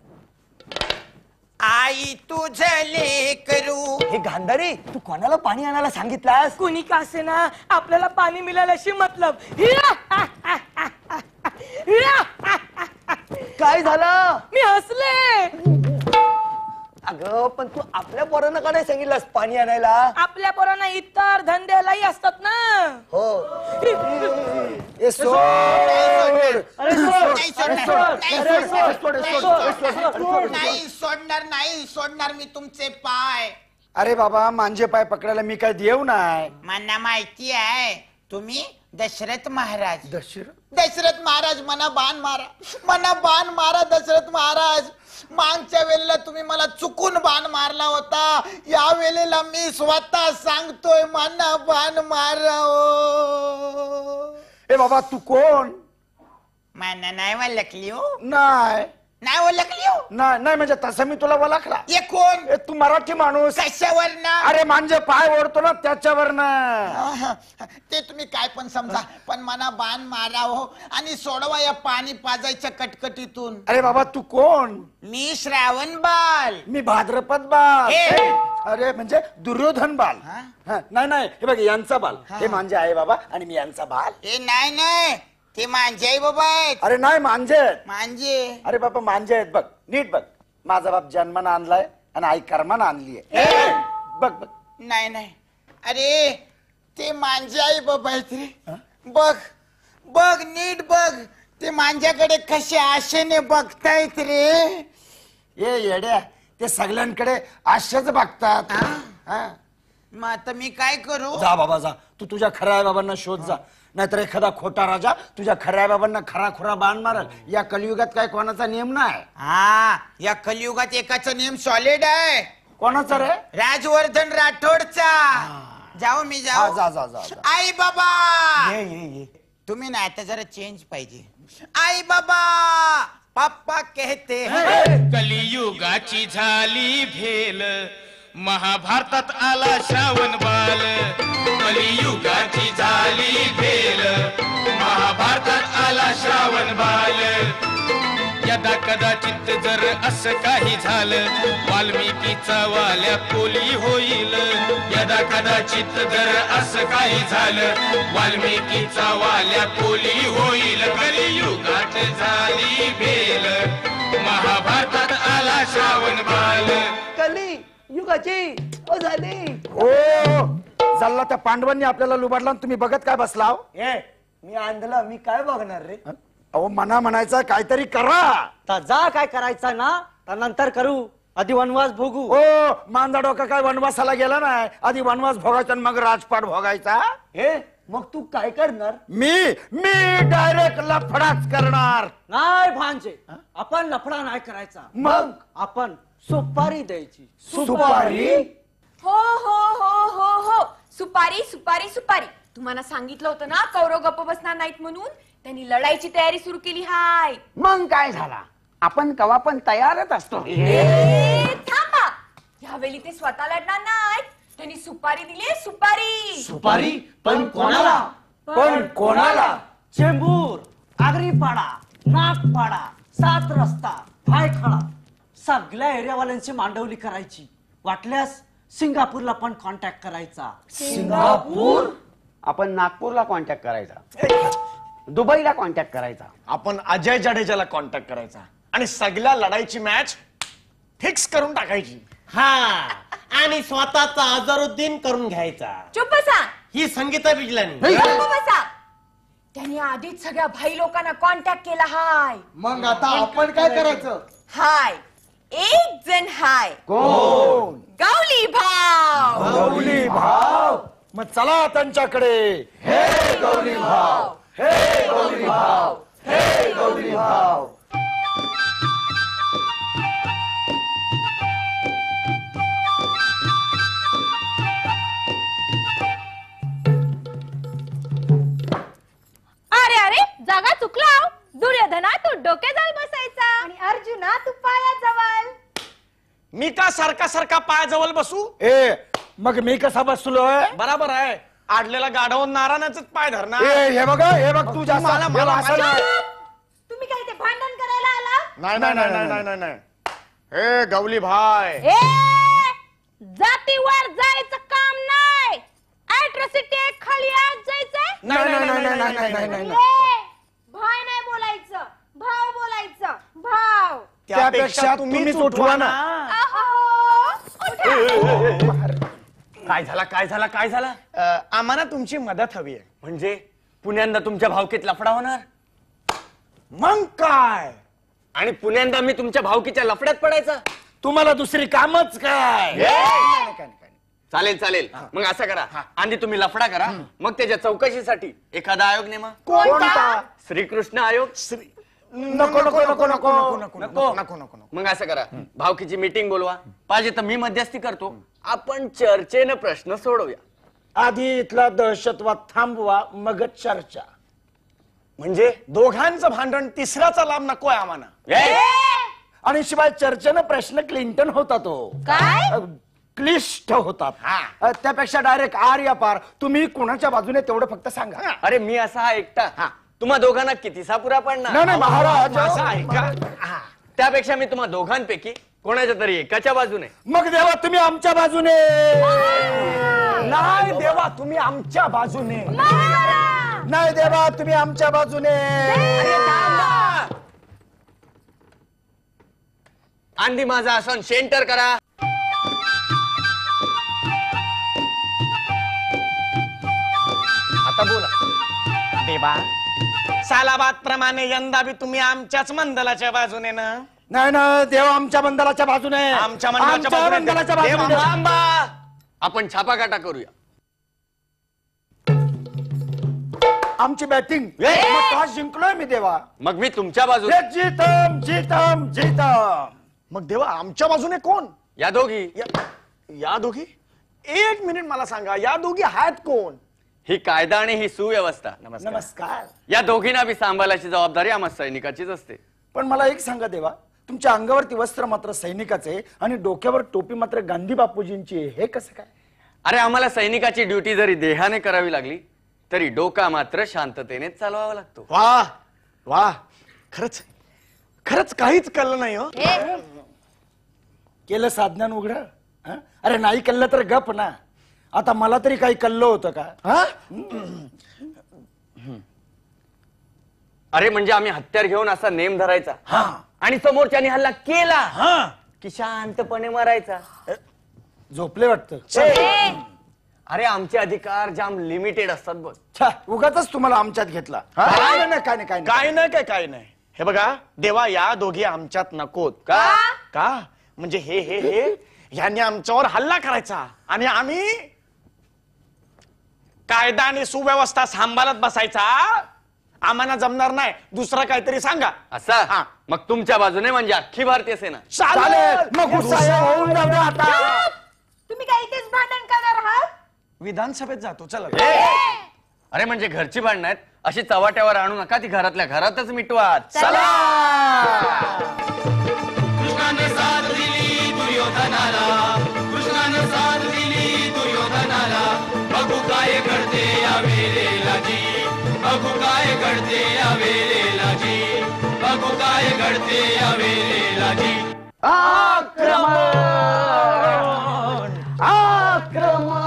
आई तुझ लेकरू. हे गांधारी तू कोणाला पाणी आणायला सांगितलास? कुणी का असे ना आपल्याला पाणी मिळाल्याशी मतलब. काय झालं? मी हसले. अगं पण तू आपल्या पोरांना का नाही सांगितलंस पाणी आणायला? आपल्या पोरांना इतर धंद्यालाही असतात ना. हो. नाही सोडणार, नाही सोडणार मी तुमचे पाय. अरे बाबा मांजे पाय पकडायला मी काय देव नाही. मला माहिती आहे तुम्ही दशरथ महाराज. दशरथ महाराज मना बाण मारा, मना बाण मारा दशरथ महाराज. मागच्या वेळेला तुम्ही मला चुकून बाण मारला होता, या वेळेला मी स्वतः सांगतोय मना बाण मारा. ए बाबा तू कोण? मना नाही ओळखली हो. नाही नाही ओळखली हो. नाही म्हणजे तसं मी तुला ओळखला. हे कोण? तू मराठी माणूस. कशावर ना? अरे मांजे पाय ओढतो ना त्याच्यावर ना. ते तुम्ही काय पण समजा, पण मना बाण मारा हो आणि सोडवा या पाणी पाजायच्या कटकटीतून. अरे बाबा तू कोण? मी श्रावण बाल. मी भाद्रपद बाल. अरे म्हणजे दुर्योधन बाल. नाही हे बघ यांचा बाल. हे मांजे आहे बाबा आणि मी यांचा बाल. हे नाही ते मांजे आहे बाबा. अरे नाही मांजे मांजे. अरे बाबा मांजे आहेत बघ, नीट बघ. माझा बाप जन्मानं आणलाय आणि आई कर्मानं आणली आहे. बघ बघ. नाही अरे ते मांजे आहे बाबा आहेत रे. बघ बघ नीट बघ. ते मांज्याकडे कशा आशेने बघतायत रे. ये येड्या, ते सगळ्यांकडे आशाच बघतात. मग आता मी काय करू? जा बाबा जा, तू तुझ्या खऱ्या आई बाबांना शोध जा. नाहीतर एखादा खोटा राजा तुझ्या खऱ्या बाबांना खरा खुरा बाण मारल. या कलियुगात काय कोणाचा नियम नाही. हा या कलियुगात एकाचा नियम सॉलिड आहे. कोणाचा रे? राजवर्धन राठोडचा. जाऊ मी जाऊ. जा जा जा. आई बाबा ये तुम्ही ना आता जरा चेंज पाहिजे. आई बाबा पप्पा कहते हैं. कलियुगाची झाली भेल, महाभारतात आला श्रावण बाल. कलियुगाची झाली भेल, महाभारतात आला श्रावण बाल. यदा कदाचित जर असं काही झालं, वाल्मिकीचा वाल्या कोली होईल. यदा कदाचित जर असं काही झालं, वाल्मिकीचा वाल्या कोली होईल. कलियुगात झाली भेल, महाभारतात आला श्रावण बाल. कली युगाची झाली. ओ चालला त्या पांडवांनी आपल्याला लुबाडला, तुम्ही बघत काय बसला? मी आंधला, मी काय बघणार रे? अहो मना म्हणायचं काहीतरी करा. तर जा काय करायचं ना, नंतर करू. आधी वनवास भोगू. ओ मांजा डोका काय वनवासाला गेला नाही, आधी वनवास भोगायचा मग राजपाट भोगायचा. मग तू काय करणार? मी डायरेक्ट लफडाच करणार. नाही भांजे, आपण लफडा नाही करायचा. मग आपण सुपारी द्यायची. सुपारी? हो हो हो हो हो सुपारी सुपारी सुपारी. तुम्हाला सांगितलं होतं ना कौरव गप्प बसणार नाहीत म्हणून. त्यांनी लढाईची तयारी सुरू केली हाय. मग काय झाला, आपण कवा पण तयारच असतो. थांबा, यावेळी ते स्वतः लढणार नाहीत. त्यांनी सुपारी दिली. सुपारी सुपारी पण कोणाला? पण कोणाला? चेंबूर, आगरीपाडा, नागपाडा, सात रस्ता, भायखळा सगळ्या एरियावाल्यांची मांडवली करायची. वाटल्यास सिंगापूरला पण कॉन्टॅक्ट करायचा. सिंगापूर? आपण नागपूरला कॉन्टॅक्ट करायचा, दुबईला कॉन्टॅक्ट करायचा. आपण अजय जडेजाला कॉन्टॅक्ट करायचा आणि सगळ्या लढाईची मॅच फिक्स करून टाकायची. हा आणि स्वतःचा अजरुद्दीन करून घ्यायचा. चुप बसा. ही संगीता बिजलानी. चुप बसा. त्यांनी आधीच सगळ्या भाई लोकांना कॉन्टॅक्ट केला हाय. मग आता आपण काय करायचं? हाय एक जण हाय कोण? गवली भाव. गवली भाव. मग चला त्यांच्याकडे. हे गवली भाव, हे गवली भाव, हे गवली भाव. अरे अरे जागा चुकला. दुर्योधना तू डोक्याजवळ बसायचा आणि अर्जुना तू पायाजवळ. मी का सारखा सारखा पायाजवळ बसू? ए मग मी कसा बसलोय? बराबर आहे. आडलेला गाढवून नारायणाच पाय धरणार. हे बघ तू जास्त तुम्ही काय ते भांडण करायला आला? नाही नाही नाही नाही नाही नाही. हे गवली भाय, ए जातीवर जायचं काम नाही. ऍट्रॉसिटी खाली आज जायचंय. नाही नाही नाही नाही नाही नाही. भाय नाही बोलायचं, भाव बोलायचं. भाव. त्यापेक्षा तुम्हीच उठवा ना. काय झाला काय झाला काय झाला? आम्हाला तुमची मदत हवी आहे. म्हणजे पुण्यांदा तुमच्या भावकीत लफडा होणार? मग काय? आणि पुण्यांदा मी तुमच्या भावकीच्या लफड्यात पडायचा? तुम्हाला दुसरी कामच काय? चालेल चालेल. मग असं करा, आधी तुम्ही लफडा करा, मग त्याच्या चौकशीसाठी एखादा आयोग नेमा. कोणता? श्रीकृष्ण आयोग. नको नको नको नको नको नको नको नको. मग असं करा, भावकीची मीटिंग बोलवा, पाहिजे तर मी मध्यस्थी करतो, आपण चर्चेनं प्रश्न सोडवूया. आधी इथला दहशतवाद थांबवा, मग चर्चा. म्हणजे दोघांचं भांडण तिसऱ्याचा लाभ नकोय आम्हाला. आणि शिवाय चर्चेनं प्रश्न क्लिंटन होता तो काय क्लिष्ट होतात. त्यापेक्षा डायरेक्ट आर या पार. तुम्ही कोणाच्या बाजूने तेवढं फक्त सांगा. अरे मी असा हा एकटा, तुम्हा दोघांना किती सापुरा पडणार? नाही महाराज, असं आहे का? त्यापेक्षा मी तुम्हा दोघांपैकी कोणाच्या तरी एकाच्या बाजूने. मग देवा तुम्ही आमच्या बाजूने. नाही देवा तुम्ही आमच्या बाजूने. नाही देवा तुम्ही आमच्या बाजूने. आंधी माझा आसन सेंटर करा. आता बोला. देवा सालाबाद प्रमाणे यंदा बी तुम्ही आमच्याच मंडलाच्या बाजूने ना? नाही ना देवा आमच्या मंडळाच्या बाजूने. आमच्या मंडळाच्या बाजूने. आपण छापाकाटा करूया. आमची बॅटिंग टॉस जिंकलोय मी देवा. मग मी तुमच्या बाजूने. जीतम जीतम जीतम. मग देवा आमच्या बाजूने कोण? या दोघी. या दोघी? एक मिनिट मला सांगा, या दोघी आहेत कोण? ही कायदा आणि ही सुव्यवस्था. नमस्कार. या दोघींना बी सांभाळायची जबाबदारी आम्हा सैनिकाचीच असते. पण मला एक सांगा देवा, तुमच्या अंगावरती वस्त्र मात्र सैनिकाचे आणि डोक्यावर टोपी मात्र गांधी बापूजींची. हे कसं काय? अरे आम्हाला सैनिकाची ड्युटी जरी देहाने करावी लागली तरी डोका मात्र शांततेनेच चालवावा लागतो. वा वा, खरंच खरंच काहीच कळलं नाही हो. केलं साधनान उघड. अरे नाही कळलं तर गप ना. आता मला तरी काही कळलं होतं का? अरे म्हणजे आम्ही हत्यार घेऊन असा नेम धरायचा आणि समोरच्याने हल्ला केला की शांतपणे मरायचा. झोपले वाटतं. अरे आमचे अधिकार जाम लिमिटेड असतात बघ. उगाच तुम्हाला आमच्यात घेतला. काय नाही काय नाही काय नाही काय काय नाही. हे बघा देवा, या दोघी आमच्यात नकोत. का म्हणजे हे हे हे यांनी आमच्यावर हल्ला करायचा आणि आम्ही कायदा आणि सुव्यवस्था सांभाळत बसायचा. आम्हाला जमणार नाही. दुसरं काहीतरी सांगा. असा मग तुमच्या बाजूने म्हणजे अख्खी भारतीय सेना. चालेल. मग होऊन जाऊ दे आता. तुम्ही काय इथेच भांडण करणार आहात? विधानसभेत जातो चला. अरे म्हणजे घरची भांडणं आहेत अशी चव्हाट्यावर आणू नका, ती घरातल्या घरातच मिटवा. चला. कृष्णाने साथ दिली दुर्योधनाला, कृष्णाने साथ दिली दुर्योधनाला. बघू काय घडते या वेळेला जी, बघू काय घडते या वेळेला जी, बघू काय घडते या वेळेला जी. आक्रमण आक्रमण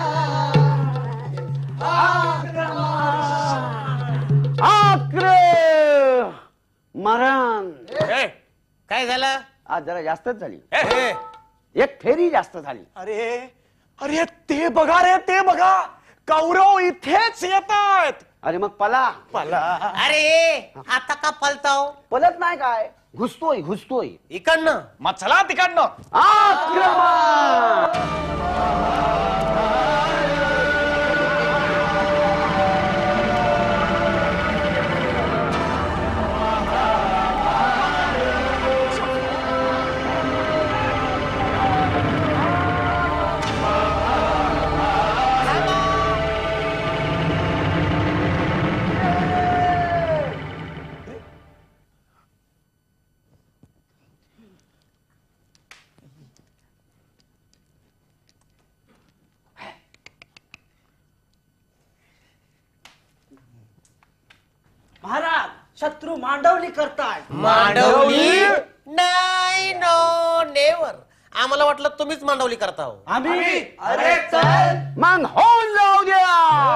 मरण. काय झालं? आज जरा जास्तच झाली. एक फेरी जास्त झाली. अरे अरे ते बघा रे, ते बघा, कौरव इथेच येतात. अरे मग पला. अरे आता का पलताव? पलत नाही काय, घुसतोय घुसतोय. इकडनं मग चला तिकडनं. महाराज शत्रू मांडवली करताय. मांडवली नाही, नो नेवर. आम्हाला वाटलं तुम्हीच मांडवली करता हो. आम्ही अरे चल मग होऊन जाऊ द्या.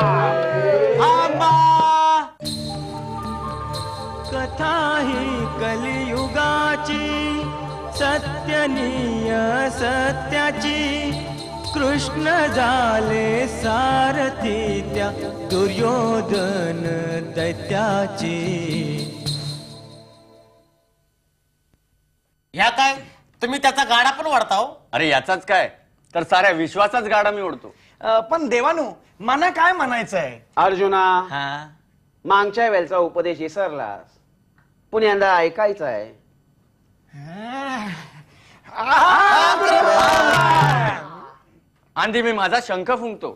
कथा ही कलियुगाची सत्यनीय सत्याची. कृष्ण झाले सारथी त्या दुर्योधन दैत्याची. ह्या काय तुम्ही त्याचा गाडा पण वाढता हो. अरे याचाच काय तर साऱ्या विश्वाचाच गाडा मी ओढतो. पण देवानू मला काय म्हणायचंय. अर्जुना मागच्या वेळचा उपदेश विसरलास. पुण्यांदा ऐकायचा आहे. आंधी मी माझा शंख फुंकतो.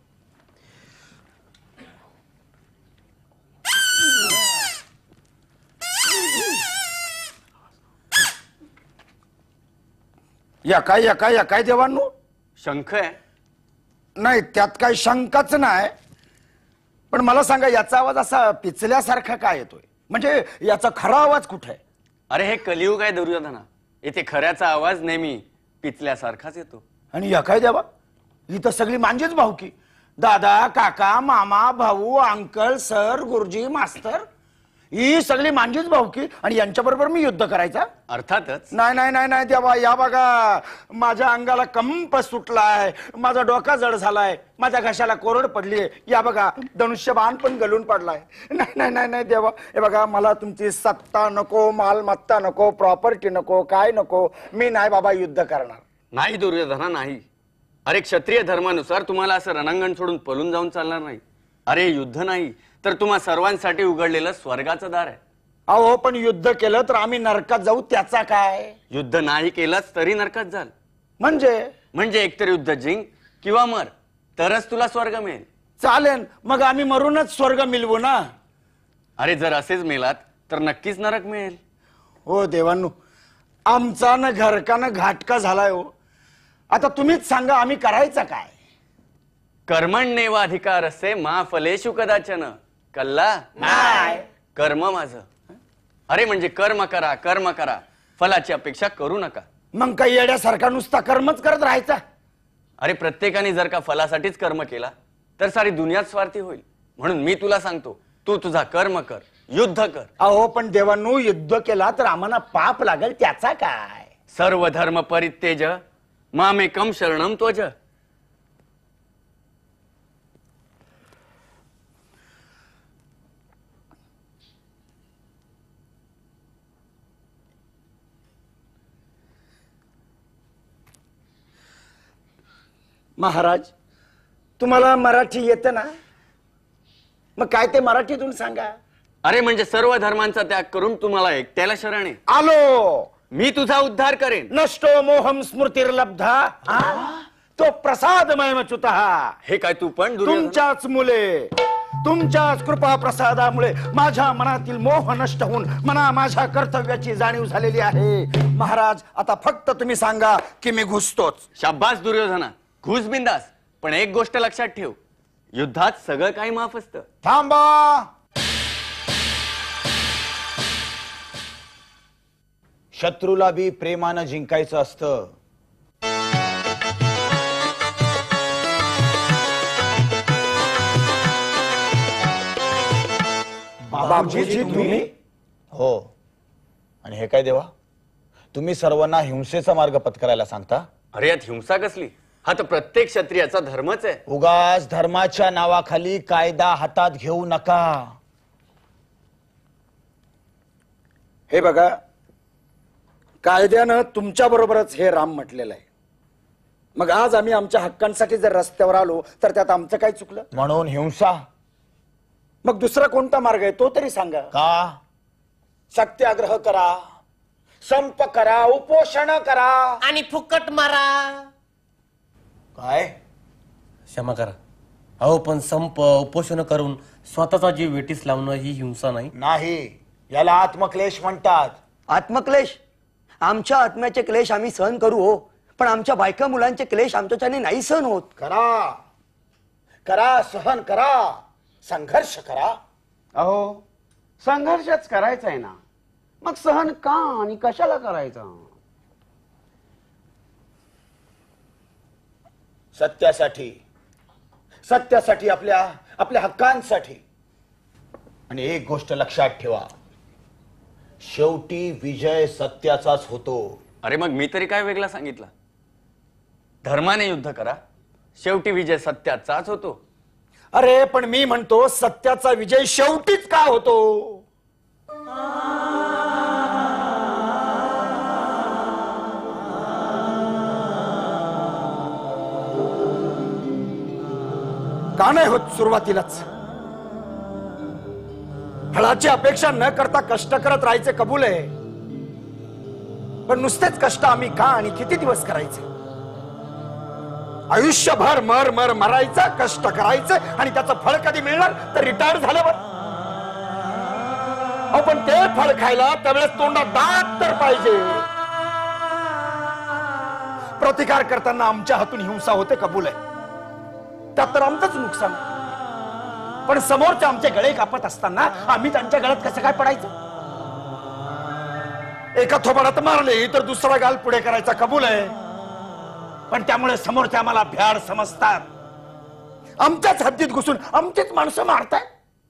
या काय देवांनो. शंख आहे. नाही त्यात काही शंकाच नाही. पण मला सांगा याचा आवाज असा पिचल्यासारखा काय येतोय. म्हणजे याचा खरा आवाज कुठे आहे. अरे हे कलियुग आहे दुर्योधना. येथे खऱ्याचा आवाज नेहमी पिचल्यासारखाच येतो. आणि या काय देवा इथं सगळी मांजेच भाऊकी. दादा काका मामा भाऊ अंकल सर गुरुजी मास्तर ही सगळी मांजेच भाऊकी. आणि यांच्या बरोबर मी युद्ध करायचा. अर्थातच. नाही नाही नाही नाही देवा. या बघा माझ्या अंगाला कंप सुटलाय. माझा डोका जड झालाय. माझ्या घशाला कोरड पडलीये. या बघा धनुष्यबाण पण गलून पडलाय. नाही नाही नाही नाही देवा. हे बघा मला तुमची सत्ता नको मालमत्ता नको प्रॉपर्टी नको काय नको. मी नाही बाबा युद्ध करणार. नाही दुर्योधना नाही. अरे क्षत्रिय धर्मानुसार तुम्हाला असं रणांगण सोडून पळून जाऊन चालणार नाही. अरे युद्ध नाही तर तुम्हा सर्वांसाठी उघडलेलं स्वर्गाचं दार आहे. अहो पण युद्ध केलं तर आम्ही नरकात जाऊ त्याचा काय. युद्ध नाही केलंच तरी नरकात जाल. म्हणजे एकतर युद्ध जिंक किंवा मर तरच तुला स्वर्ग मिळेल. चालेल मग आम्ही मरूनच स्वर्ग मिळवू ना. अरे जर असेच मेलात तर नक्कीच नरक मिळेल. हो देवांनो आमचा न घरका न घाटका झालाय हो. आता तुम्हीच सांगा आम्ही करायचं काय. कर्मण्येवाधिकारस्य मा फलेषु कदाचन. कल्ला नाही कर्म माझं. अरे म्हणजे कर्म करा फलाची अपेक्षा करू नका. मग काही येड्यासारखा नुसता कर्मच करत राहायचा. अरे प्रत्येकाने जर का फलासाठीच कर्म केला तर सारी दुनियाच स्वार्थी होईल. म्हणून मी तुला सांगतो तू तुझा कर्म कर युद्ध कर. अहो पण देवांनो युद्ध केला तर आम्हाला पाप लागेल त्याचा काय. सर्व धर्म परित्यज मामेकम शरणम त्वज. महाराज तुम्हाला मराठी येतं ना. मग काय ते मराठीतून सांगा. अरे म्हणजे सर्व धर्मांचा त्याग करून तुम्हाला एकट्याला शरणे आलो. मी तुझा उद्धार करेन. नष्टो मोहम स्मृतिर्लब्धा तो प्रसादमयमच्युतः. हे काय तू पण तुमच्याच मुले तुमच्याच कृपा प्रसादामुळे माझ्या मनातील मोह नष्ट होऊन मना माझ्या कर्तव्याची जाणीव झालेली आहे. महाराज आता फक्त तुम्ही सांगा की मी घुसतोच. शाब्बास दुर्योधना घुस बिंदास. पण एक गोष्ट लक्षात ठेव युद्धात सगळं काही माफ असतं. थांबा. शत्रूला बी प्रेमानं जिंकायचं असतं. बाबूजी तुम्ही. हो. आणि हे काय देवा तुम्ही सर्वांना हिंसेचा मार्ग पत्करायला सांगता. अरे यात हिंसा कसली. हा तर प्रत्येक क्षत्रियाचा धर्मच आहे. उगाच धर्माच्या नावाखाली कायदा हातात घेऊ नका. हे बघा कायद्यानं तुमच्या बरोबरच हे राम म्हटलेलं आहे. मग आज आम्ही आमच्या हक्कांसाठी जर रस्त्यावर आलो तर त्यात आमचं काय चुकलं? म्हणून हिंसा? मग दुसरा कोणता मार्ग आहे तो तरी सांगा. का? सत्याग्रह करा, संप करा, उपोषण करा आणि फुकट मारा. काय? क्षमा करा अहो, पण संप उपोषण करून स्वतःचा जीव वेटीस लावणं ही हिंसा नाही? नाही, याला आत्मक्लेश म्हणतात. आत्मक्लेश? आमच्या आत्म्याचे क्लेश आम्ही सहन करू हो, पण आमच्या बायका मुलांचे क्लेश आमच्याच्याने नाही सहन होत. करा करा, सहन करा, संघर्ष करा. अहो, संघर्षच करायचा आहे ना, मग सहन का आणि कशाला करायचा? सत्यासाठी, सत्यासाठी, आपल्या आपल्या हक्कांसाठी. आणि एक गोष्ट लक्षात ठेवा, शेवटी विजय सत्याचाच होतो. अरे मग मी तरी काय वेगळा सांगितलं? धर्माने युद्ध करा, शेवटी विजय सत्याचाच होतो. अरे पण मी म्हणतो सत्याचा विजय शेवटीच का होतो? का नाही होत सुरुवातीलाच? फळाची अपेक्षा न करता कष्ट करत राहायचे कबूल आहे, पण नुसतेच कष्ट आम्ही का आणि किती दिवस करायचे? आयुष्यभर मर मर मरायचं, कष्ट करायचं आणि त्याचं फळ कधी मिळणार? तर रिटायर झाल्यावर. पण ते फळ खायला त्यावेळेस तोंडात दात तर पाहिजे. प्रतिकार करताना आमच्या हातून हिंसा होते कबूल आहे, त्यात तर आमचंच नुकसान. पण समोरचे आमचे गळे कापत असताना आम्ही त्यांच्या गळ्यात कसं काय पडायचं? एका थोबाडात मारले तर दुसरा गाल पुढे करायचा कबूल आहे, पण त्यामुळे समोरचे आम्हाला भ्याड समजतात. आमच्याच हद्दीत घुसून आमचीच माणसं मारतायत.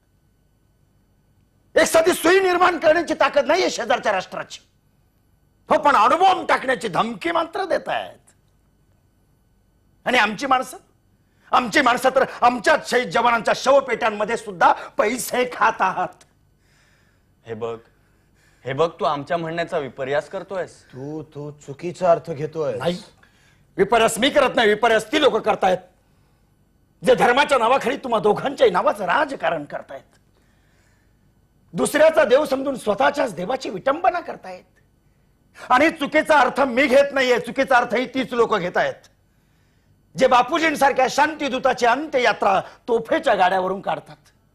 एक साधी सुई निर्माण करण्याची ताकद नाहीये शेजारच्या राष्ट्राची, हो, पण अणुबॉम्ब टाकण्याची धमकी मात्र देत आहेत. आणि आमची माणसं तर आमच्याच शहीद जवानांच्या शवपेट्यांमध्ये सुद्धा पैसे खात आहात. हे बघ तू आमच्या म्हणण्याचा विपर्यास करतोयस. तू चुकीचा अर्थ घेतोय. नाही, विपर्यास मी करत नाही, विपर्यास ती लोक करतायत जे धर्माच्या नावाखाली तुम्हा दोघांच्याही नावाचं राजकारण करतायत. दुसऱ्याचा देव समजून स्वतःच्याच देवाची विटंबना करतायत. आणि चुकीचा अर्थ मी घेत नाहीये, चुकीचा अर्थही तीच लोक घेत आहेत जे बापूजींसारख्या शांतीदूताची अंत्ययात्रा तोफेच्या गाड्यावरून काढतात.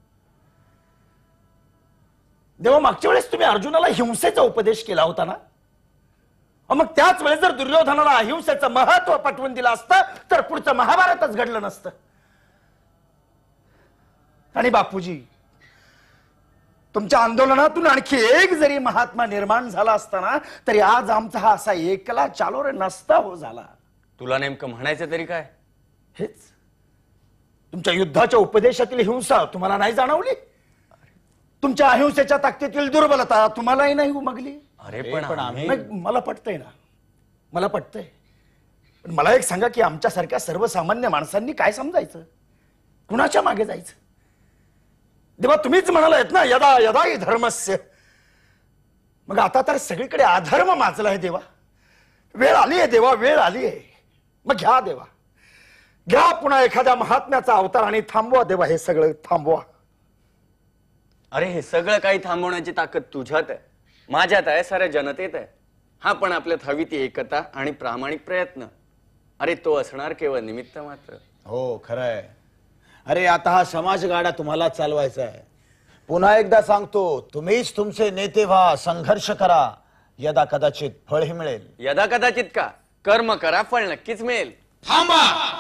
देवा, मागच्या वेळेस तुम्ही अर्जुनाला हिंसेचा उपदेश केला होता ना, मग त्याच वेळेस जर दुर्योधनाला अहिंसेचं महत्व पटवून दिलं असतं तर पुढचं महाभारतच घडलं नसतं. आणि बापूजी, तुमच्या आंदोलनातून आणखी एक जरी महात्मा निर्माण झाला असताना तरी आज आमचा हा असा एकला चालोर नसता हो झाला. तुला नेमकं म्हणायचं तरी काय? हेच, तुमच्या युद्धाच्या उपदेशातील हिंसा तुम्हाला नाही जाणवली? तुमच्या अहिंसेच्या ताकदीतील दुर्बलता तुम्हालाही नाही उमगली? अरे पण आम्ही, मला पटतंय ना, मला पटतंय. पण मला एक सांगा की आमच्यासारख्या सर्वसामान्य माणसांनी काय समजायचं? कुणाच्या मागे जायचं? देवा, तुम्हीच म्हणालात ना, यदा यदा हि धर्मस्य. मग आता तर सगळीकडे अधर्म माजलाय देवा. वेळ आली आहे देवा, वेळ आली आहे. मग घ्या देवा, घ्या पुन्हा एखाद्या महात्म्याचा अवतार आणि थांबवा देवा, हे सगळं थांबवा. अरे हे सगळं काही थांबवण्याची ताकद तुझ्यात आहे, माझ्यात आहे, साऱ्या जनतेत आहे. हा पण आपल्यात हवी ती एकता आणि प्रामाणिक प्रयत्न. अरे तो असणार केवळ निमित्त मात्र. हो, खरंय. अरे आता हा समाजगाडा तुम्हाला चालवायचा आहे. पुन्हा एकदा सांगतो, तुम्हीच तुमचे नेते व्हा, संघर्ष करा, यदा कदाचित फळही मिळेल. यदा कदाचित का, कर्म करा, फळ नक्कीच मिळेल. थांबा,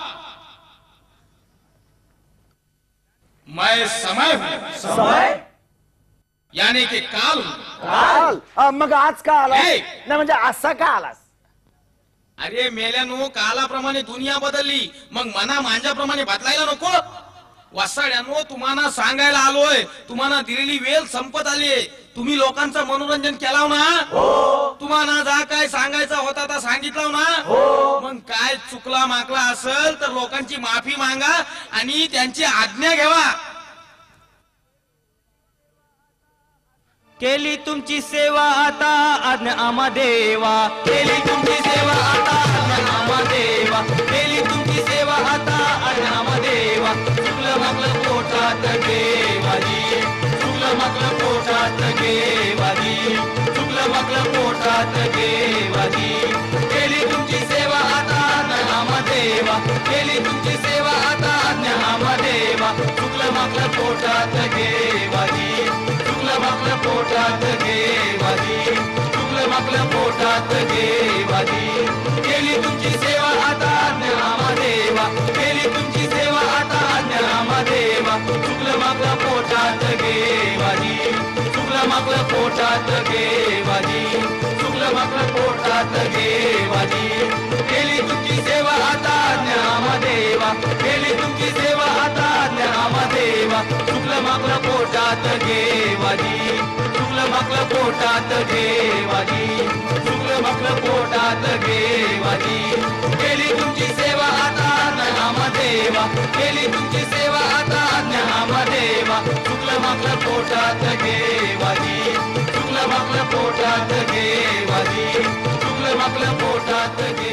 मैं समय हूं. समय यानी कि काल. मग आज का आला? नाही म्हणजे असा का आलास? अरे मेल्यानो, कालाप्रमाणे दुनिया बदलली, मग मना मांजाप्रमाणे बदलायला नको? वसाड्यानो, तुम्हाला सांगायला आलोय, तुम्हाला दिलेली वेळ संपत आली. तुम्ही लोकांचं मनोरंजन केलाव ना, तुम्हाला जा काय सांगायचा होता तर सांगितलं ना. मग काय चुकला माकला असेल तर लोकांची माफी मागा आणि त्यांची आज्ञा घ्यावा. केली तुमची सेवा आता आज्ञा आम्हा देवा, केली तुमची सेवा आता आज्ञा आम्हा देवा, केली तुमची सेवा आता आज्ञा आम्हा देवा. चुकलं मागलं पोटात देवाजी, चुकलं मागलं पोटात देवाजी, चुकलं मागलं पोटात देवाजी. केली तुमची सेवा आता आज्ञा आम्हा देवा, केली तुमची सेवा आता आज्ञा आम्हा देवा. चुकलं मागलं पोटात देवाजी, चुकलं मागलं पोटात देवाजी, चुकलं मागलं पोटात देवाजी. केली तुमची सेवा आता आज्ञा आम्हा देवा, केली तुमची सेवा आता आज्ञा आम्हा देवा. चुकलं मागलं पोटात देवाजी, चुकलं मागलं पोटात देवाजी, चुकलं मागलं पोटात देवाजी. केली तुमची सेवा आता आज्ञा आम्हा देवा, केली तुमची सेवा आता आज्ञा आम्हा देवा. चुकलं मागलं पोटात देवाजी, चुकलं मागलं पोटात देवाजी, चुकलं मागलं पोटात देवाजी. केली तुमची सेवा आता आज्ञा आम्हा देवा, केली तुमची सेवा आता आज्ञा आम्हा देवा. चुकलं मागलं पोटात देवाजी, चुकलं मागलं पोटात देवाजी, चुकलं मागलं पोटात